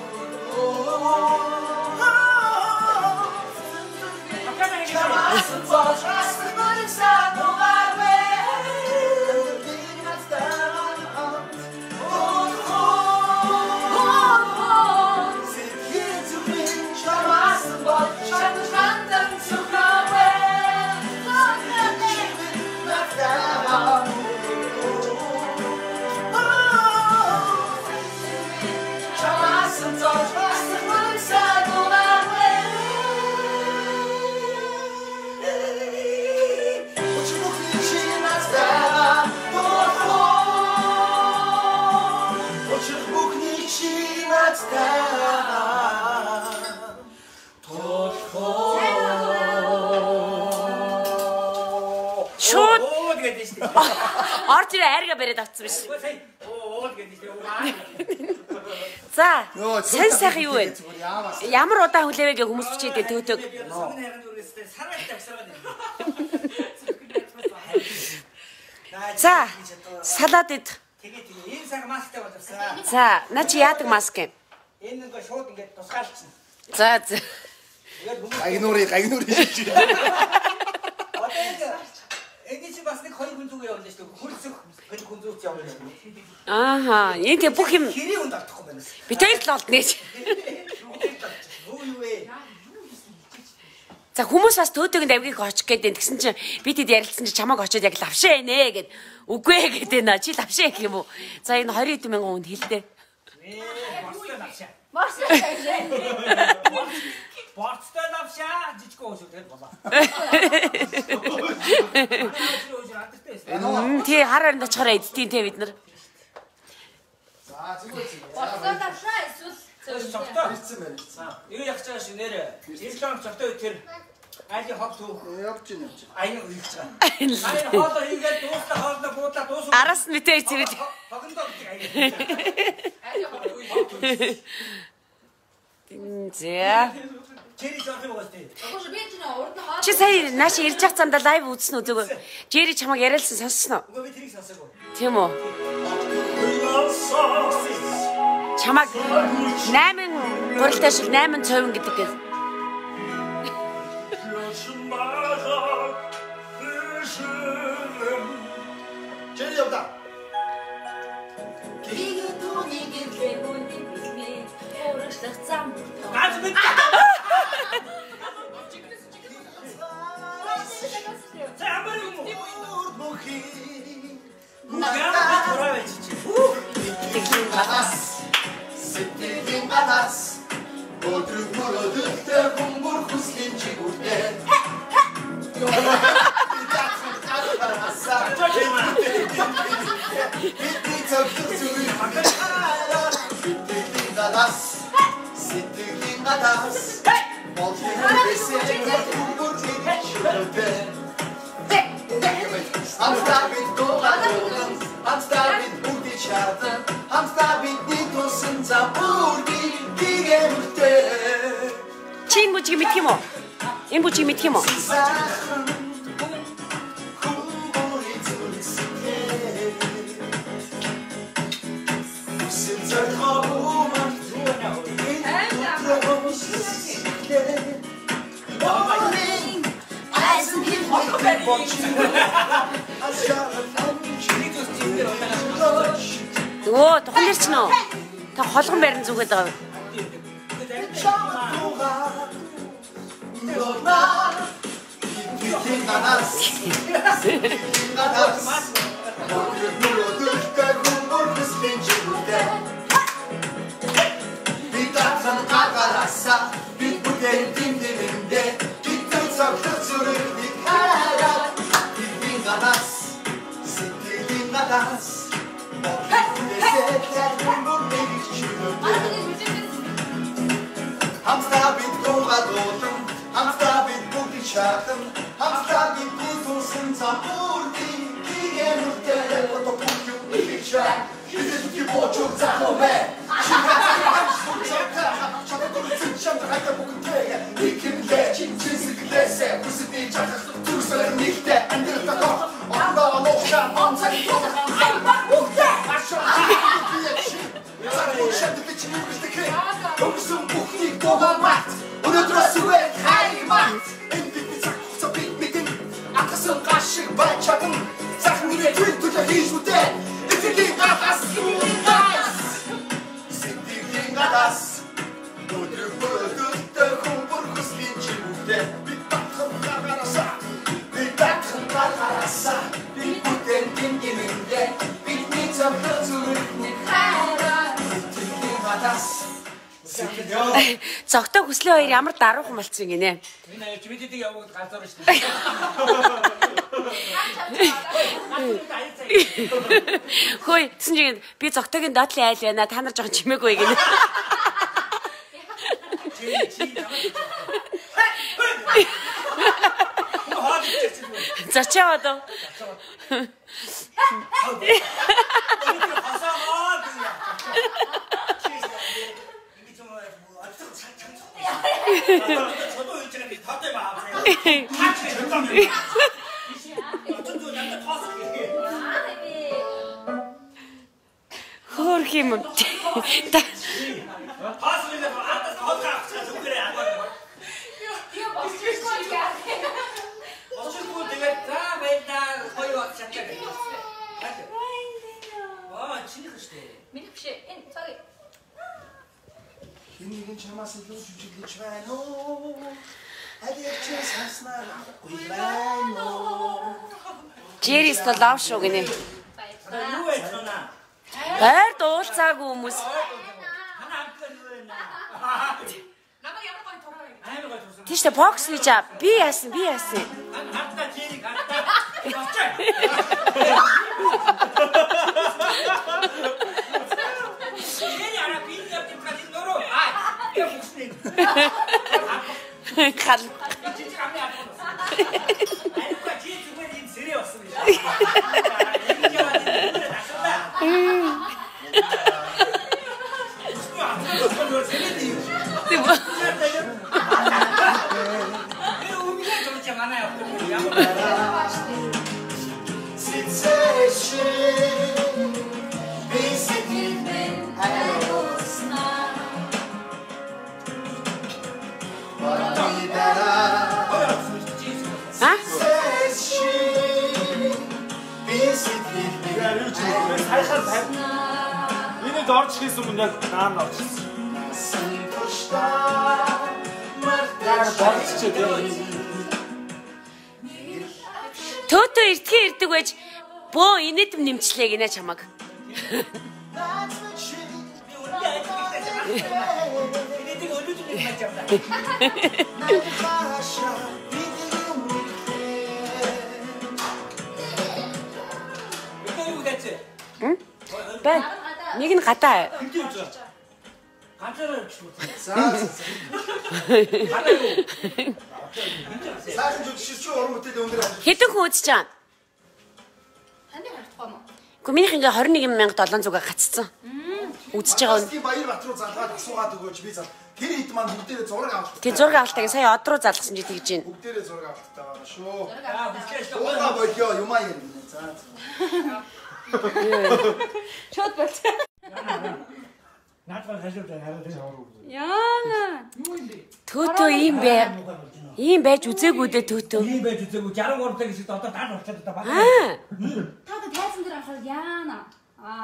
[SPEAKER 1] Schlamassen bosch, Rasten und im Sand, oh Arme.
[SPEAKER 2] Шууд орж ирээ хайрга бариад авцсан биш. За, сайн сайхан юу вэ? Ямар удаан хүлээвэ гэ хүмүүс бичээдээ төөтөг. За, салаад ид.
[SPEAKER 8] Тэгээ тэгээ энэ цаг масктай боловсаа.
[SPEAKER 2] За, наа чи яадаг маск юм?
[SPEAKER 8] Энэ нэг шууд ингээд тусгаалчихна.
[SPEAKER 2] За, за.
[SPEAKER 1] Гайнуурыг гайнуурыг шилж
[SPEAKER 8] Одоо энэ чи бас нэг хоёр хүн зүг явуулж шүү дээ. Хөлсөх хоёр хүн зүг явуулж байна.
[SPEAKER 2] Ааха, энэ тэг бүх юм
[SPEAKER 8] Хэрийн үнд алдахгүй байна.
[SPEAKER 2] би хоёрт л олд нээж.
[SPEAKER 8] Юу юу вэ?
[SPEAKER 2] За хүмүүс бас төөтөгийн давгийг очих гээд тэгсэн чинь би тэд ярилцсан чинь чамайг очиод яг лавшаа энэ гэд үгүй ээ гэдэг нэ чи лавшаа гэх юм уу. За энэ двадцать хэдэн мянган хүнд хэлдэ.
[SPEAKER 8] Борцтой лавшаа.
[SPEAKER 4] Борцтой лавшаа.
[SPEAKER 8] Борцтой лавшаа жижиг ууш гэдэг болоо.
[SPEAKER 2] Тий хараар нь очихороо эдтийн те бид нар.
[SPEAKER 1] За зүгээр зүгээр.
[SPEAKER 4] Борцтой лавшаа эсвэл
[SPEAKER 8] Цогтой хэлсэн байна. Юу ягч байгаа шүү нэрэ. Ирэлэн цогтой үе тэр айлын хог төв
[SPEAKER 1] явж ийн явж.
[SPEAKER 8] аян хийж байгаа. Аян хоолоо хийгээд дуустал хоолоо буудлаа дуусах.
[SPEAKER 2] Араас нь мэтэр зэрэг.
[SPEAKER 8] Хогондоо гэж аян.
[SPEAKER 2] За.
[SPEAKER 8] Чери жоох юм гоостэй.
[SPEAKER 4] Агууш би ч нэ урд нь хоо.
[SPEAKER 2] Чи сая нааш ирж явах замдаа лайв үзсэн үү зөв? Жери чамайг яриалсан сонссноо?
[SPEAKER 8] Үгүй би тэрийг сонсоогүй.
[SPEAKER 2] Тийм үү? Чамайг найман гурилтай шиг найман цовин гэдэг гээд.
[SPEAKER 1] Жери явда.
[SPEAKER 8] Гац мэд. За ямар юм уу? Яа төрөө чи.
[SPEAKER 1] Сэтгэлийн гадаас сэтгэлийн гадаас өдрөг мөрөдөлтөөр хүмүүр хүслийн чигүүртэй. Сэтгэлийн гадаас сэтгэлийн гадаас болтын бэсээ хүмүүр чигүүртэй. Hamster mit Coca-Cola, Hamster mit Booty-Charten, Hamster mit Nitos und Saburgi.
[SPEAKER 2] бүжиг мэдх юм уу? Энэ бүжиг мэдх юм уу? Оо, тухайн нэр чинь үү? Та холгон байран зүгээд байгаа.
[SPEAKER 1] Hamsta bit kongadotun, hamsta bit bukichatan, hamsta bit kutusun zamurdi, kigemurte otopukyu ikicha, kizuki bocho zakome, shigata suchata, chakotun chamta haita bukute, ikimde, chinsikde se, kusiti chaka, turusala nikte, andirta ko, onda lokha, amsaki toka, ayba ukte, asho, Ogsun buchtig dogomat, өнөөдрөөс үгээр хаймат. Энэ бидний цаг хугацаа бит мэдэн, атгасан гашиг бачадан, захын нэрээ төлөвлөж хийж үтээ. Эцгийн гадаас юунаас? Сэтгэлийн гадаас. Өдөр бүрдээ хүмүүр хүслийн чимүтээ. Би батхан гараасаа, би батхан гараасаа, би бүхэн гингинэндээ. Бидний цавхар зүрхний хайраа. Эцгийн гадаас. Зогтой хүслээ хоёр ямар даруухан болцсон гинэ.
[SPEAKER 8] Энэ аяч мэддэг яваад ганцаар шүү дээ.
[SPEAKER 2] Хөөе, тэгсэн чинь би зогтойгийн доотлын айл байна. Та нар жоохон чимээгүй гинэ. Зачаад оо.
[SPEAKER 8] 저도 일찍이 다들 마음에 같이 했답니다. 어쩐지 남자 터서
[SPEAKER 2] Хөөх юм.
[SPEAKER 8] 터서인데 아까 터서 좀 그래 안 봐.
[SPEAKER 4] 이거 멋질 거야.
[SPEAKER 8] 멋질 거 내가 다 맨날 거의 와 시작해. 와, 진짜 그시대.
[SPEAKER 4] 민혁 씨, 인 저기
[SPEAKER 1] Хинэгэн чамаас илүү жүжиглэж байна уу? Алиач санснаа уйлаа уу?
[SPEAKER 2] Джерис то лав шүү гинэ.
[SPEAKER 8] Юу 했잖아.
[SPEAKER 2] Байр дуулцаагүй хүмүүс.
[SPEAKER 8] 하나 안 끊으나.
[SPEAKER 3] Намайг ямар гоё тураа вэ?
[SPEAKER 8] 아이고 좋습니다.
[SPEAKER 2] Тийштэй бокс хийж аа. Би яасан, би яасан.
[SPEAKER 8] 아까 제리 갔다. 맞죠? 제리 알아 비디 앞까지 놀어. 아, 이거 무슨 일?
[SPEAKER 2] Гал.
[SPEAKER 8] 진짜 감이 안 들어. 아이고 제리 주변에 지레었습니다. 얘기하는데 눈에 났었다. 무슨 안 들어. 저 재밌지.
[SPEAKER 2] Тэг ба.
[SPEAKER 8] 왜 의미가 좋지 않아요?
[SPEAKER 2] А?
[SPEAKER 5] Сайхан тав. Энийг орж хийсэн юм яг наан орчихсон. Яг болчихчээ тийм.
[SPEAKER 2] Төтөө эртхэн ирдэг байж бөө инээдэм нэмчлээ гинэ чамаг.
[SPEAKER 8] 이네들이 어느 정도 맞잡다. 이거 됐지?
[SPEAKER 2] 응? Бай. Нэг нь гадаа.
[SPEAKER 8] 간절을 주고.
[SPEAKER 1] Сайхан жүжигч уран бүтээл өндөр ажил.
[SPEAKER 2] Хэдэн хүн үзэж байгаа?
[SPEAKER 4] 반대 갈거뭐
[SPEAKER 2] Гэхдээ минийх ингээ двадцать one thousand seven hundred гаццсан. Үзэж байгаа.
[SPEAKER 1] Тийм Баяр Бат руу залгаад асуугаад өгөөч би зал. Тэр хэд маань бүгдээрээ зураг авалт.
[SPEAKER 2] Тэг зураг авалтыг сая од руу залгасан чи тэгж байна.
[SPEAKER 1] Бүгдээрээ зураг авалттай байгаа шүү.
[SPEAKER 8] Аа бүлээс
[SPEAKER 1] Ууга болё юмаа юм. За.
[SPEAKER 4] Шууд болчих.
[SPEAKER 8] Наадмаар хажууд хараад яваа.
[SPEAKER 4] Яана.
[SPEAKER 2] Төтөө ийм бай. Ийм байж үзээгүй дээ төтөө.
[SPEAKER 8] Ийм байж үзээгүй сixty-three дахь хэсэгт одоо таад болчиход одоо баг.
[SPEAKER 2] Аа.
[SPEAKER 4] Та одоо тайзан дээр анхаарал яана. Аа.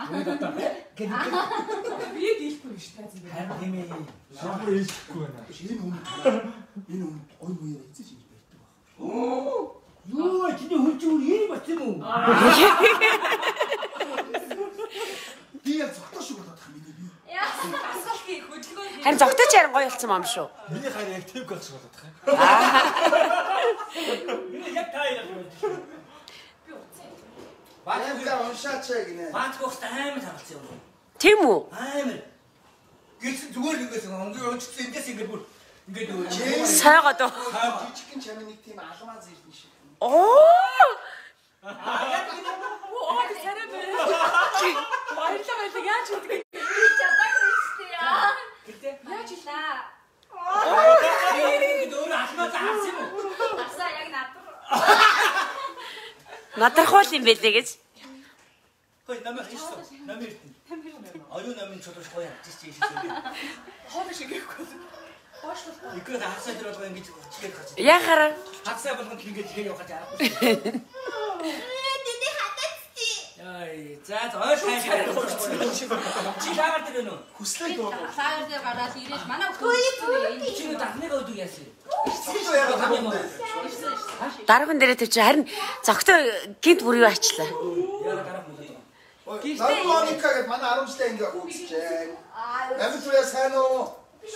[SPEAKER 6] Би дийлэхгүй биш тайзан дээр.
[SPEAKER 8] Харин тийм ээ.
[SPEAKER 5] Шампур хийхгүй байна.
[SPEAKER 1] Энэ хүн энэ хүн ой мууяа эцэж ингэ байдаг баг.
[SPEAKER 8] Оо. Юу чиний хөлжүүр ийм бат юм уу?
[SPEAKER 1] Би яг зогтоо шиг болоод байгаа миний би.
[SPEAKER 4] Яа. Асуултын хөдөлгөөн.
[SPEAKER 2] Харин зогтооч харин гоё болсон юм шүү.
[SPEAKER 5] Миний хайр яг тэвх байх шиг болоод байгаа.
[SPEAKER 8] Би яг таяа юм.
[SPEAKER 1] Баатга уншаач гинэ.
[SPEAKER 8] Баатгахт амар таралцсан юм.
[SPEAKER 2] Тийм үү?
[SPEAKER 8] Амар. Гэсэн зүгээр ингээс онгийн өнцгс ингээс ингээд бүр ингээд
[SPEAKER 2] Сайгаад уу.
[SPEAKER 1] Жижигхэн чамын нэг тийм алмаа зэрдэн шиг.
[SPEAKER 2] Оо!
[SPEAKER 6] Оо царай бай. Баярлалаа баярлалаа яаж үтгэ.
[SPEAKER 4] Би чадаагүй шүү дээ.
[SPEAKER 8] Гэтэ
[SPEAKER 4] Яаж илаа?
[SPEAKER 8] ингээд өөр алмаа заасан юм уу?
[SPEAKER 4] Асаа яг надад.
[SPEAKER 2] Надрахуул юм байлээ гэж.
[SPEAKER 8] Хөөе намайг хийсэн. Намайг иртэн. Аюу намайг чөлөөш гоё ярьчих чи.
[SPEAKER 6] Хоол шиг гэхгүй.
[SPEAKER 8] Игээр хасаа дээр бол ингэж чигээр гарч.
[SPEAKER 2] Яхаар.
[SPEAKER 8] Хасаа болгонд ингэж чигээр явах гэж аргагүй.
[SPEAKER 4] Тэди хатацти.
[SPEAKER 8] Яй, за зоож хайх. Чи лагаар дээр нөө.
[SPEAKER 1] Хүслээ дөө.
[SPEAKER 4] Саагаар дээр гараад ирээд манай хөөе.
[SPEAKER 8] Чи юу дахныг өдөг яасан.
[SPEAKER 1] Цогтоо яг хамаагүй.
[SPEAKER 2] Дараахан дээрээ тавьчих. Харин зогтоо гинт бүр юу ачлаа.
[SPEAKER 8] Яа гарах мөн.
[SPEAKER 1] Наркоманика гэд манай арав жилийн ингээ хөөцчээ. Амьд үе сайн уу?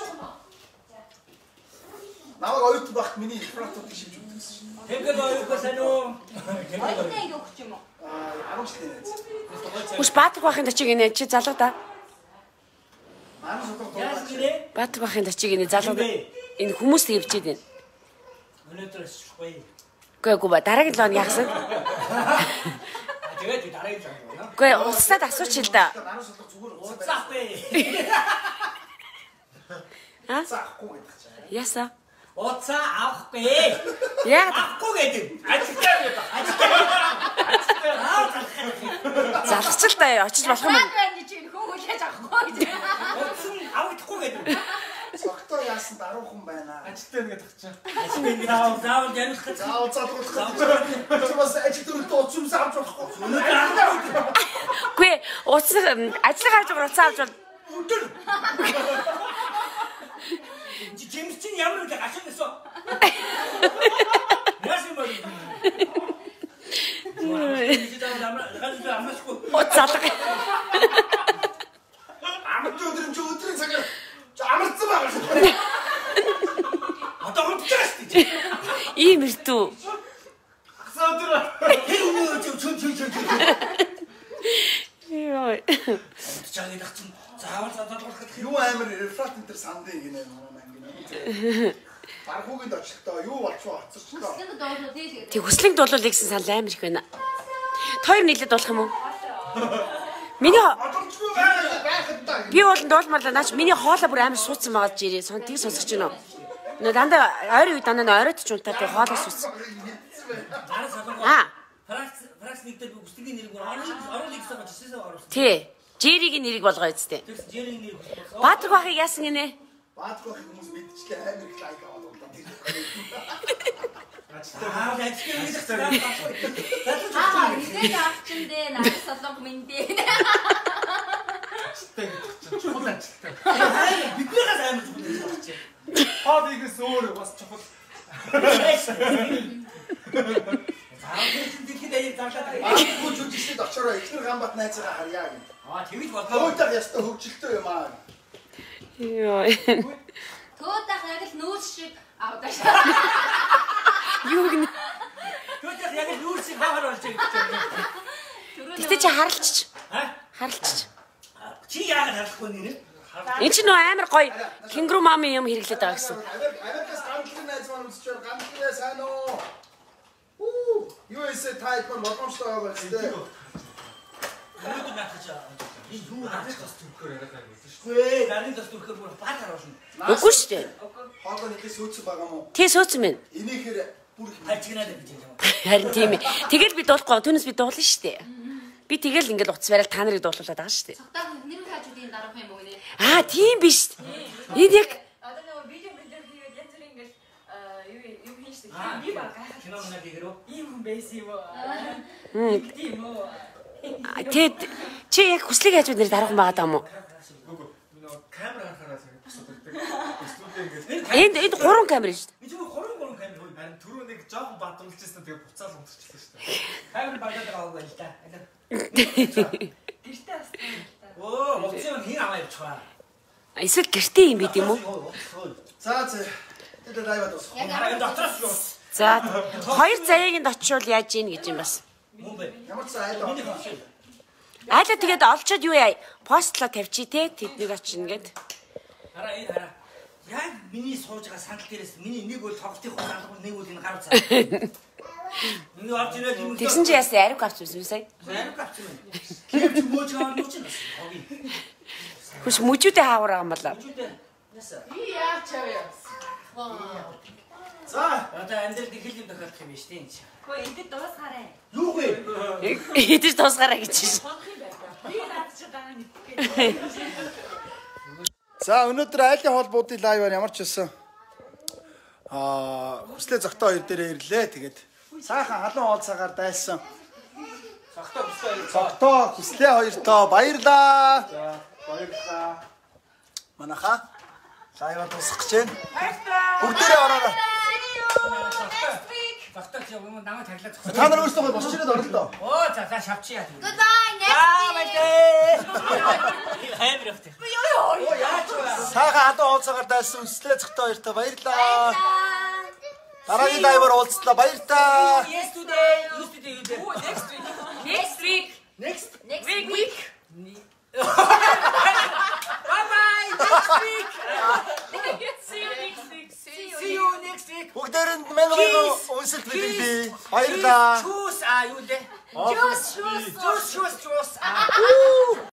[SPEAKER 1] Намайг оюут багт миний фрактуудыг шивж өгдөгсөн шин.
[SPEAKER 8] Тэнгэр оюутгаа сайн уу?
[SPEAKER 4] Ойдоо ингэ өгч юм уу?
[SPEAKER 1] Аа, арав жилийн найз.
[SPEAKER 2] Үш Баатар бахын дачиг инэ чи залуу да.
[SPEAKER 1] Манай содор
[SPEAKER 8] Яас
[SPEAKER 1] дуугаа.
[SPEAKER 8] гинэ?
[SPEAKER 2] Баатар бахын дачиг инэ залуу да. Энэ хүмүүс хэвчээд байна.
[SPEAKER 8] Өнөөдөр шгүй.
[SPEAKER 2] Үгүй үгүй ба дараагийн лон яхсан.
[SPEAKER 8] А тэгээд дараагийн цаг байна.
[SPEAKER 2] Үгүй уцсаад асууч л да.
[SPEAKER 1] Манай содор зүгээр
[SPEAKER 8] Уцаах бэ.
[SPEAKER 2] Аа?
[SPEAKER 1] заахгүй гэдэг чинь.
[SPEAKER 2] Яса.
[SPEAKER 8] Уцаа авах бэ.
[SPEAKER 2] Яг
[SPEAKER 8] Авахгүй гэдэг. Ажилтаа гэдэг. Ажилтаа. Ажилтаа.
[SPEAKER 2] залхач л да очиж болох юм.
[SPEAKER 4] Яг байна чи хөөгөөж яаж авахгүй гэж.
[SPEAKER 8] Уцсан авахгүй гэдэг.
[SPEAKER 1] Цогтоо яасан даруу хүн байна.
[SPEAKER 5] Ажилтаа ингээд тагчаа.
[SPEAKER 8] Ажилтаа заавал заавал ярих гэж.
[SPEAKER 1] Заавал залгуулах гэж. Чи бас ажил дөрөлтөө уцсумс авч болохгүй.
[SPEAKER 2] Үгүй уц ажил гарч байгаа уцаа авч бол
[SPEAKER 8] Өдөр. Чи Джеймс чин ямар нэг гашин нэсо. Яс юм бэ? Чи заавал амар гашин амсахгүй.
[SPEAKER 2] уц залга.
[SPEAKER 1] Амт өдрөн чи өдрийн цагаар амарцсан байгаа.
[SPEAKER 8] Одоо унтчихсан чи.
[SPEAKER 2] Ийм эртүү.
[SPEAKER 5] Хасаа өдөр.
[SPEAKER 8] Тэр үнэ чи чүн чүн чүн.
[SPEAKER 2] Йоо.
[SPEAKER 8] Чагийн дагчин заавал задлуулах гэх юм.
[SPEAKER 1] Юу амир рефрат энэ төр сандын гинэ манай гинэ. Бархуугийн очихдоо юу болчихоо оцорчлоо.
[SPEAKER 4] Хүслэнд дуулуу дээ.
[SPEAKER 2] Тэг хүслэг дуулуул гэсэн санал амар их байна. Хоёр нийлээд болох юм уу? Миний
[SPEAKER 1] Одолчгүй байхад та.
[SPEAKER 2] би бол дуулмарлаа наач миний хоолой бүр амар суудсан байгаа жирээ. Сон тийг сонсож байна уу? Нөө дандаа ойрын үед дандаа оройд ч унтаад тэг хоолой суудсан.
[SPEAKER 8] Дараа салгуу.
[SPEAKER 2] Аа.
[SPEAKER 8] Франц Франц нэгдэл бүсдгийн нэрийг орон орон лигсээ гож ирсэн оруулсан.
[SPEAKER 2] Тий. Жиригийн нэрийг болгоо үсттэй.
[SPEAKER 8] Тэрс Жерийн нэр болсон.
[SPEAKER 2] Баатар бахыг яасан гинэ?
[SPEAKER 1] Баатгах хүмүүс мэдчихлээ амир их лайк аваад удаа.
[SPEAKER 8] Аа, яачих юм гэж байна.
[SPEAKER 4] Аа, идэл авчин дээ. Надад солонг минь дээ.
[SPEAKER 5] Ажилтаа ингээд тагчаа. Чухал ажилтаа.
[SPEAKER 8] Биднээс амар зүгт болчих.
[SPEAKER 5] Хоббигээс өөр бас чухал.
[SPEAKER 8] Аа, тэгэхэд аяа заалаад.
[SPEAKER 1] Аа, гүж үжигсэд очороо ихнэр гамбат найзгаа харьяа гин.
[SPEAKER 8] Аа, тэгж бодлоо.
[SPEAKER 1] Өөдөө ястаа хөвчлөлтөө юм аа.
[SPEAKER 2] Йоо.
[SPEAKER 4] Төөдөх яг л нүүс шиг авдаа.
[SPEAKER 2] Юу гинэ?
[SPEAKER 8] Тэгвэл яг л нүүрсийг хаагаар болж байгаа.
[SPEAKER 2] Гэтэ чи харалчч.
[SPEAKER 8] Аа?
[SPEAKER 2] Харалчч.
[SPEAKER 8] Чи яагаад харахгүй нэрээ?
[SPEAKER 2] Энд чи нөө амар гоё кенгуру мами юм хэрэглээд байгаа гэсэн.
[SPEAKER 1] Америкас ганцхан найз маань үзэж байгаа ганцхан сайн уу? Уу, ю эс эй тайп болгоомжтой байгаа ч тийм.
[SPEAKER 8] Өнөөдөр наатаж Юу надад бас
[SPEAKER 5] Түрхээр яриад байгаа юм шүү.
[SPEAKER 8] Хөөе, нарийн тас түрхээр бүр баат харуулна.
[SPEAKER 2] Үгүй шүү дээ.
[SPEAKER 1] Хоолой нэгээс сөөцсөн байгаа мó.
[SPEAKER 2] Тий сууцсан байна.
[SPEAKER 1] Энийхэр бүр
[SPEAKER 8] Хажигнаад гэж юм.
[SPEAKER 2] Харин тийм ээ. Тэгэл би дуулахгүй түүнээс би дуулна шүү дээ. Би тэгэл ингээд утас барайл та нарыг дуулуулад байгаа шүү дээ.
[SPEAKER 4] Цогтаа нэр хажуудын дарах юм уу нэ?
[SPEAKER 2] Аа тийм биш. Энэ яг
[SPEAKER 3] Одоо нөгөө видео мэдээ хийгээд янз бүрийн ингээд юу юу хийж штэ. Би баг гайхаж.
[SPEAKER 8] Кино мөн гэрөө.
[SPEAKER 3] Ийм хүн байсан юм уу? Тийм үү?
[SPEAKER 2] тэгэд чи яг хүслийг хайж бид нэр дарах байгаа даа мó.
[SPEAKER 5] Гүг нөө камер харахаараа цаг босоод ирдэг. Студио ингээд
[SPEAKER 2] Энд энд гурван камер шүү дээ.
[SPEAKER 8] Би зүгээр гурван гурван камер хөөе.
[SPEAKER 5] харин түрүү нэг жоохон бадруулчихсан тэгээ буцаал унтчихсан шүү дээ.
[SPEAKER 8] Камер багтаад байгаа л та.
[SPEAKER 3] Гэртээ бас.
[SPEAKER 8] Оо, моцсон хин аваа явчихваа.
[SPEAKER 2] Эсвэл гэртээ юм бид юм уу?
[SPEAKER 1] За за. Тэгээд лайвад ус.
[SPEAKER 8] Яг дотроос юу?
[SPEAKER 2] За хоёр заяагийн очивол яаж ийн гэж юм бас.
[SPEAKER 8] Мөн бэ.
[SPEAKER 1] Ямар ч айлаа.
[SPEAKER 8] Миний хавшил.
[SPEAKER 2] Айлаа тэгээд олцоод юу яа? Постлоо тавьчих те тэднийг очино гэд.
[SPEAKER 8] Хараа энэ хараа. Яг миний сууж байгаа сандал дээрээс миний нэг бол тоглолтын хол алга нэг бол энэ гарав цаа. Миний орж ирээд юм.
[SPEAKER 2] Тэгсэн чи яасан ариуг авч үзсэн сая.
[SPEAKER 8] Ариуг авч юм. Кем ч мөөж байгаа юм чинь.
[SPEAKER 2] Хүч мүжүүдээ хаавар байгаа юм болоо.
[SPEAKER 8] Мүжүүдээ. Яса.
[SPEAKER 3] Би яа чавьяа.
[SPEAKER 1] За.
[SPEAKER 8] Одоо амьдрал их л юм тохиолдох юм биш тийм ч.
[SPEAKER 3] Хөөе энд дуусгаарай.
[SPEAKER 8] Юу вэ?
[SPEAKER 2] Хэдэж тусгаараа гэж шин.
[SPEAKER 3] Хонх юм байна. Би наад чи байгаа нэг.
[SPEAKER 1] За өнөөдөр айлын холбоодын лайваар ямар ч байсан аа хүслээ зогтоо хоёр дээрээ ирлээ. Тэгээд сайхан халуун уулзаагаар дайсан.
[SPEAKER 8] Согтоо бүстэй.
[SPEAKER 1] Зогтоо хүслээ хоёртоо баярлаа.
[SPEAKER 5] За баярлалаа.
[SPEAKER 1] Манаха лайваа дуусгах гэж байна. Бүгдээрээ ороорой.
[SPEAKER 8] Согтоо чи юм намайг таглаад зогсоо.
[SPEAKER 1] Та нар өөрсдөө босч ирээд орно л доо.
[SPEAKER 8] Оо за за шавчия.
[SPEAKER 4] Goodbye, next
[SPEAKER 8] Аа
[SPEAKER 4] week.
[SPEAKER 8] баярлалаа. Хайр явах. Оо яач вэ?
[SPEAKER 1] Сайхан халуун уулзаагаар дайсан хүслээ зогтоо хоёртоо баярлаа. Дараагийн лайваар уулзлаа баярлаа.
[SPEAKER 8] Yesterday, yesterday you did.
[SPEAKER 3] Next week. Next week.
[SPEAKER 8] Next.
[SPEAKER 3] Next week.
[SPEAKER 8] Bye bye. Next week.
[SPEAKER 3] See you next week.
[SPEAKER 8] See you next week.
[SPEAKER 1] Бүгдээрэнд мянга мянга унсалт билээ. Баярлаа.
[SPEAKER 8] Choose а юу лээ?
[SPEAKER 3] Juice, juice.
[SPEAKER 8] Choose choose choose.